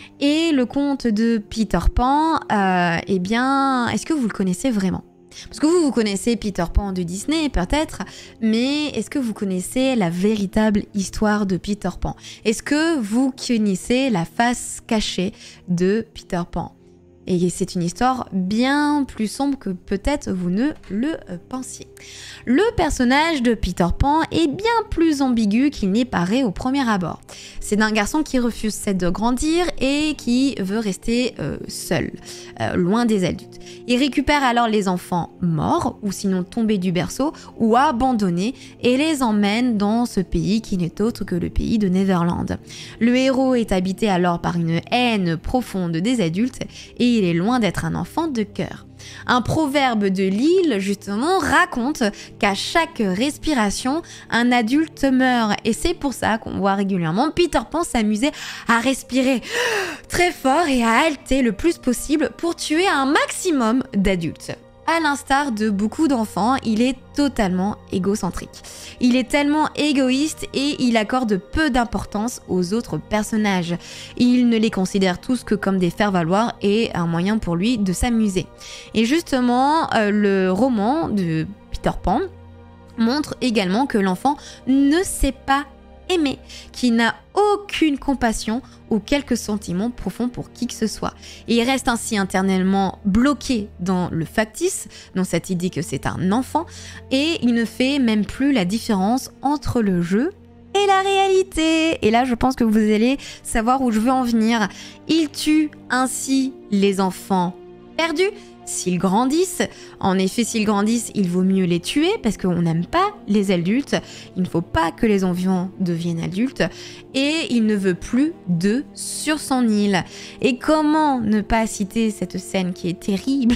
Et le conte de Peter Pan, eh bien, est-ce que vous le connaissez vraiment? Parce que vous connaissez Peter Pan de Disney, peut-être, mais est-ce que vous connaissez la véritable histoire de Peter Pan? Est-ce que vous connaissez la face cachée de Peter Pan? Et c'est une histoire bien plus sombre que peut-être vous ne le pensiez. Le personnage de Peter Pan est bien plus ambigu qu'il n'y paraît au premier abord. C'est un garçon qui refuse de grandir et qui veut rester seul, loin des adultes. Il récupère alors les enfants morts, ou sinon tombés du berceau, ou abandonnés, et les emmène dans ce pays qui n'est autre que le pays de Neverland. Le héros est habité alors par une haine profonde des adultes, et il est loin d'être un enfant de cœur. Un proverbe de l'île, justement, raconte qu'à chaque respiration, un adulte meurt. Et c'est pour ça qu'on voit régulièrement Peter Pan s'amuser à respirer très fort et à halter le plus possible pour tuer un maximum d'adultes. À l'instar de beaucoup d'enfants, il est totalement égocentrique. Il est tellement égoïste et il accorde peu d'importance aux autres personnages. Il ne les considère tous que comme des faire-valoir et un moyen pour lui de s'amuser. Et justement, le roman de Peter Pan montre également que l'enfant ne sait pas aimer, qui n'a aucune compassion ou quelques sentiments profonds pour qui que ce soit. Et il reste ainsi éternellement bloqué dans le factice, dans cette idée que c'est un enfant, et il ne fait même plus la différence entre le jeu et la réalité. Et là, je pense que vous allez savoir où je veux en venir. Il tue ainsi les enfants perdus. S'ils grandissent, en effet, s'ils grandissent, il vaut mieux les tuer parce qu'on n'aime pas les adultes. Il ne faut pas que les enfants deviennent adultes et il ne veut plus d'eux sur son île. Et comment ne pas citer cette scène qui est terrible,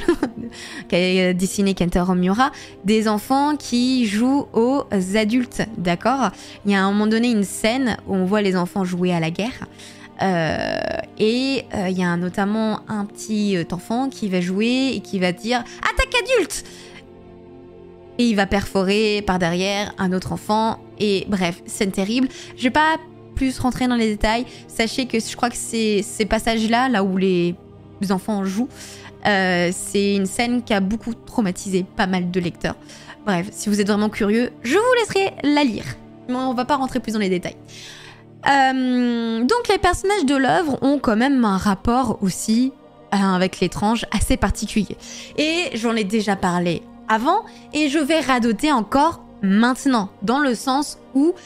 qu'a dessiné Kentaro Miura, des enfants qui jouent aux adultes, d'accord? Il y a à un moment donné une scène où on voit les enfants jouer à la guerre. Il y a notamment un petit enfant qui va jouer et qui va dire « Attaque adulte !» Et il va perforer par derrière un autre enfant. Et bref, scène terrible. Je vais pas plus rentrer dans les détails. Sachez que je crois que ces passages-là, là où les enfants jouent, c'est une scène qui a beaucoup traumatisé pas mal de lecteurs. Bref, si vous êtes vraiment curieux, je vous laisserai la lire. Mais on va pas rentrer plus dans les détails. Donc les personnages de l'œuvre ont quand même un rapport aussi avec l'étrange assez particulier. Et j'en ai déjà parlé avant, et je vais radoter encore maintenant, dans le sens où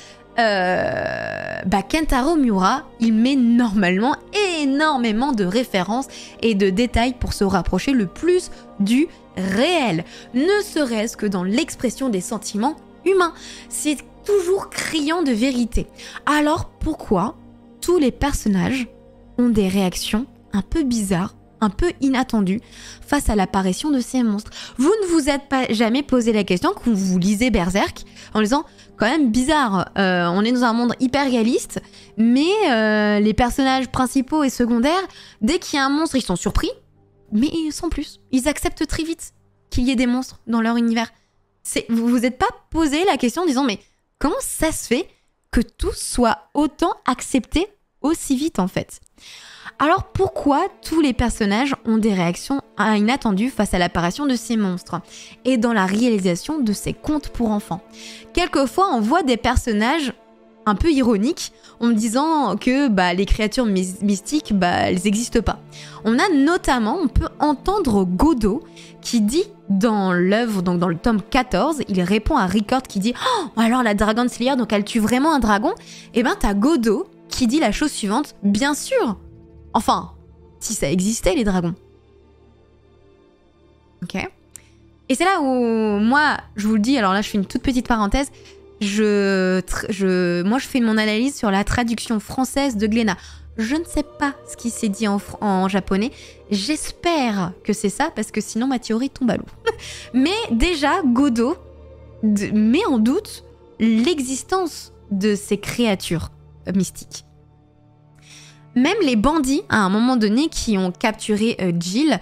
Kentaro Miura, il met normalement énormément de références et de détails pour se rapprocher le plus du réel, ne serait-ce que dans l'expression des sentiments humains. C'est toujours criant de vérité. Alors pourquoi tous les personnages ont des réactions un peu bizarres, un peu inattendues face à l'apparition de ces monstres? Vous ne vous êtes pas jamais posé la question quand vous lisez Berserk en disant quand même bizarre, on est dans un monde hyper réaliste, mais les personnages principaux et secondaires, dès qu'il y a un monstre, ils sont surpris, mais sans plus. Ils acceptent très vite qu'il y ait des monstres dans leur univers. Vous vous êtes pas posé la question en disant mais comment ça se fait que tout soit autant accepté aussi vite en fait? Alors pourquoi tous les personnages ont des réactions inattendues face à l'apparition de ces monstres et dans la réalisation de ces contes pour enfants? Quelquefois on voit des personnages un peu ironiques en me disant que les créatures mystiques, elles n'existent pas. On peut entendre Godot qui dit dans l'œuvre, donc dans le tome 14, il répond à Record qui dit « Oh, alors la Dragon Slayer, donc elle tue vraiment un dragon ?» Et t'as Godot qui dit la chose suivante « Bien sûr !» Enfin, si ça existait, les dragons. Ok. Et c'est là où, moi, je vous le dis, alors là, je fais une toute petite parenthèse, moi, je fais mon analyse sur la traduction française de Glénat. Je ne sais pas ce qui s'est dit en japonais. J'espère que c'est ça, parce que sinon, ma théorie tombe à l'eau. Mais déjà, Godot met en doute l'existence de ces créatures mystiques. Même les bandits, à un moment donné, qui ont capturé Jill,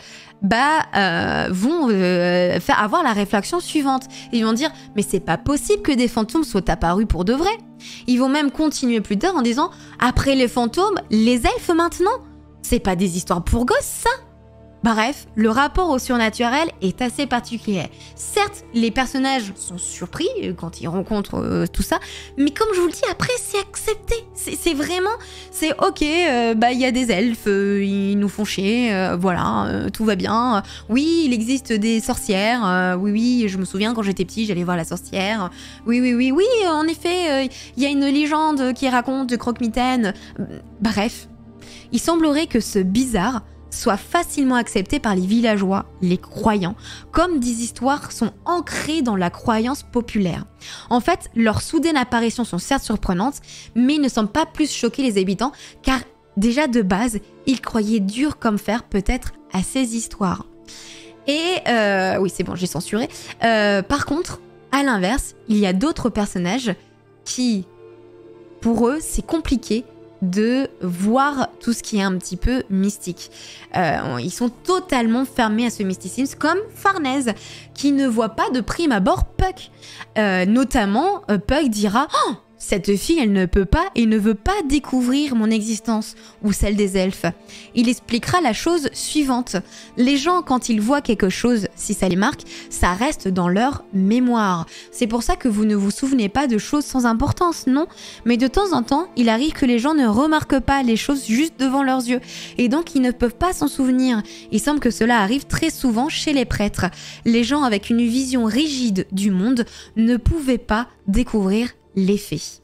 vont faire avoir la réflexion suivante. Ils vont dire « Mais c'est pas possible que des fantômes soient apparus pour de vrai !» Ils vont même continuer plus tard en disant « Après les fantômes, les elfes maintenant ! C'est pas des histoires pour gosses, ça !» Bref, le rapport au surnaturel est assez particulier. Certes, les personnages sont surpris quand ils rencontrent tout ça, mais comme je vous le dis, après, c'est accepté. C'est vraiment, c'est ok, il y a des elfes, ils nous font chier, voilà, tout va bien. Oui, il existe des sorcières, oui, je me souviens quand j'étais petit, j'allais voir la sorcière. Oui, en effet, il y a une légende qui raconte de Croque-Mitaine. Bref, il semblerait que ce bizarre soit facilement accepté par les villageois, les croyants, comme des histoires sont ancrées dans la croyance populaire. En fait, leurs soudaines apparitions sont certes surprenantes, mais ne semblent pas plus choquer les habitants, car déjà de base, ils croyaient dur comme fer peut-être à ces histoires. Et oui, c'est bon, j'ai censuré. Par contre, à l'inverse, il y a d'autres personnages qui, pour eux, c'est compliqué de voir tout ce qui est un petit peu mystique. Ils sont totalement fermés à ce mysticisme, comme Farnèse, qui ne voit pas de prime abord Puck. Notamment, Puck dira « Oh, cette fille, elle ne peut pas et ne veut pas découvrir mon existence, ou celle des elfes. » Il expliquera la chose suivante. Les gens, quand ils voient quelque chose, si ça les marque, ça reste dans leur mémoire. C'est pour ça que vous ne vous souvenez pas de choses sans importance, non? Mais de temps en temps, il arrive que les gens ne remarquent pas les choses juste devant leurs yeux, et donc ils ne peuvent pas s'en souvenir. Il semble que cela arrive très souvent chez les prêtres. Les gens avec une vision rigide du monde ne pouvaient pas découvrir les faits.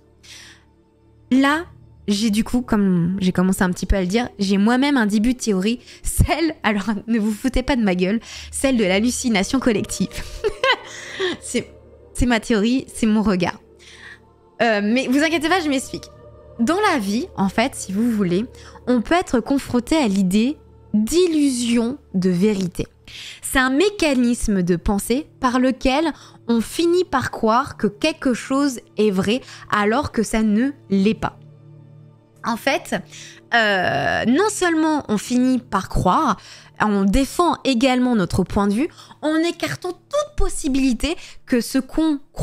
Là, j'ai du coup, comme j'ai commencé un petit peu à le dire, j'ai moi-même un début de théorie, celle, alors ne vous foutez pas de ma gueule, celle de l'hallucination collective. c'est ma théorie, c'est mon regard. Mais vous inquiétez pas, je m'explique. Dans la vie, en fait, si vous voulez, on peut être confronté à l'idée d'illusion de vérité. C'est un mécanisme de pensée par lequel on finit par croire que quelque chose est vrai alors que ça ne l'est pas. En fait, non seulement on finit par croire, on défend également notre point de vue en écartant toute possibilité que ce qu'on croit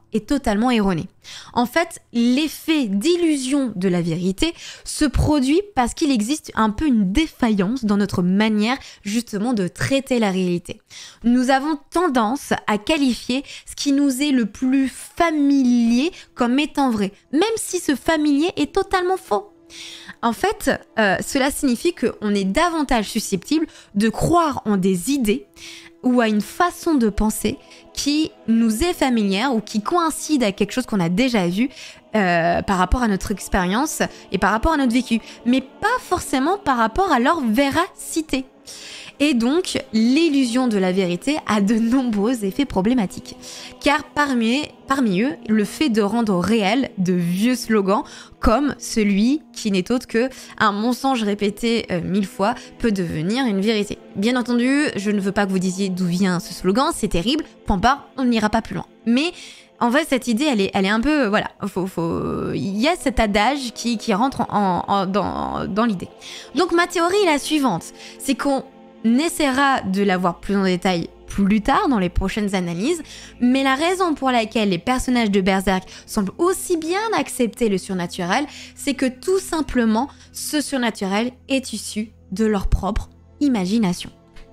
est totalement erroné. En fait, l'effet d'illusion de la vérité se produit parce qu'il existe un peu une défaillance dans notre manière justement de traiter la réalité. Nous avons tendance à qualifier ce qui nous est le plus familier comme étant vrai, même si ce familier est totalement faux. En fait, cela signifie qu'on est davantage susceptible de croire en des idées ou à une façon de penser qui nous est familière ou qui coïncide avec quelque chose qu'on a déjà vu par rapport à notre expérience et par rapport à notre vécu, mais pas forcément par rapport à leur véracité. Et donc, l'illusion de la vérité a de nombreux effets problématiques. Car parmi eux, le fait de rendre réel de vieux slogans comme celui qui n'est autre que un mensonge répété 1000 fois peut devenir une vérité. Bien entendu, je ne veux pas que vous disiez d'où vient ce slogan, c'est terrible, point barre, on n'ira pas plus loin. Mais en fait, cette idée, elle est un peu, voilà, il y a cet adage qui rentre dans l'idée. Donc ma théorie est la suivante, c'est qu'on essaiera de la voir plus en détail plus tard dans les prochaines analyses, mais la raison pour laquelle les personnages de Berserk semblent aussi bien accepter le surnaturel, c'est que tout simplement, ce surnaturel est issu de leur propre imagination.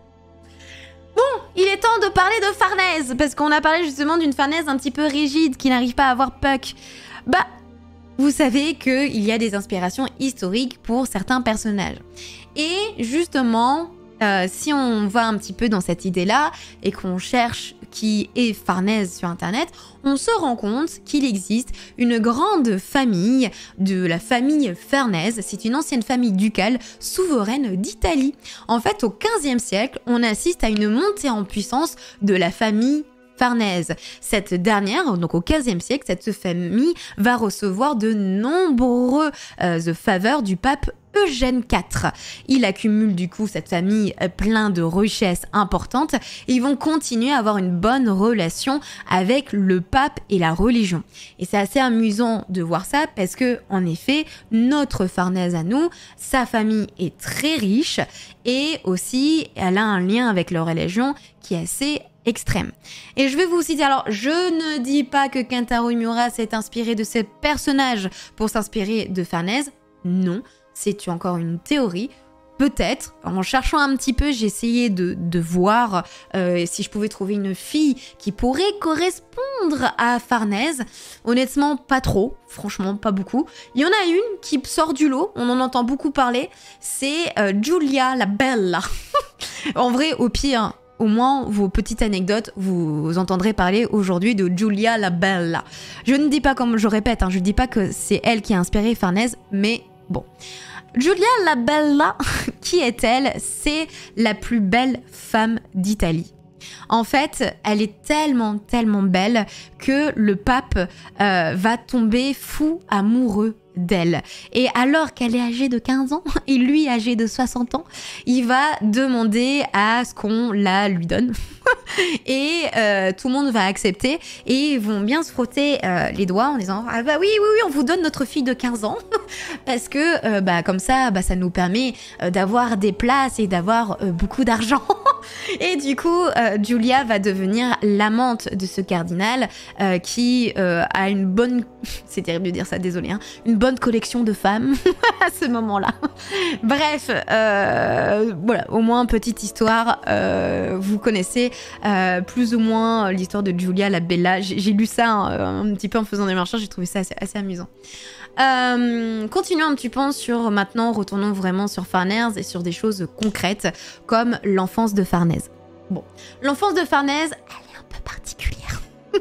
Bon, il est temps de parler de Farnèse, parce qu'on a parlé justement d'une Farnèse un petit peu rigide, qui n'arrive pas à avoir Puck. Bah, vous savez qu'il y a des inspirations historiques pour certains personnages. Et justement, si on va un petit peu dans cette idée-là et qu'on cherche qui est Farnèse sur Internet, on se rend compte qu'il existe une grande famille de la famille Farnèse. C'est une ancienne famille ducale souveraine d'Italie. En fait, au XVe siècle, on assiste à une montée en puissance de la famille Farnèse. Cette dernière, donc au XVe siècle, cette famille va recevoir de nombreuses faveurs du pape Eugène IV. Il accumule du coup cette famille plein de richesses importantes et ils vont continuer à avoir une bonne relation avec le pape et la religion. Et c'est assez amusant de voir ça parce que en effet, notre Farnèse à nous, sa famille est très riche et aussi elle a un lien avec leur religion qui est assez extrême. Et je vais vous citer, alors je ne dis pas que Kentaro Miura s'est inspiré de ces personnages pour s'inspirer de Farnèse, non, c'est encore une théorie. Peut-être, en cherchant un petit peu, j'ai essayé de voir si je pouvais trouver une fille qui pourrait correspondre à Farnèse. Honnêtement, pas trop, franchement, pas beaucoup. Il y en a une qui sort du lot, on en entend beaucoup parler, c'est Giulia la Bella. En vrai, au pire, au moins, vos petites anecdotes, vous entendrez parler aujourd'hui de Giulia la Bella. Je ne dis pas, comme je répète, je ne dis pas que c'est elle qui a inspiré Farnèse, mais bon. Giulia la Bella, qui est-elle? C'est la plus belle femme d'Italie. En fait, elle est tellement, tellement belle que le pape va tomber fou amoureux d'elle. Et alors qu'elle est âgée de 15 ans et lui âgé de 60 ans, il va demander à ce qu'on la lui donne. Et tout le monde va accepter et ils vont bien se frotter les doigts en disant ah bah oui, on vous donne notre fille de 15 ans parce que comme ça ça nous permet d'avoir des places et d'avoir beaucoup d'argent. Et du coup Giulia va devenir l'amante de ce cardinal qui a une bonne c'est terrible de dire ça, désolé, une bonne collection de femmes à ce moment-là. Bref, voilà, au moins petite histoire, vous connaissez plus ou moins l'histoire de Giulia la Bella. J'ai lu ça un petit peu en faisant des recherches, j'ai trouvé ça assez amusant. Continuons un petit peu sur maintenant, retournons vraiment sur Farnèse et sur des choses concrètes comme l'enfance de Farnèse. Bon, l'enfance de Farnèse, elle est un peu particulière.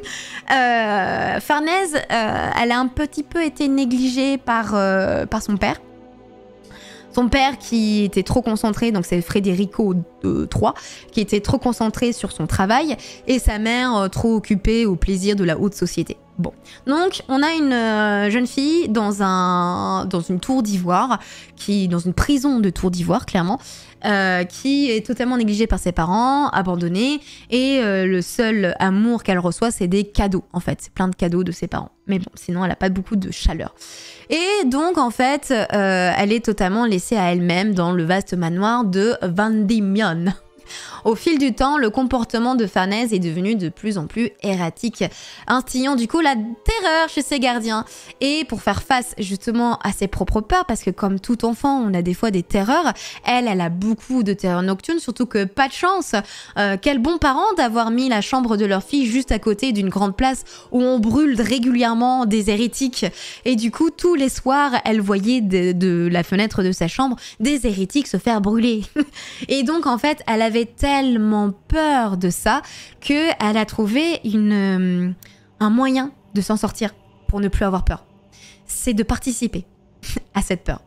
Farnèse, elle a un petit peu été négligée par son père. Son père qui était trop concentré, donc c'est Federico III, qui était trop concentré sur son travail, et sa mère trop occupée au plaisir de la haute société. Bon, donc on a une jeune fille dans une tour d'ivoire, dans une prison de tour d'ivoire, clairement, qui est totalement négligée par ses parents, abandonnée, et le seul amour qu'elle reçoit, c'est des cadeaux, en fait. C'est plein de cadeaux de ses parents. Mais bon, sinon, elle n'a pas beaucoup de chaleur. Et donc, en fait, elle est totalement laissée à elle-même dans le vaste manoir de Vandymion. Au fil du temps, le comportement de Farnèse est devenu de plus en plus erratique, instillant du coup la terreur chez ses gardiens. Et pour faire face justement à ses propres peurs, parce que comme tout enfant, on a des fois des terreurs, elle a beaucoup de terreurs nocturnes, surtout que pas de chance. Quel bon parent d'avoir mis la chambre de leur fille juste à côté d'une grande place où on brûle régulièrement des hérétiques. Et du coup, tous les soirs, elle voyait de la fenêtre de sa chambre des hérétiques se faire brûler. Et donc, en fait, elle avait tellement peur de ça qu'elle a trouvé un moyen de s'en sortir pour ne plus avoir peur. C'est de participer à cette peur.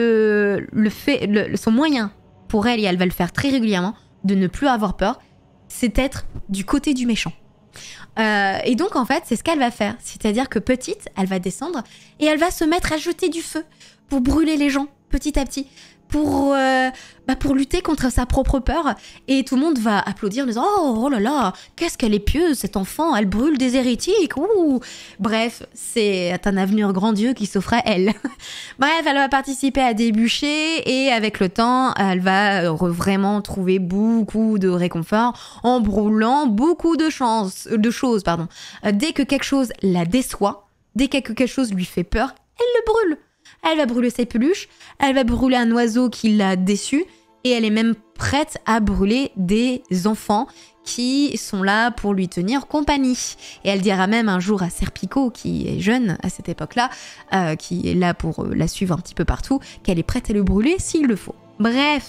Son moyen pour elle, et elle va le faire très régulièrement, de ne plus avoir peur, c'est être du côté du méchant. Et donc en fait c'est ce qu'elle va faire, c'est-à-dire que petite elle va descendre et elle va se mettre à jeter du feu pour brûler les gens petit à petit, pour lutter contre sa propre peur, et tout le monde va applaudir en disant oh là là, qu'est-ce qu'elle est pieuse cette enfant, elle brûle des hérétiques. Ouh. Bref, c'est un avenir grandiose qui s'offre à elle. Bref, elle va participer à des bûchers et avec le temps elle va vraiment trouver beaucoup de réconfort en brûlant beaucoup de choses. Dès que quelque chose la déçoit, dès que quelque chose lui fait peur, elle le brûle. Elle va brûler ses peluches, elle va brûler un oiseau qui l'a déçue, et elle est même prête à brûler des enfants qui sont là pour lui tenir compagnie. Et elle dira même un jour à Serpico, qui est jeune à cette époque-là, qui est là pour la suivre un petit peu partout, qu'elle est prête à le brûler s'il le faut. Bref,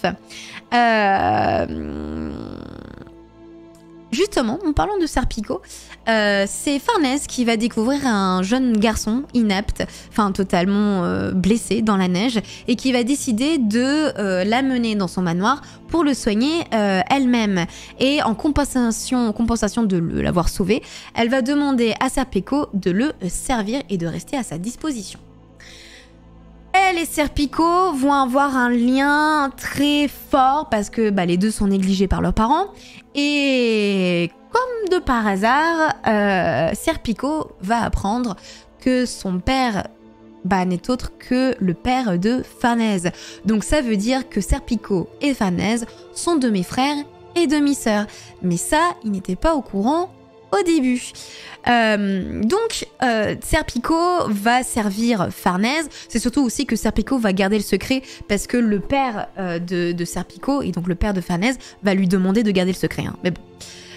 justement, en parlant de Serpico, c'est Farnèse qui va découvrir un jeune garçon inapte, enfin totalement blessé dans la neige, et qui va décider de l'amener dans son manoir pour le soigner elle-même. Et en compensation de l'avoir sauvé, elle va demander à Serpico de le servir et de rester à sa disposition. Elle et Serpico vont avoir un lien très fort parce que les deux sont négligés par leurs parents. Et comme de par hasard, Serpico va apprendre que son père n'est autre que le père de Farnèse. Donc ça veut dire que Serpico et Farnèse sont demi-frères et demi-sœurs. Mais ça, ils n'étaient pas au courant au début. Donc Serpico va servir Farnèse. C'est surtout aussi que Serpico va garder le secret parce que le père de Serpico, et donc le père de Farnèse, va lui demander de garder le secret. Mais bon.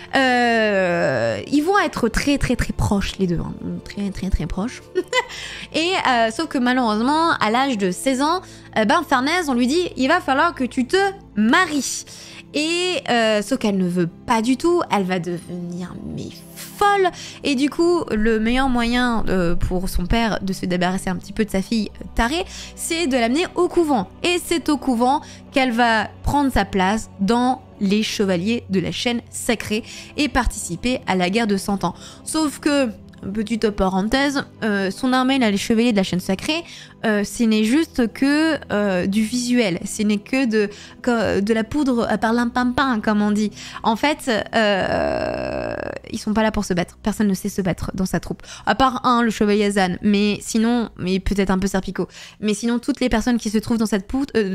Ils vont être très très très proches les deux, hein. Très très très proches. Et sauf que malheureusement, à l'âge de 16 ans, Farnèse, on lui dit il va falloir que tu te maries. Et sauf qu'elle ne veut pas du tout, elle va devenir folle. Et du coup, le meilleur moyen pour son père de se débarrasser un petit peu de sa fille tarée, c'est de l'amener au couvent. Et c'est au couvent qu'elle va prendre sa place dans les chevaliers de la chaîne sacrée et participer à la guerre de 100 ans. Sauf que, petite parenthèse, son armée, là, les chevaliers de la chaîne sacrée, ce n'est juste que du visuel, ce n'est que de la poudre à parlimpinpin, comme on dit. En fait, ils sont pas là pour se battre. Personne ne sait se battre dans sa troupe. À part le chevalier Zan, mais sinon, mais peut-être un peu Serpico. Mais sinon, toutes les personnes qui se trouvent dans cette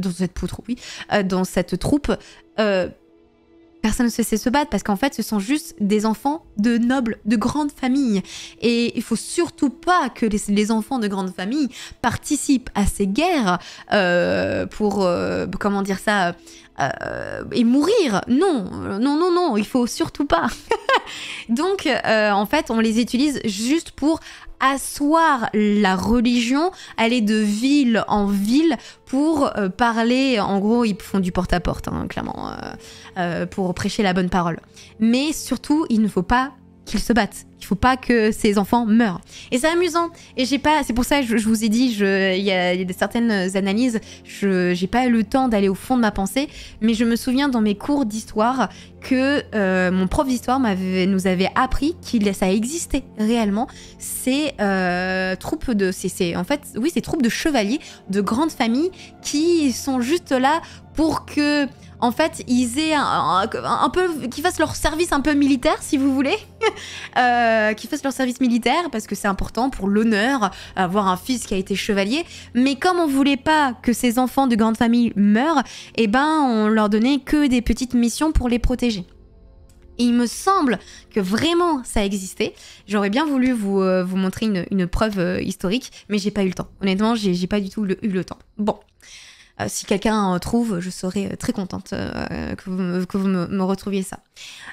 dans cette troupe, personne ne sait se battre parce qu'en fait, ce sont juste des enfants de nobles, de grandes familles. Et il faut surtout pas que les enfants de grandes familles participent à ces guerres pour, comment dire ça, et mourir. Non, non, non, non, il faut surtout pas. Donc, en fait, on les utilise juste pour asseoir la religion, aller de ville en ville pour parler. En gros, ils font du porte-à-porte, hein, clairement, pour prêcher la bonne parole. Mais surtout, il ne faut pas qu'ils se battent. Il faut pas que ces enfants meurent. Et c'est amusant. Et c'est pour ça que je vous ai dit, il y a certaines analyses, j'ai pas eu le temps d'aller au fond de ma pensée, mais je me souviens dans mes cours d'histoire que mon prof d'histoire nous avait appris ça existait réellement. Ces troupes ces troupes de chevaliers de grandes familles qui sont juste là pour que, en fait, ils aient un peu, qu'ils fassent leur service un peu militaire, si vous voulez, qui fassent leur service militaire parce que c'est important pour l'honneur, avoir un fils qui a été chevalier. Mais comme on voulait pas que ces enfants de grande famille meurent, eh ben on leur donnait que des petites missions pour les protéger. Et il me semble que vraiment ça existait. J'aurais bien voulu vous montrer une preuve historique, mais j'ai pas eu le temps. Honnêtement, j'ai pas du tout eu le temps. Bon. Si quelqu'un trouve, je serais très contente que vous me retrouviez ça.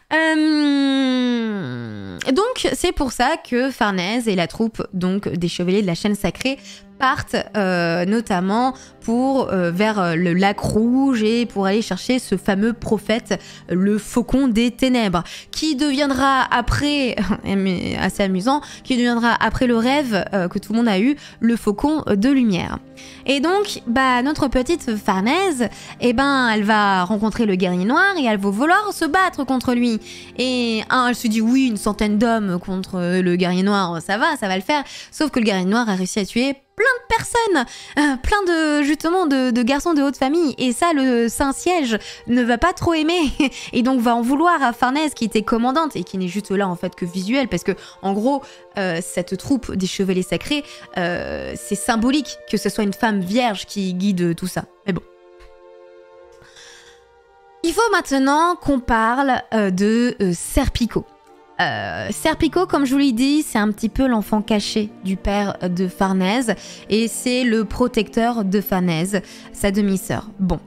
Donc, c'est pour ça que Farnèse et la troupe donc, des chevaliers de la chaîne sacrée partent notamment vers le lac Rouge et pour aller chercher ce fameux prophète, le faucon des ténèbres, qui deviendra après, mais assez amusant, qui deviendra après le rêve que tout le monde a eu, le faucon de lumière. Et donc, notre petite Farnèse, elle va rencontrer le guerrier noir et elle va vouloir se battre contre lui. Et elle se dit oui, une centaine d'hommes contre le guerrier noir, ça va le faire. Sauf que le guerrier noir a réussi à tuer plein de personnes, plein de garçons de haute famille. Et ça, le Saint-Siège ne va pas trop aimer. Et donc va en vouloir à Farnèse, qui était commandante et qui n'est juste là en fait que visuelle, parce que en gros, cette troupe des chevaliers sacrés, c'est symbolique que ce soit une femme vierge qui guide tout ça. Mais bon. Il faut maintenant qu'on parle de Serpico. Serpico, comme je vous l'ai dit, c'est un petit peu l'enfant caché du père de Farnèse et c'est le protecteur de Farnèse, sa demi-sœur. Bon.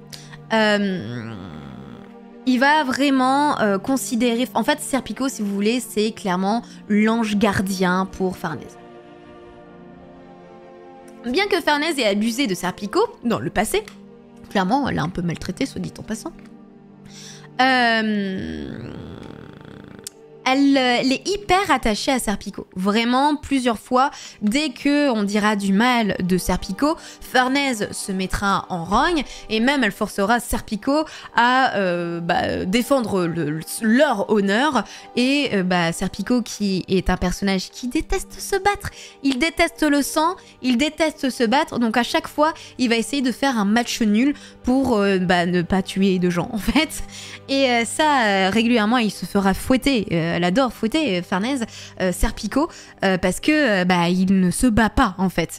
Il va vraiment considérer... En fait, Serpico, si vous voulez, c'est clairement l'ange gardien pour Farnèse. Bien que Farnèse ait abusé de Serpico dans le passé, clairement, elle l'a un peu maltraité, soit dit en passant. Elle est hyper attachée à Serpico. Vraiment, plusieurs fois, dès que on dira du mal de Serpico, Farnèse se mettra en rogne et même elle forcera Serpico à défendre leur honneur. Et Serpico, qui est un personnage qui déteste se battre, il déteste le sang, il déteste se battre. Donc à chaque fois, il va essayer de faire un match nul pour ne pas tuer de gens en fait. Et ça, régulièrement, il se fera fouetter. Elle adore fouetter Farnèse, Serpico, parce que il ne se bat pas en fait.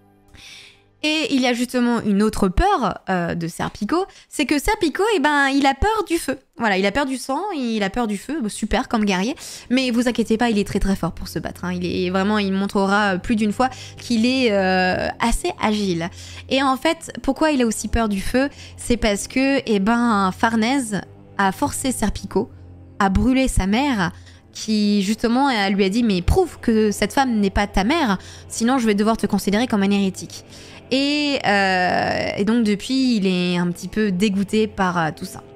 Et il y a justement une autre peur de Serpico, c'est que Serpico, il a peur du feu. Voilà, il a peur du sang, il a peur du feu, super comme guerrier. Mais vous inquiétez pas, il est très très fort pour se battre. Hein. Il montrera plus d'une fois qu'il est assez agile. Et en fait, pourquoi il a aussi peur du feu? C'est parce que, Farnèse a forcé Serpico à brûler sa mère, qui justement elle lui a dit mais prouve que cette femme n'est pas ta mère, sinon je vais devoir te considérer comme un hérétique. Et donc depuis il est un petit peu dégoûté par tout ça.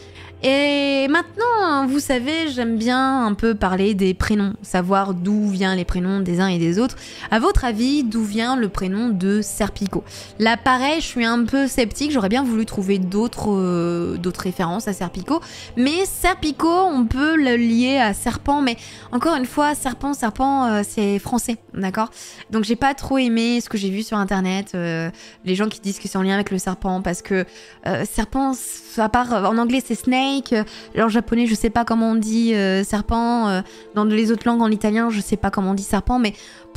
Et maintenant, vous savez, j'aime bien un peu parler des prénoms, savoir d'où viennent les prénoms des uns et des autres. À votre avis, d'où vient le prénom de Serpico? Là, pareil, je suis un peu sceptique, j'aurais bien voulu trouver d'autres références à Serpico. Mais Serpico, on peut le lier à serpent, mais encore une fois, serpent, c'est français, d'accord? Donc j'ai pas trop aimé ce que j'ai vu sur internet, les gens qui disent que c'est en lien avec le serpent, parce que serpent, à part en anglais c'est snake, en japonais je sais pas comment on dit serpent, dans les autres langues en italien je sais pas comment on dit serpent, mais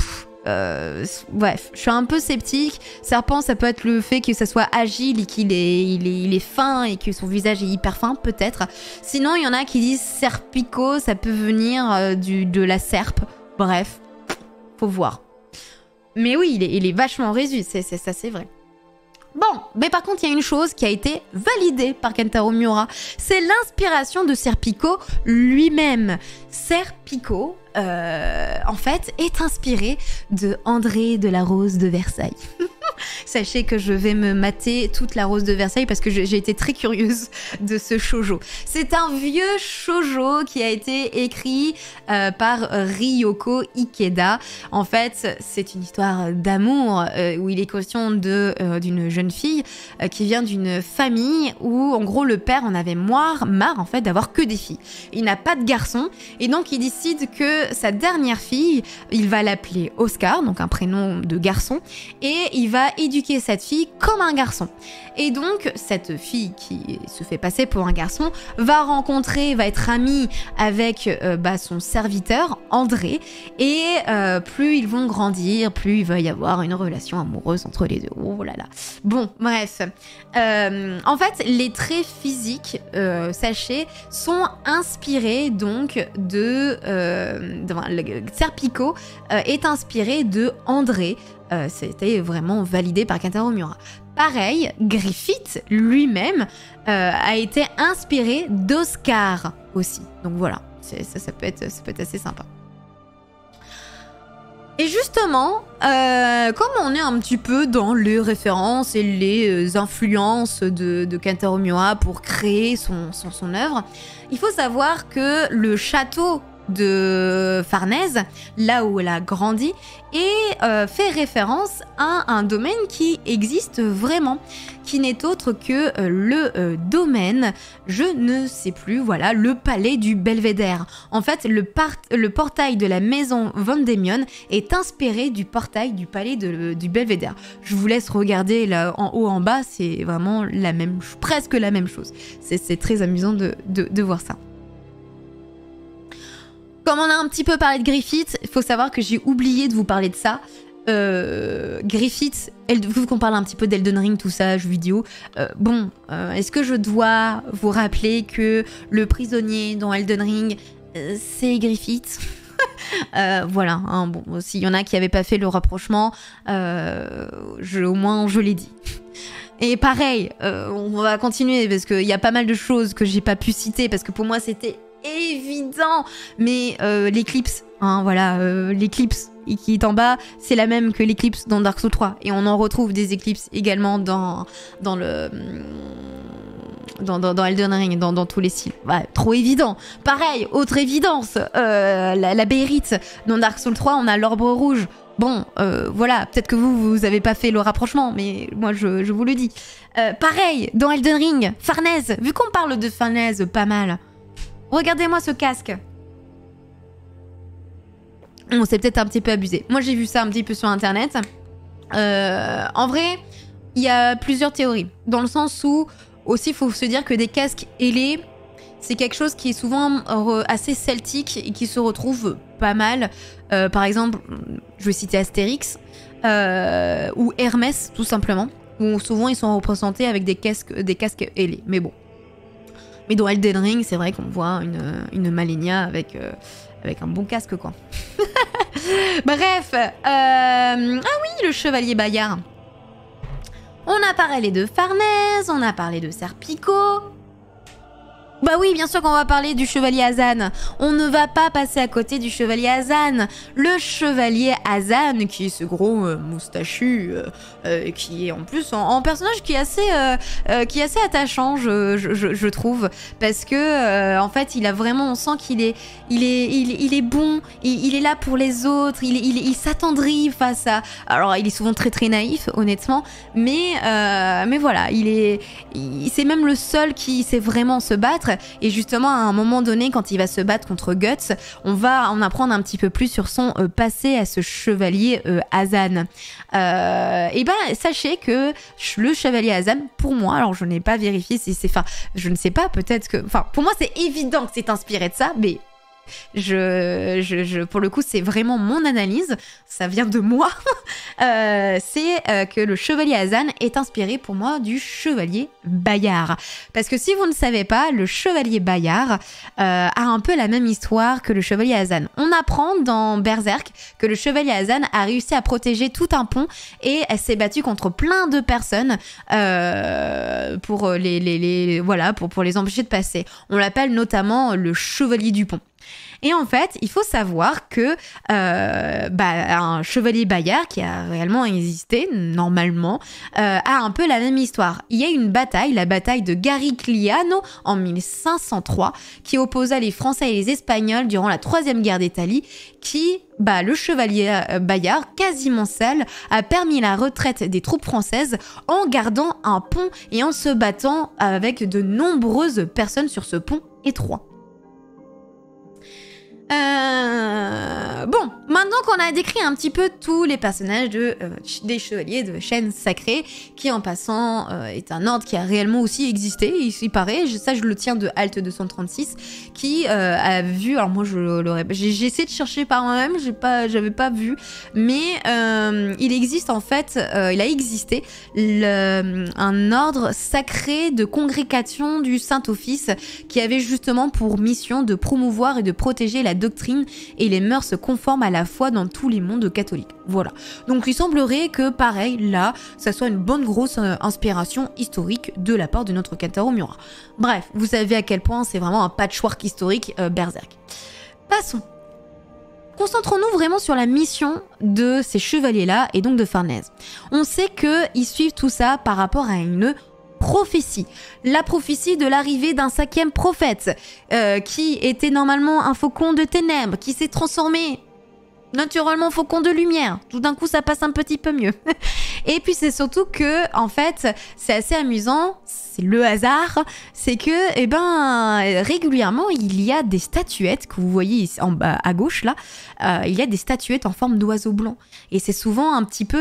bref, je suis un peu sceptique. Serpent, ça peut être le fait que ça soit agile et qu'il est fin et que son visage est hyper fin, peut-être. Sinon il y en a qui disent Serpico, ça peut venir de la serpe, bref, faut voir. Mais oui, il est vachement résu, ça c'est vrai. Bon, mais par contre, il y a une chose qui a été validée par Kentaro Miura, c'est l'inspiration de Serpico lui-même. Serpico, en fait, est inspiré de André de la Rose de Versailles. Sachez que je vais me mater toute la Rose de Versailles parce que j'ai été très curieuse de ce shoujo. C'est un vieux shoujo qui a été écrit par Ryoko Ikeda. En fait, c'est une histoire d'amour où il est question d'une jeune fille qui vient d'une famille où, en gros, le père en avait marre en fait d'avoir que des filles. Il n'a pas de garçon et donc il décide que sa dernière fille, il va l'appeler Oscar, donc un prénom de garçon, et il va éduquer éduquer cette fille comme un garçon. Et donc, cette fille qui se fait passer pour un garçon va être amie avec son serviteur, André, et plus ils vont grandir, plus il va y avoir une relation amoureuse entre les deux. Oh là là. Bon, bref. En fait, les traits physiques, sachez, sont inspirés donc de... Serpico est inspiré de André. C'était vraiment validé par Kentaro Miura. Pareil, Griffith lui-même a été inspiré d'Oscar aussi. Donc voilà, ça peut être assez sympa. Et justement, comme on est un petit peu dans les références et les influences de Kentaro Miura pour créer son œuvre, il faut savoir que le château de Farnèse, là où elle a grandi, et fait référence à un domaine qui existe vraiment, qui n'est autre que le domaine, je ne sais plus, voilà, le palais du Belvédère. En fait, le portail de la maison Vendémion est inspiré du portail du palais du Belvédère. Je vous laisse regarder là en haut, en bas, c'est vraiment presque la même chose. C'est très amusant de voir ça. Comme on a un petit peu parlé de Griffith, il faut savoir que j'ai oublié de vous parler de ça. Griffith, vu qu'on parle un petit peu d'Elden Ring, tout ça, jeux vidéo, est-ce que je dois vous rappeler que le prisonnier dans Elden Ring, c'est Griffith? Voilà, hein, bon, s'il y en a qui n'avaient pas fait le rapprochement, au moins je l'ai dit. Et pareil, on va continuer parce qu'il y a pas mal de choses que j'ai pas pu citer parce que pour moi c'était évident, mais l'éclipse, hein, voilà, l'éclipse qui est en bas, c'est la même que l'éclipse dans Dark Souls 3 et on en retrouve des éclipses également dans Elden Ring, dans tous les styles. Ouais, trop évident. Pareil, autre évidence, la Bérite dans Dark Souls 3, on a l'orbe rouge. Bon, voilà, peut-être que vous avez pas fait le rapprochement, mais moi je vous le dis. Pareil, dans Elden Ring, Farnèse, vu qu'on parle de Farnèse pas mal, regardez-moi ce casque. Bon, c'est peut-être un petit peu abusé. Moi, j'ai vu ça un petit peu sur Internet. En vrai, il y a plusieurs théories. Dans le sens où, aussi, il faut se dire que des casques ailés, c'est quelque chose qui est souvent assez celtique et qui se retrouve pas mal. Par exemple, je vais citer Astérix ou Hermès, tout simplement. Où souvent, ils sont représentés avec des casques ailés. Mais bon. Mais dans Elden Ring, c'est vrai qu'on voit une Malenia avec un bon casque, quoi. Bref. Ah oui, le chevalier Bayard. On a parlé de Farnèse, on a parlé de Serpico. Bah oui, bien sûr qu'on va parler du chevalier Azan. On ne va pas passer à côté du chevalier Azan. Le chevalier Azan, qui est ce gros moustachu, qui est en plus en personnage qui est assez attachant, je trouve, parce que en fait, il a vraiment, on sent qu'il est bon, il est là pour les autres, il s'attendrit face à. Alors, il est souvent très très naïf, honnêtement, mais voilà, c'est même le seul qui sait vraiment se battre. Et justement, à un moment donné, quand il va se battre contre Guts, on va en apprendre un petit peu plus sur son passé à ce chevalier Azan. Et ben, sachez que le chevalier Azan, pour moi, alors je n'ai pas vérifié si c'est... Enfin, je ne sais pas, peut-être que... Enfin, pour moi, c'est évident que c'est inspiré de ça, mais... pour le coup, c'est vraiment mon analyse, ça vient de moi. C'est que le chevalier Azan est inspiré pour moi du chevalier Bayard. Parce que si vous ne savez pas, le chevalier Bayard a un peu la même histoire que le chevalier Azan. On apprend dans Berserk que le chevalier Azan a réussi à protéger tout un pont et elle s'est battue contre plein de personnes pour les empêcher de passer. On l'appelle notamment le chevalier du pont. Et en fait, il faut savoir que un chevalier Bayard qui a réellement existé, normalement, a un peu la même histoire. Il y a une bataille, la bataille de Garigliano en 1503, qui opposa les Français et les Espagnols durant la Troisième Guerre d'Italie, qui, le chevalier Bayard, quasiment seul, a permis la retraite des troupes françaises en gardant un pont et en se battant avec de nombreuses personnes sur ce pont étroit. Maintenant qu'on a décrit un petit peu tous les personnages des chevaliers de Chêne Sacré, qui en passant est un ordre qui a réellement aussi existé, il paraît, ça je le tiens de Alt 236, qui a vu, alors moi j'ai essayé de chercher par moi-même, j'avais pas vu, mais il existe en fait, il a existé un ordre sacré de congrégation du Saint-Office qui avait justement pour mission de promouvoir et de protéger la doctrine et les mœurs conformes à la foi dans tous les mondes catholiques. Voilà. Donc il semblerait que pareil, là, ça soit une bonne grosse inspiration historique de la part de notre Kentaro Miura. Bref, vous savez à quel point c'est vraiment un patchwork historique Berserk. Passons. Concentrons-nous vraiment sur la mission de ces chevaliers-là et donc de Farnèse. On sait qu'ils suivent tout ça par rapport à une prophétie. La prophétie de l'arrivée d'un 5e prophète qui était normalement un faucon de ténèbres, qui s'est transformé naturellement en faucon de lumière. Tout d'un coup, ça passe un petit peu mieux. Et puis c'est surtout que, en fait, c'est assez amusant, c'est le hasard, c'est que, régulièrement, il y a des statuettes que vous voyez ici, en bas à gauche là, il y a des statuettes en forme d'oiseau blanc. Et c'est souvent un petit peu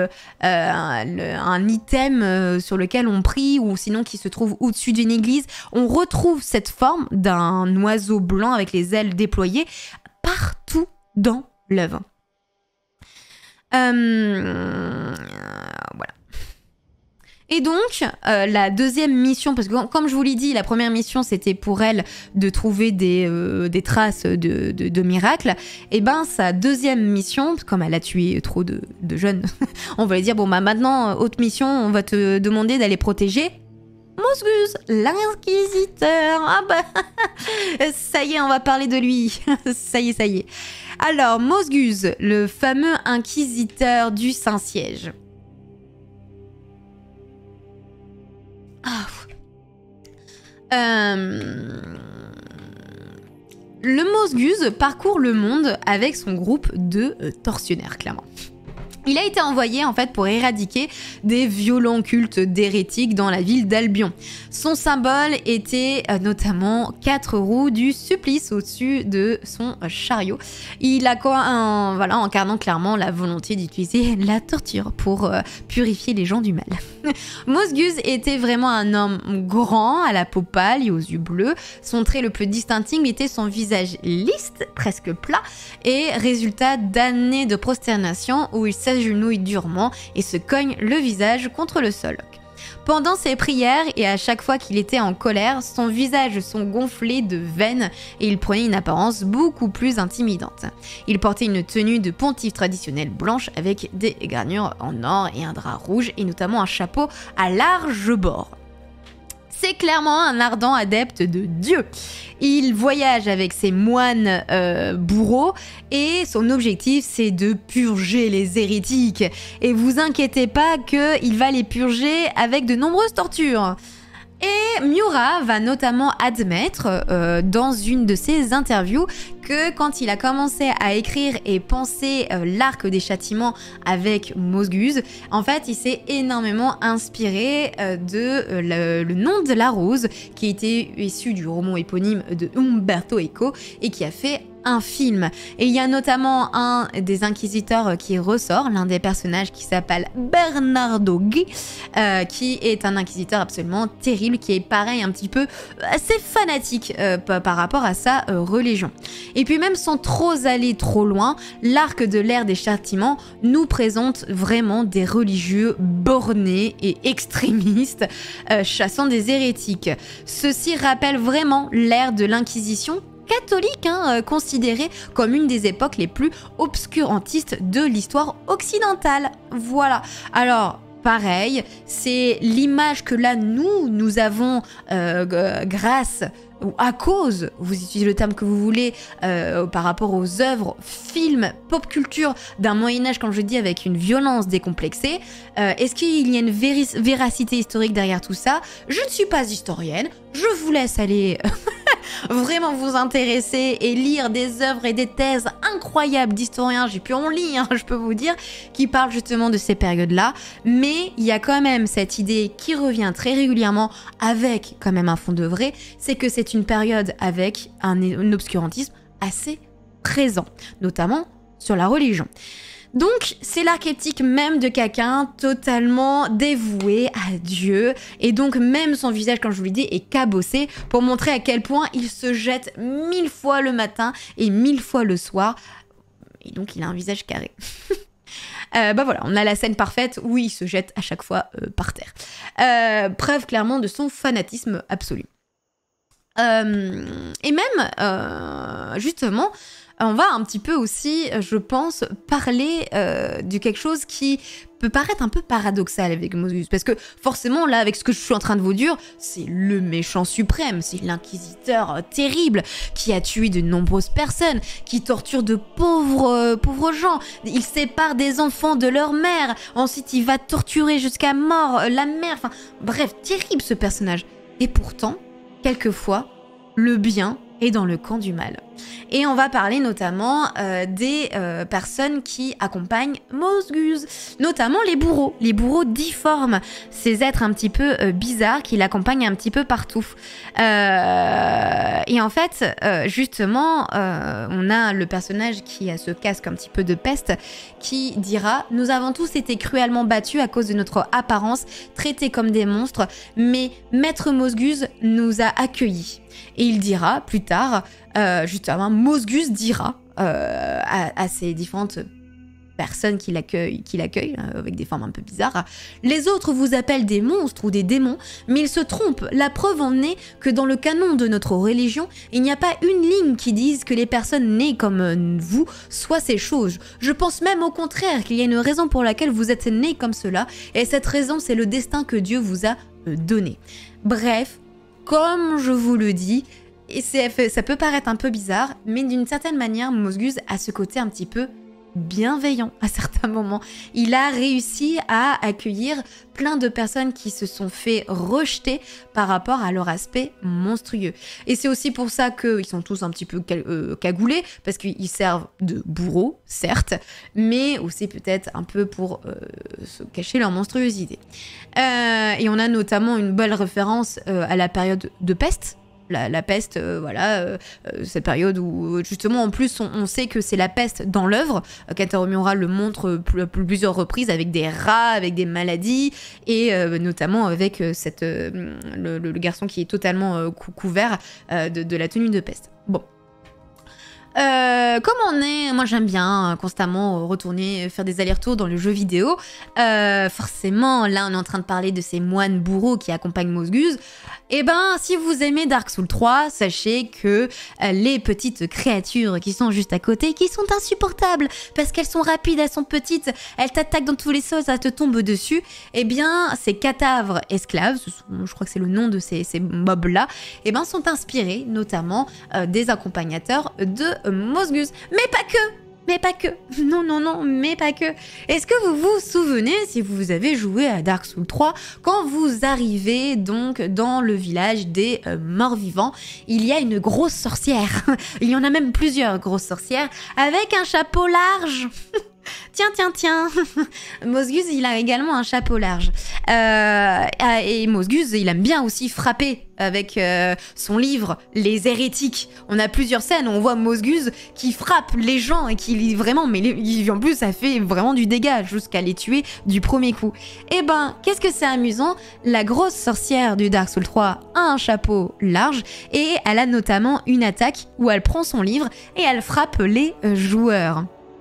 un item sur lequel on prie ou sinon qui se trouve au-dessus d'une église. On retrouve cette forme d'un oiseau blanc avec les ailes déployées partout dans l'œuvre. Voilà. Et donc, la deuxième mission, parce que comme je vous l'ai dit, la première mission, c'était pour elle de trouver des traces de miracles. Et ben, sa deuxième mission, comme elle a tué trop de jeunes, on va lui dire, bon, bah maintenant, autre mission, on va te demander d'aller protéger Mosguz, l'inquisiteur. Ah bah, ça y est, on va parler de lui. Ça y est. Alors, Mosguz, le fameux inquisiteur du Saint-Siège. Le Mosguz parcourt le monde avec son groupe de tortionnaires, clairement. Il a été envoyé en fait pour éradiquer des violents cultes d'hérétiques dans la ville d'Albion. Son symbole était notamment 4 roues du supplice au-dessus de son chariot. Il a incarnant clairement la volonté d'utiliser la torture pour purifier les gens du mal. Mosguz était vraiment un homme grand, à la peau pâle et aux yeux bleus. Son trait le plus distinctif était son visage lisse, presque plat, et résultat d'années de prosternation où il s'agenouille durement et se cogne le visage contre le sol. Pendant ses prières et à chaque fois qu'il était en colère, son visage se gonflait de veines et il prenait une apparence beaucoup plus intimidante. Il portait une tenue de pontife traditionnelle blanche avec des granures en or et un drap rouge et notamment un chapeau à large bord. C'est clairement un ardent adepte de Dieu. Il voyage avec ses moines bourreaux et son objectif c'est de purger les hérétiques. Et vous inquiétez pas qu'il va les purger avec de nombreuses tortures. Et Miura va notamment admettre dans une de ses interviews que quand il a commencé à écrire et penser l'arc des châtiments avec Mosguz, en fait il s'est énormément inspiré le nom de la rose qui était issu du roman éponyme de Umberto Eco et qui a fait un film. Et il y a notamment un des inquisiteurs qui ressort, l'un des personnages qui s'appelle Bernardo Gui, qui est un inquisiteur absolument terrible, qui est pareil un petit peu assez fanatique par rapport à sa religion. Et puis même sans trop aller trop loin, l'arc de l'ère des châtiments nous présente vraiment des religieux bornés et extrémistes chassant des hérétiques. Ceci rappelle vraiment l'ère de l'Inquisition catholique, considérée comme une des époques les plus obscurantistes de l'histoire occidentale. Voilà. Alors, pareil, c'est l'image que là, nous avons grâce ou à cause, vous utilisez le terme que vous voulez, par rapport aux œuvres, films, pop culture d'un Moyen-Âge, comme je dis, avec une violence décomplexée. Est-ce qu'il y a une véracité historique derrière tout ça? Je ne suis pas historienne, je vous laisse aller vraiment vous intéresser et lire des œuvres et des thèses incroyables d'historiens, j'ai pu en lire, je peux vous dire, qui parlent justement de ces périodes-là, mais il y a quand même cette idée qui revient très régulièrement avec quand même un fond de vrai, c'est que c'est une période avec un obscurantisme assez présent, notamment sur la religion. Donc, c'est l'archétype même de quelqu'un totalement dévoué à Dieu. Et donc, même son visage, comme je vous l'ai dit, est cabossé pour montrer à quel point il se jette 1000 fois le matin et 1000 fois le soir. Et donc, il a un visage carré. Bah voilà, on a la scène parfaite où il se jette à chaque fois par terre. Preuve clairement de son fanatisme absolu. Et même, justement, on va un petit peu aussi, je pense, parler de quelque chose qui peut paraître un peu paradoxal avec Mosgus. Parce que forcément, là, avec ce que je suis en train de vous dire, c'est le méchant suprême, c'est l'inquisiteur terrible qui a tué de nombreuses personnes, qui torture de pauvres gens. Il sépare des enfants de leur mère. Ensuite, il va torturer jusqu'à mort la mère. Enfin, bref, terrible ce personnage. Et pourtant, quelquefois, le bien est dans le camp du mal. Et on va parler notamment des personnes qui accompagnent Mosgus, notamment les bourreaux difformes, ces êtres un petit peu bizarres qui l'accompagnent un petit peu partout. Et en fait, justement, on a le personnage qui a ce casque un petit peu de peste qui dira « Nous avons tous été cruellement battus à cause de notre apparence, traités comme des monstres, mais Maître Mosgus nous a accueillis. » Et il dira plus tard, justement, Mosgus dira à ces différentes personnes qui l'accueillent, avec des formes un peu bizarres, « Les autres vous appellent des monstres ou des démons, mais ils se trompent. La preuve en est que dans le canon de notre religion, il n'y a pas une ligne qui dise que les personnes nées comme vous soient ces choses. Je pense même au contraire qu'il y a une raison pour laquelle vous êtes nés comme cela, et cette raison, c'est le destin que Dieu vous a donné. » Bref, comme je vous le dis, et ça peut paraître un peu bizarre, mais d'une certaine manière, Mosgus a ce côté un petit peu bienveillant à certains moments. Il a réussi à accueillir plein de personnes qui se sont fait rejeter par rapport à leur aspect monstrueux. Et c'est aussi pour ça qu'ils sont tous un petit peu cagoulés, parce qu'ils servent de bourreaux, certes, mais aussi peut-être un peu pour se cacher leur monstruosité. Et on a notamment une belle référence à la période de peste. La peste, voilà, cette période où justement en plus on sait que c'est la peste dans l'œuvre. Kentaro Miura le montre plusieurs reprises avec des rats, avec des maladies et notamment avec le garçon qui est totalement couvert de la tenue de peste. Bon. Comme on est, moi j'aime bien constamment retourner faire des allers-retours dans le jeu vidéo. Forcément, là on est en train de parler de ces moines bourreaux qui accompagnent Mosgus. Et ben, si vous aimez Dark Souls 3, sachez que les petites créatures qui sont juste à côté, qui sont insupportables parce qu'elles sont rapides, elles sont petites, elles t'attaquent dans tous les sens, elles te tombent dessus. Eh bien, ces cadavres esclaves, je crois que c'est le nom de ces mobs-là, eh ben, sont inspirés notamment des accompagnateurs de Mosgus. Mais pas que! Mais pas que. Non, non, non, mais pas que. Est-ce que vous vous souvenez, si vous avez joué à Dark Souls 3, quand vous arrivez donc dans le village des morts-vivants, il y a une grosse sorcière. Il y en a même plusieurs grosses sorcières avec un chapeau large. Tiens. Mosgus, il a également un chapeau large. Et Mosgus, il aime bien aussi frapper avec son livre Les Hérétiques. On a plusieurs scènes où on voit Mosgus qui frappe les gens et qui vraiment, mais en plus, ça fait vraiment du dégât jusqu'à les tuer du premier coup. Et ben, qu'est-ce que c'est amusant? La grosse sorcière du Dark Souls 3 a un chapeau large et elle a notamment une attaque où elle prend son livre et elle frappe les joueurs.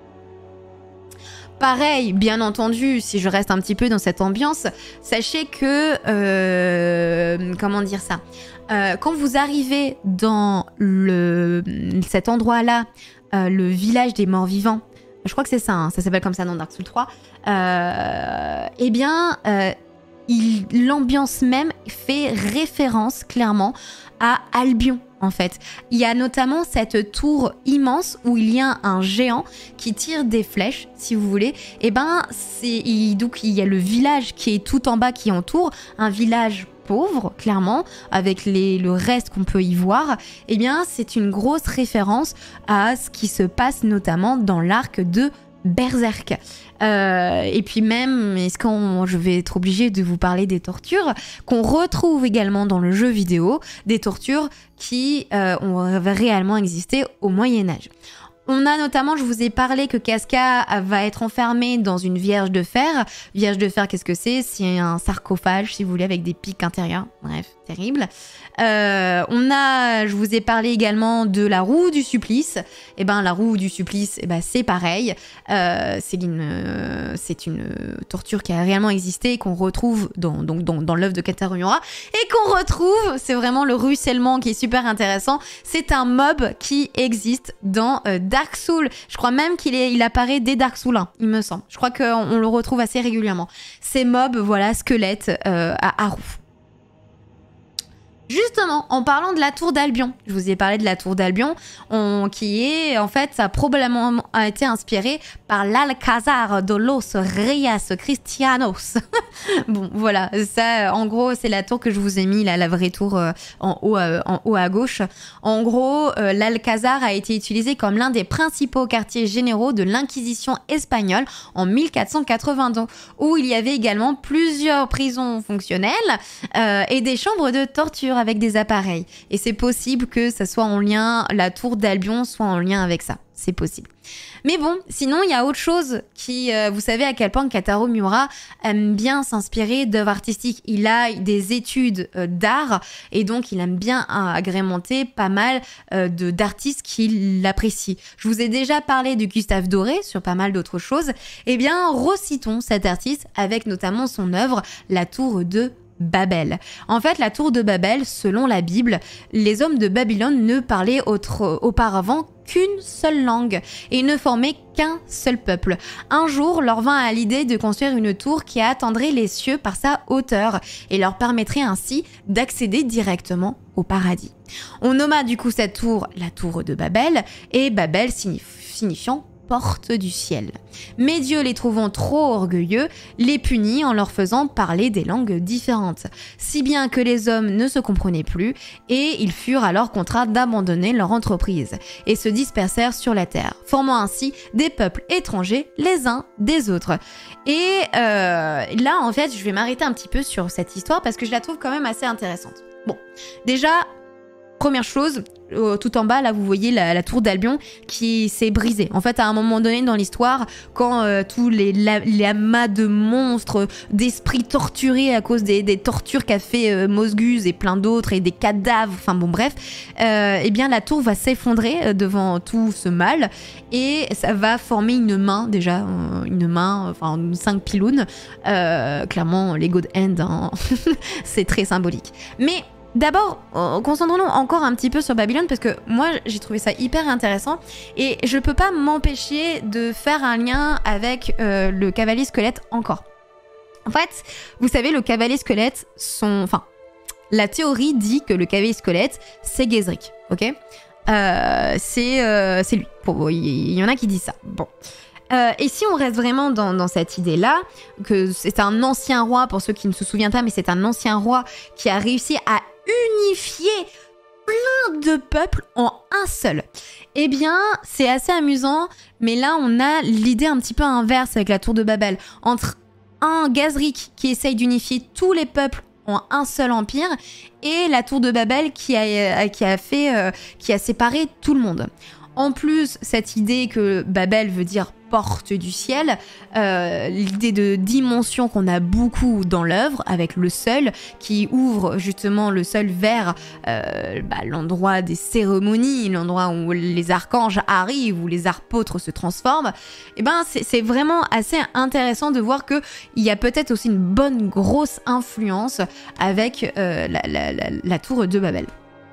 Pareil, bien entendu, si je reste un petit peu dans cette ambiance, sachez que, comment dire ça, quand vous arrivez dans cet endroit-là, le village des morts-vivants, je crois que c'est ça, hein, ça s'appelle comme ça dans Dark Souls 3, eh bien, l'ambiance même fait référence clairement à Albion. En fait, il y a notamment cette tour immense où il y a un géant qui tire des flèches, si vous voulez. Et ben, donc il y a le village qui est tout en bas qui entoure, un village pauvre, clairement, avec le reste qu'on peut y voir. Eh bien, c'est une grosse référence à ce qui se passe notamment dans l'arc de Berserk. Et puis même, je vais être obligée de vous parler des tortures qu'on retrouve également dans le jeu vidéo, des tortures qui ont réellement existé au Moyen-Âge. On a notamment, je vous ai parlé que Casca va être enfermée dans une vierge de fer. Vierge de fer, qu'est-ce que c'est? C'est un sarcophage, si vous voulez, avec des pics intérieurs. Bref, terrible. Je vous ai parlé également de la roue du supplice. Et ben la roue du supplice, c'est pareil. C'est une torture qui a réellement existé et qu'on retrouve dans l'œuvre de Kentaro Miura. Et qu'on retrouve, c'est vraiment le ruissellement qui est super intéressant. C'est un mob qui existe dans Dark Souls. Je crois même qu'il apparaît dès Dark Souls 1, il me semble. Je crois qu'on le retrouve assez régulièrement. Ces mobs, voilà, squelettes à roue. Justement, en parlant de la tour d'Albion, je vous ai parlé de la tour d'Albion, qui est, en fait, ça a probablement été inspiré par l'Alcázar de los Reyes Cristianos. Bon, voilà, ça, en gros, c'est la tour que je vous ai mis, là, la vraie tour en haut à gauche. En gros, l'Alcázar a été utilisé comme l'un des principaux quartiers généraux de l'Inquisition espagnole en 1482, où il y avait également plusieurs prisons fonctionnelles et des chambres de torture avec des appareils. Et c'est possible que ça soit en lien, la tour d'Albion soit en lien avec ça. C'est possible. Mais bon, sinon, il y a autre chose qui... vous savez à quel point Kentaro Miura aime bien s'inspirer d'œuvres artistiques. Il a des études d'art et donc il aime bien agrémenter pas mal d'artistes qui l'apprécient. Je vous ai déjà parlé de Gustave Doré sur pas mal d'autres choses. Eh bien, recitons cet artiste avec notamment son œuvre La Tour de Babel. En fait, la tour de Babel, selon la Bible, les hommes de Babylone ne parlaient auparavant qu'une seule langue et ne formaient qu'un seul peuple. Un jour, leur vint à l'idée de construire une tour qui atteindrait les cieux par sa hauteur et leur permettrait ainsi d'accéder directement au paradis. On nomma du coup cette tour la tour de Babel et Babel signifiant porte du ciel. Mais Dieu, les trouvant trop orgueilleux, les punit en leur faisant parler des langues différentes, si bien que les hommes ne se comprenaient plus et ils furent alors contraints d'abandonner leur entreprise et se dispersèrent sur la terre, formant ainsi des peuples étrangers les uns des autres. Et là, en fait, je vais m'arrêter un petit peu sur cette histoire parce que je la trouve quand même assez intéressante. Bon, déjà, première chose, tout en bas, là, vous voyez la tour d'Albion qui s'est brisée. En fait, à un moment donné dans l'histoire, quand tous les amas de monstres, d'esprits torturés à cause des tortures qu'a fait Mosguz et plein d'autres, et des cadavres, enfin bon, bref, eh bien, la tour va s'effondrer devant tout ce mal, et ça va former une main, déjà, enfin, 5 pylônes. Clairement, les God Hand, hein, c'est très symbolique. Mais d'abord, concentrons-nous encore un petit peu sur Babylone parce que moi, j'ai trouvé ça hyper intéressant et je peux pas m'empêcher de faire un lien avec le cavalier squelette encore. En fait, vous savez, le cavalier squelette, la théorie dit que le cavalier squelette, c'est Gezric, ok? C'est lui. Il y en a qui disent ça. Bon. Et si on reste vraiment dans cette idée-là, que c'est un ancien roi, pour ceux qui ne se souviennent pas, mais c'est un ancien roi qui a réussi à unifier plein de peuples en un seul. Eh bien, c'est assez amusant, mais là, on a l'idée un petit peu inverse avec la tour de Babel. Entre un Gazric qui essaye d'unifier tous les peuples en un seul empire et la tour de Babel qui a séparé tout le monde. En plus, cette idée que Babel veut dire porte du ciel, l'idée de dimension qu'on a beaucoup dans l'œuvre, avec le seul, qui ouvre justement le seul vers l'endroit des cérémonies, l'endroit où les archanges arrivent, où les apôtres se transforment, et ben c'est vraiment assez intéressant de voir qu'il y a peut-être aussi une bonne grosse influence avec la tour de Babel.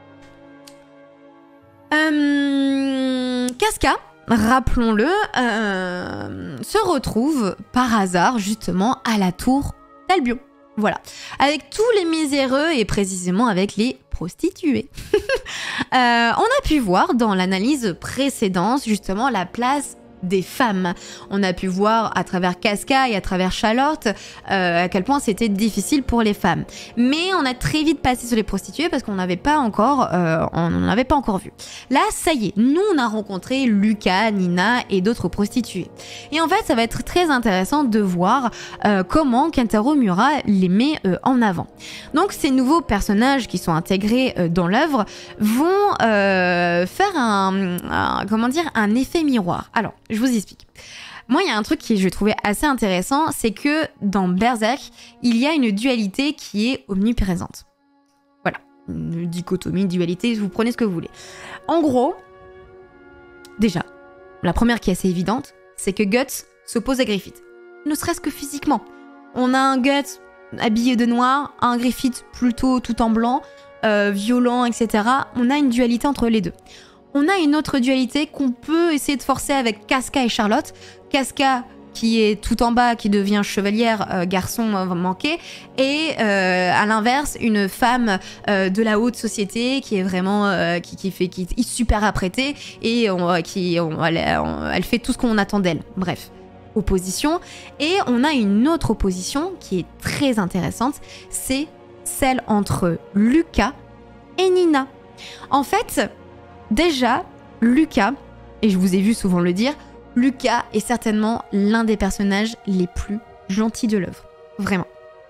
Casca, rappelons-le, se retrouve par hasard justement à la tour d'Albion. Voilà, avec tous les miséreux et précisément avec les prostituées. On a pu voir dans l'analyse précédente justement la place des femmes. On a pu voir à travers Casca et à travers Charlotte à quel point c'était difficile pour les femmes. Mais on a très vite passé sur les prostituées parce qu'on n'avait pas encore, on n'en avait pas encore vu. Là, ça y est, nous on a rencontré Lucas, Nina et d'autres prostituées. Et en fait, ça va être très intéressant de voir comment Kentaro Miura les met en avant. Donc ces nouveaux personnages qui sont intégrés dans l'œuvre vont faire un effet miroir. Alors, je vous explique. Moi, il y a un truc que je trouvais assez intéressant, c'est que dans Berserk, il y a une dualité qui est omniprésente. Voilà, une dichotomie, dualité, vous prenez ce que vous voulez. En gros, déjà, la première qui est assez évidente, c'est que Guts s'oppose à Griffith. Ne serait-ce que physiquement. On a un Guts habillé de noir, un Griffith plutôt tout en blanc, violent, etc. On a une dualité entre les deux. On a une autre dualité qu'on peut essayer de forcer avec Casca et Charlotte. Casca qui est tout en bas, qui devient chevalière, garçon manqué, et à l'inverse, une femme de la haute société qui est vraiment qui est super apprêtée et elle fait tout ce qu'on attend d'elle. Bref, opposition. Et on a une autre opposition qui est très intéressante, c'est celle entre Lucas et Nina. En fait, déjà, Lucas, et je vous ai vu souvent le dire, Lucas est certainement l'un des personnages les plus gentils de l'œuvre. Vraiment.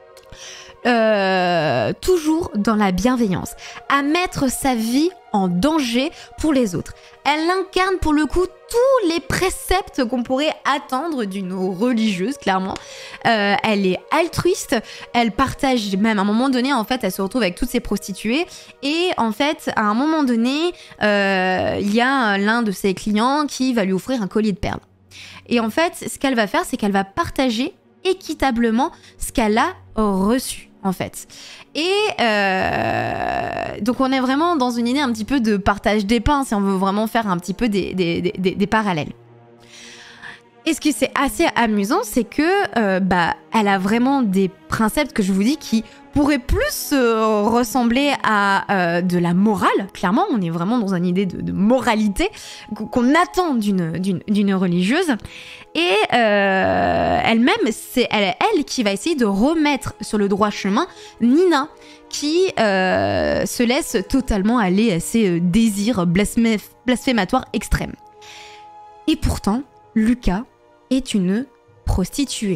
Toujours dans la bienveillance, à mettre sa vie en danger pour les autres. Elle incarne pour le coup tous les préceptes qu'on pourrait attendre d'une religieuse, clairement. Elle est altruiste, elle partage, même à un moment donné, en fait, elle se retrouve avec toutes ses prostituées, et en fait, à un moment donné, il y a l'un de ses clients qui va lui offrir un collier de perles. Et en fait, ce qu'elle va faire, c'est qu'elle va partager équitablement ce qu'elle a reçu, en fait. Et donc on est vraiment dans une idée un petit peu de partage des pains, si on veut vraiment faire un petit peu des parallèles. Et ce qui c'est assez amusant, c'est que elle a vraiment des préceptes que je vous dis qui pourraient plus ressembler à de la morale. Clairement, on est vraiment dans une idée de moralité qu'on attend d'une religieuse. Et elle-même, c'est elle qui va essayer de remettre sur le droit chemin Nina, qui se laisse totalement aller à ses désirs blasphématoires extrêmes. Et pourtant, Lucas est une prostituée.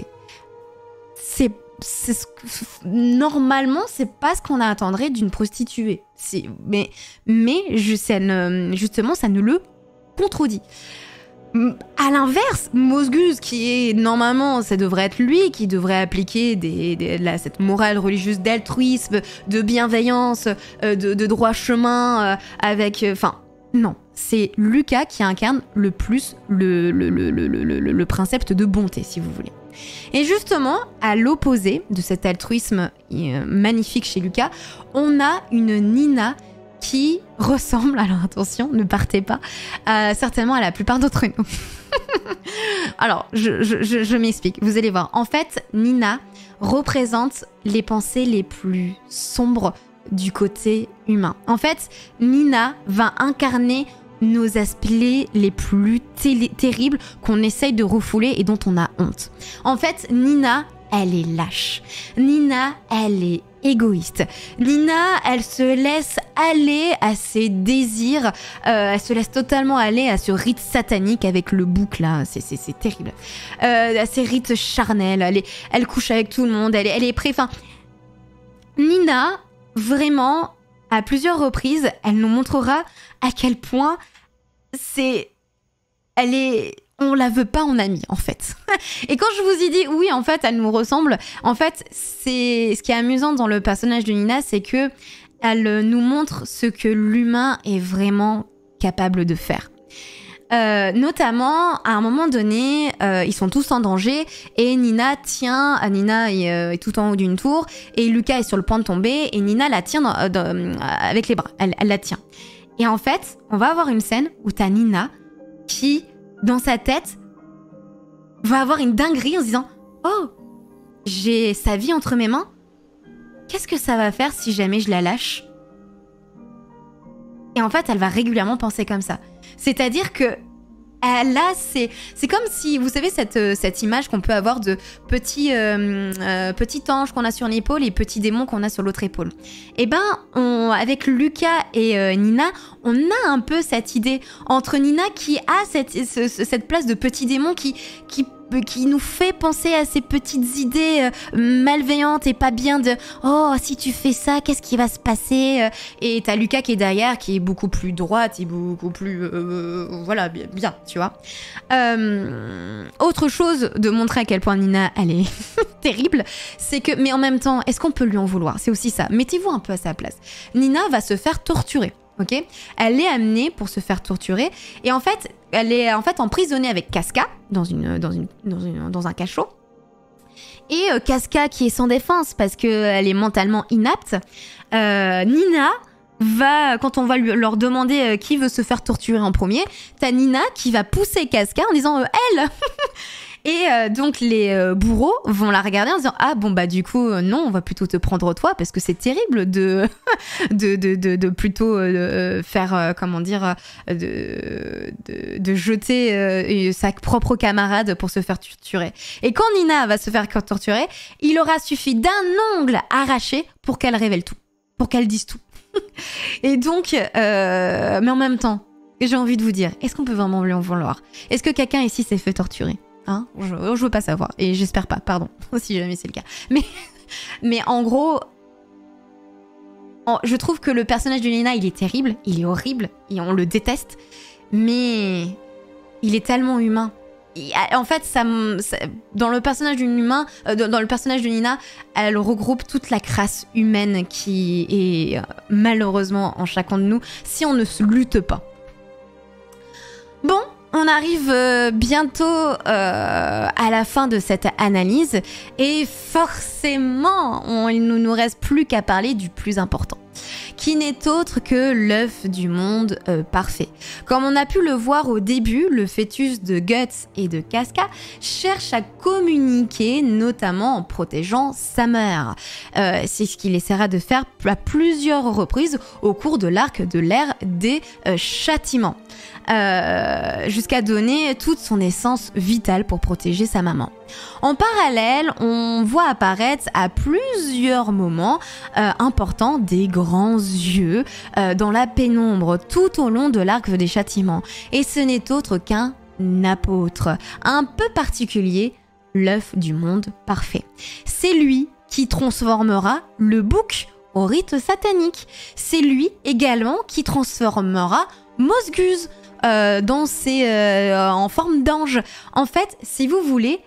Normalement, c'est pas ce qu'on attendrait d'une prostituée. Mais justement, ça ne le contredit. À l'inverse, Mosguz, qui est normalement, ça devrait être lui qui devrait appliquer cette morale religieuse d'altruisme, de bienveillance, de droit chemin, non, c'est Lucas qui incarne le plus le principe de bonté, si vous voulez. Et justement, à l'opposé de cet altruisme magnifique chez Lucas, on a une Nina qui ressemble, alors attention, ne partez pas, certainement à la plupart d'entre nous. Alors, je m'explique, vous allez voir. En fait, Nina représente les pensées les plus sombres du côté humain. En fait, Nina va incarner nos aspects les plus terribles qu'on essaye de refouler et dont on a honte. En fait, Nina, elle est lâche. Nina, elle est égoïste. Nina, elle se laisse aller à ses désirs, elle se laisse totalement aller à ce rite satanique avec le bouc là, c'est terrible. À ses rites charnels, elle couche avec tout le monde, elle est prête. Enfin, Nina, vraiment, à plusieurs reprises, elle nous montrera à quel point on la veut pas en amie, en fait. Et quand je vous ai dit, oui, en fait, elle nous ressemble, en fait, ce qui est amusant dans le personnage de Nina, c'est que elle nous montre ce que l'humain est vraiment capable de faire. Notamment, à un moment donné, ils sont tous en danger et Nina est tout en haut d'une tour et Lucas est sur le point de tomber et Nina la tient avec les bras, elle la tient. Et en fait, on va avoir une scène où t'as Nina qui, dans sa tête, va avoir une dinguerie en se disant « Oh, j'ai sa vie entre mes mains, qu'est-ce que ça va faire si jamais je la lâche ?» Et en fait, elle va régulièrement penser comme ça. C'est-à-dire que Là, c'est comme si, vous savez, cette image qu'on peut avoir de petits anges qu'on a sur l'épaule et petits démons qu'on a sur l'autre épaule. Et ben, avec Lucas et Nina, on a un peu cette idée entre Nina qui a cette place de petit démon qui nous fait penser à ces petites idées malveillantes et pas bien de « Oh, si tu fais ça, qu'est-ce qui va se passer ?» Et t'as Lucas qui est derrière, qui est beaucoup plus droite et beaucoup plus... voilà, bien, tu vois. Autre chose de montrer à quel point Nina, elle est terrible, c'est que... Mais en même temps, est-ce qu'on peut lui en vouloir? C'est aussi ça. Mettez-vous un peu à sa place. Nina va se faire torturer. Ok, elle est amenée pour se faire torturer et en fait, elle est emprisonnée avec Casca dans un cachot. Et Casca qui est sans défense parce qu'elle est mentalement inapte, Nina va, quand on va leur demander qui veut se faire torturer en premier, t'as Nina qui va pousser Casca en disant elle. Et donc les bourreaux vont la regarder en disant « Ah bon bah du coup non, on va plutôt te prendre toi parce que c'est terrible de plutôt faire comment dire de jeter sa propre camarade pour se faire torturer. » Et quand Nina va se faire torturer, il aura suffi d'un ongle arraché pour qu'elle révèle tout, pour qu'elle dise tout. Et donc, mais en même temps, j'ai envie de vous dire, est-ce qu'on peut vraiment lui en vouloir? Est-ce que quelqu'un ici s'est fait torturer? Hein, je veux pas savoir et j'espère pas, pardon, si jamais c'est le cas. Mais en gros, je trouve que le personnage de Nina, il est terrible, il est horrible et on le déteste, mais il est tellement humain. En fait, dans le personnage dans le personnage de Nina, elle regroupe toute la crasse humaine qui est malheureusement en chacun de nous si on ne se lutte pas. Bon. On arrive bientôt à la fin de cette analyse et forcément, il ne nous reste plus qu'à parler du plus important, qui n'est autre que l'œuf du monde parfait. Comme on a pu le voir au début, le fœtus de Guts et de Casca cherche à communiquer, notamment en protégeant sa mère. C'est ce qu'il essaiera de faire à plusieurs reprises au cours de l'arc de l'ère des châtiments. Jusqu'à donner toute son essence vitale pour protéger sa maman. En parallèle, on voit apparaître à plusieurs moments importants des grands yeux dans la pénombre tout au long de l'arc des châtiments. Et ce n'est autre qu'un apôtre, un peu particulier, l'œuf du monde parfait. C'est lui qui transformera le bouc au rite satanique. C'est lui également qui transformera Mosguz en forme d'ange. En fait, si vous voulez,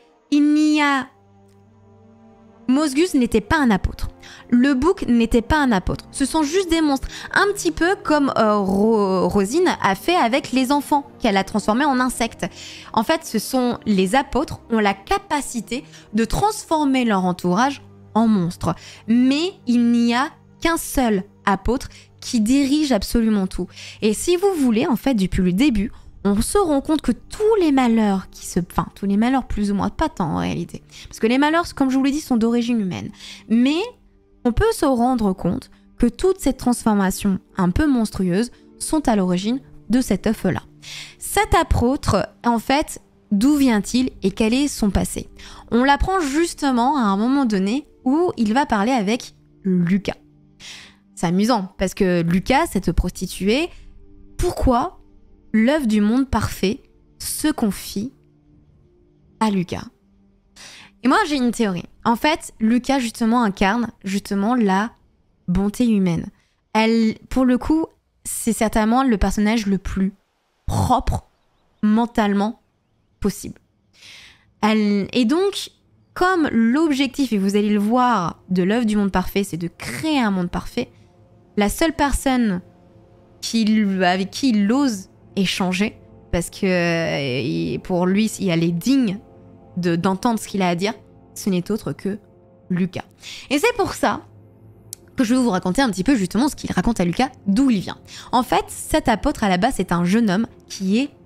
Mosguz n'était pas un apôtre. Le bouc n'était pas un apôtre. Ce sont juste des monstres. Un petit peu comme Rosine a fait avec les enfants, qu'elle a transformés en insectes. En fait, les apôtres ont la capacité de transformer leur entourage en monstres. Mais il n'y a qu'un seul apôtre qui dirige absolument tout. Et si vous voulez, en fait, depuis le début, on se rend compte que tous les malheurs tous les malheurs plus ou moins, pas tant en réalité, parce que les malheurs, comme je vous l'ai dit, sont d'origine humaine. Mais on peut se rendre compte que toutes ces transformations un peu monstrueuses sont à l'origine de cet œuf-là. Cet apôtre, en fait, d'où vient-il et quel est son passé? On l'apprend justement à un moment donné où il va parler avec Lucas. C'est amusant, parce que Lucas, cette prostituée, pourquoi l'œuf du monde parfait se confie à Lucas? Et moi, j'ai une théorie. En fait, Lucas, justement, incarne la bonté humaine. Elle, pour le coup, c'est certainement le personnage le plus propre mentalement possible. Et donc, comme l'objectif, et vous allez le voir, de l'œuf du monde parfait, c'est de créer un monde parfait, la seule personne avec qui il ose échanger, parce que pour lui, elle est digne d'entendre ce qu'il a à dire, ce n'est autre que Lucas. Et c'est pour ça que je vais vous raconter un petit peu justement ce qu'il raconte à Lucas, d'où il vient. En fait, cet apôtre à la base, c'est un jeune homme qui est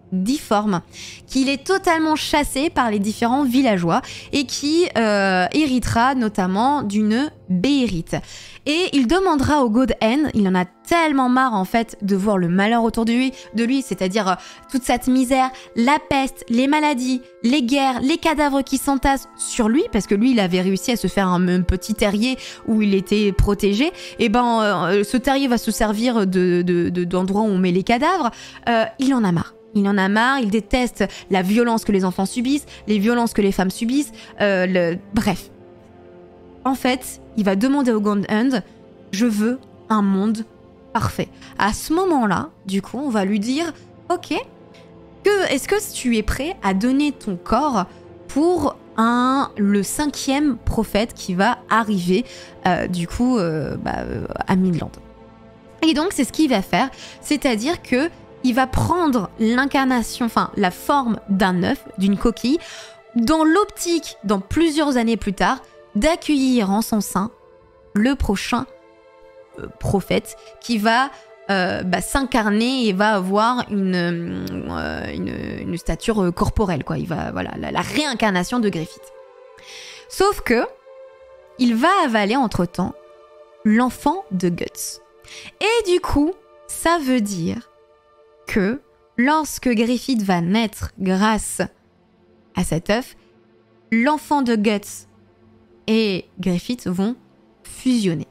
difforme, qu'il est totalement chassé par les différents villageois et qui héritera notamment d'une béhérite. Et il demandera au God End, il en a tellement marre en fait de voir le malheur autour de lui, c'est-à-dire toute cette misère, la peste, les maladies, les guerres, les cadavres qui s'entassent sur lui, parce que lui il avait réussi à se faire un petit terrier où il était protégé, et ce terrier va se servir d'endroit où on met les cadavres, il en a marre. Il en a marre, il déteste la violence que les enfants subissent, les violences que les femmes subissent, bref. En fait, il va demander au God End, je veux un monde parfait. À ce moment-là, du coup, on va lui dire, ok, est-ce que tu es prêt à donner ton corps pour le 5e prophète qui va arriver, à Midland. Et donc, c'est ce qu'il va faire, c'est-à-dire que il va prendre l'incarnation, enfin la forme d'un œuf, d'une coquille, dans l'optique, dans plusieurs années plus tard, d'accueillir en son sein le prochain prophète qui va s'incarner et va avoir une stature corporelle, quoi. Il va, voilà, la réincarnation de Griffith. Sauf que il va avaler entre-temps l'enfant de Guts. Et du coup, ça veut dire que lorsque Griffith va naître grâce à cet œuf, l'enfant de Guts et Griffith vont fusionner.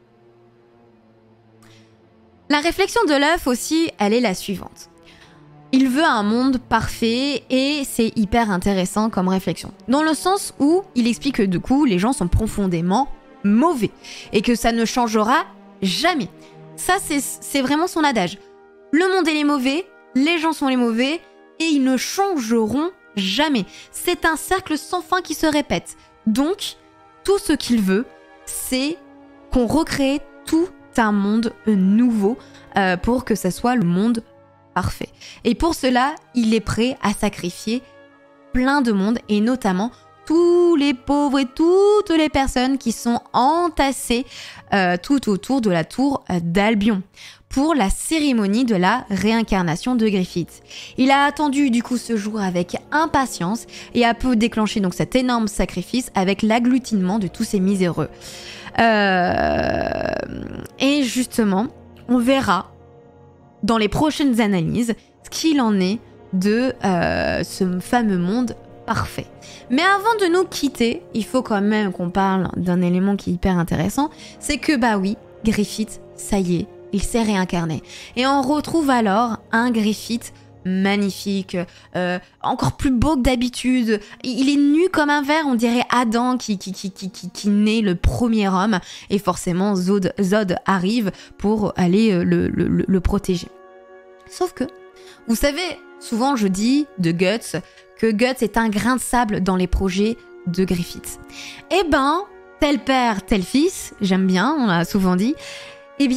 La réflexion de l'œuf aussi, elle est la suivante. Il veut un monde parfait et c'est hyper intéressant comme réflexion. Dans le sens où il explique que du coup, les gens sont profondément mauvais et que ça ne changera jamais. Ça, c'est vraiment son adage. Le monde est mauvais, les gens sont les mauvais et ils ne changeront jamais. C'est un cercle sans fin qui se répète. Donc, tout ce qu'il veut, c'est qu'on recrée tout un monde nouveau pour que ça soit le monde parfait. Et pour cela, il est prêt à sacrifier plein de monde et notamment tous les pauvres et toutes les personnes qui sont entassées tout autour de la tour d'Albion pour la cérémonie de la réincarnation de Griffith. Il a attendu du coup ce jour avec impatience et a pu déclencher donc cet énorme sacrifice avec l'agglutinement de tous ces miséreux. Et justement, on verra dans les prochaines analyses ce qu'il en est de ce fameux monde parfait. Mais avant de nous quitter, il faut quand même qu'on parle d'un élément qui est hyper intéressant, c'est que bah oui, Griffith, ça y est, il s'est réincarné. Et on retrouve alors un Griffith magnifique, encore plus beau que d'habitude. Il est nu comme un verre, on dirait Adam qui naît le premier homme. Et forcément, Zod arrive pour aller le protéger. Sauf que, vous savez, souvent je dis de Guts que Guts est un grain de sable dans les projets de Griffith. Eh ben, tel père, tel fils, j'aime bien, on l'a souvent dit. Eh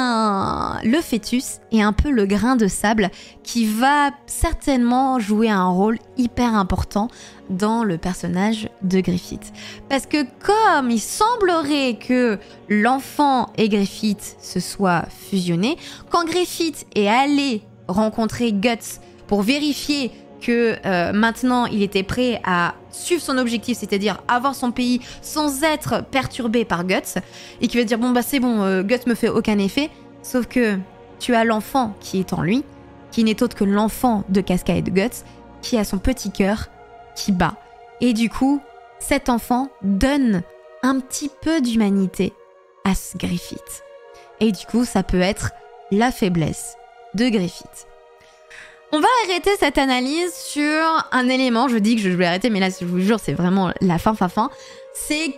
bien, le fœtus est un peu le grain de sable qui va certainement jouer un rôle hyper important dans le personnage de Griffith. Parce que comme il semblerait que l'enfant et Griffith se soient fusionnés, quand Griffith est allé rencontrer Guts pour vérifier que maintenant il était prêt à suivre son objectif, c'est-à-dire avoir son pays sans être perturbé par Guts, et qui va dire bon bah c'est bon, Guts me fait aucun effet, sauf que tu as l'enfant qui est en lui, qui n'est autre que l'enfant de Casca et de Guts, qui a son petit cœur qui bat. Et du coup, cet enfant donne un petit peu d'humanité à ce Griffith. Et du coup, ça peut être la faiblesse de Griffith. On va arrêter cette analyse sur un élément, je dis que je vais arrêter, mais là, je vous jure, c'est vraiment la fin. C'est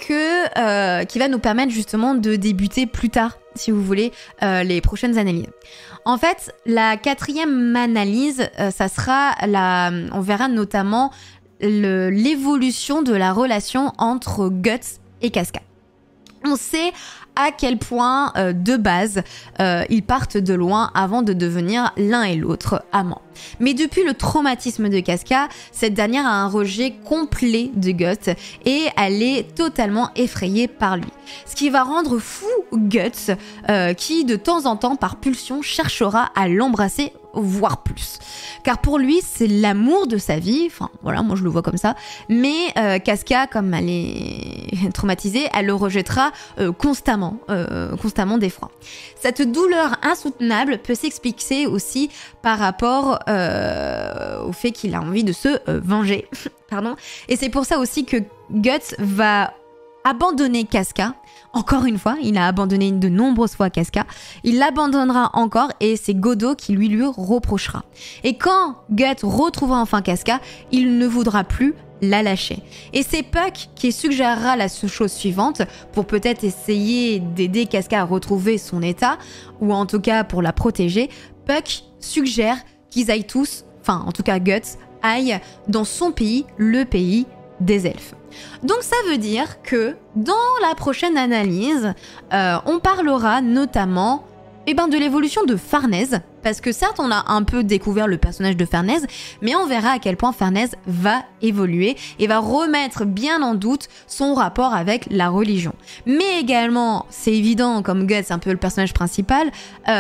que qui va nous permettre justement de débuter plus tard, si vous voulez, les prochaines analyses. En fait, la 4e analyse, ça sera on verra notamment l'évolution de la relation entre Guts et Casca. On sait à quel point, de base, ils partent de loin avant de devenir l'un et l'autre amants. Mais depuis le traumatisme de Casca, cette dernière a un rejet complet de Guts et elle est totalement effrayée par lui. Ce qui va rendre fou Guts, qui de temps en temps, par pulsion, cherchera à l'embrasser, voire plus. Car pour lui, c'est l'amour de sa vie, enfin voilà, moi je le vois comme ça, mais Casca, comme elle est traumatisée, elle le rejettera constamment d'effroi. Cette douleur insoutenable peut s'expliquer aussi par rapport au fait qu'il a envie de se venger. Pardon. Et c'est pour ça aussi que Guts va abandonner Casca. Encore une fois, il a abandonné de nombreuses fois Casca. Il l'abandonnera encore et c'est Godot qui lui reprochera. Et quand Guts retrouvera enfin Casca, il ne voudra plus la lâcher. Et c'est Puck qui suggérera la chose suivante pour peut-être essayer d'aider Casca à retrouver son état, ou en tout cas pour la protéger. Puck suggère qu'ils aillent tous, enfin en tout cas Guts, aille dans son pays, le pays des elfes. Donc ça veut dire que dans la prochaine analyse, on parlera notamment de l'évolution de Farnèse, parce que certes on a un peu découvert le personnage de Farnèse, mais on verra à quel point Farnèse va évoluer et va remettre bien en doute son rapport avec la religion. Mais également, c'est évident, comme Guts c'est un peu le personnage principal,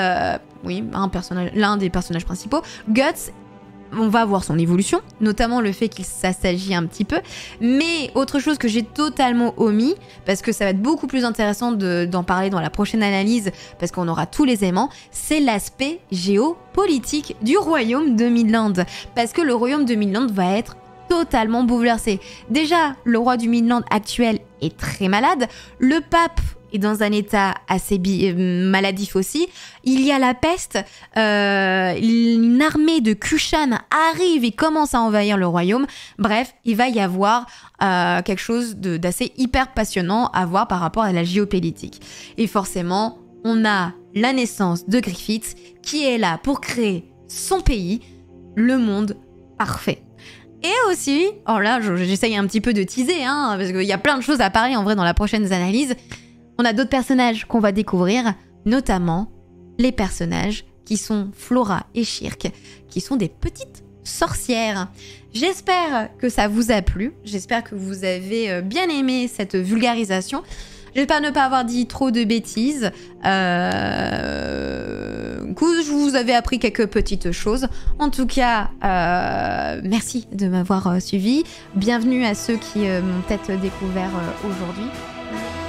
l'un des personnages principaux, Guts, on va voir son évolution, notamment le fait qu'il s'assagit un petit peu. Mais autre chose que j'ai totalement omis, parce que ça va être beaucoup plus intéressant d'en parler dans la prochaine analyse, parce qu'on aura tous les aimants, c'est l'aspect géopolitique du royaume de Midland. Parce que le royaume de Midland va être totalement bouleversé. Déjà, le roi du Midland actuel est très malade, le pape est dans un état assez maladif aussi. Il y a la peste, une armée de Kushan arrive et commence à envahir le royaume. Bref, il va y avoir quelque chose d'assez hyper passionnant à voir par rapport à la géopolitique. Et forcément, on a la naissance de Griffith qui est là pour créer son pays, le monde parfait. Et aussi, alors là j'essaye un petit peu de teaser, parce qu'il y a plein de choses à parler en vrai dans la prochaine analyse. On a d'autres personnages qu'on va découvrir, notamment les personnages qui sont Flora et Shirk, qui sont des petites sorcières. J'espère que ça vous a plu, j'espère que vous avez bien aimé cette vulgarisation. J'espère ne pas avoir dit trop de bêtises. Je vous avais appris quelques petites choses. En tout cas, merci de m'avoir suivi. Bienvenue à ceux qui m'ont peut-être découvert aujourd'hui.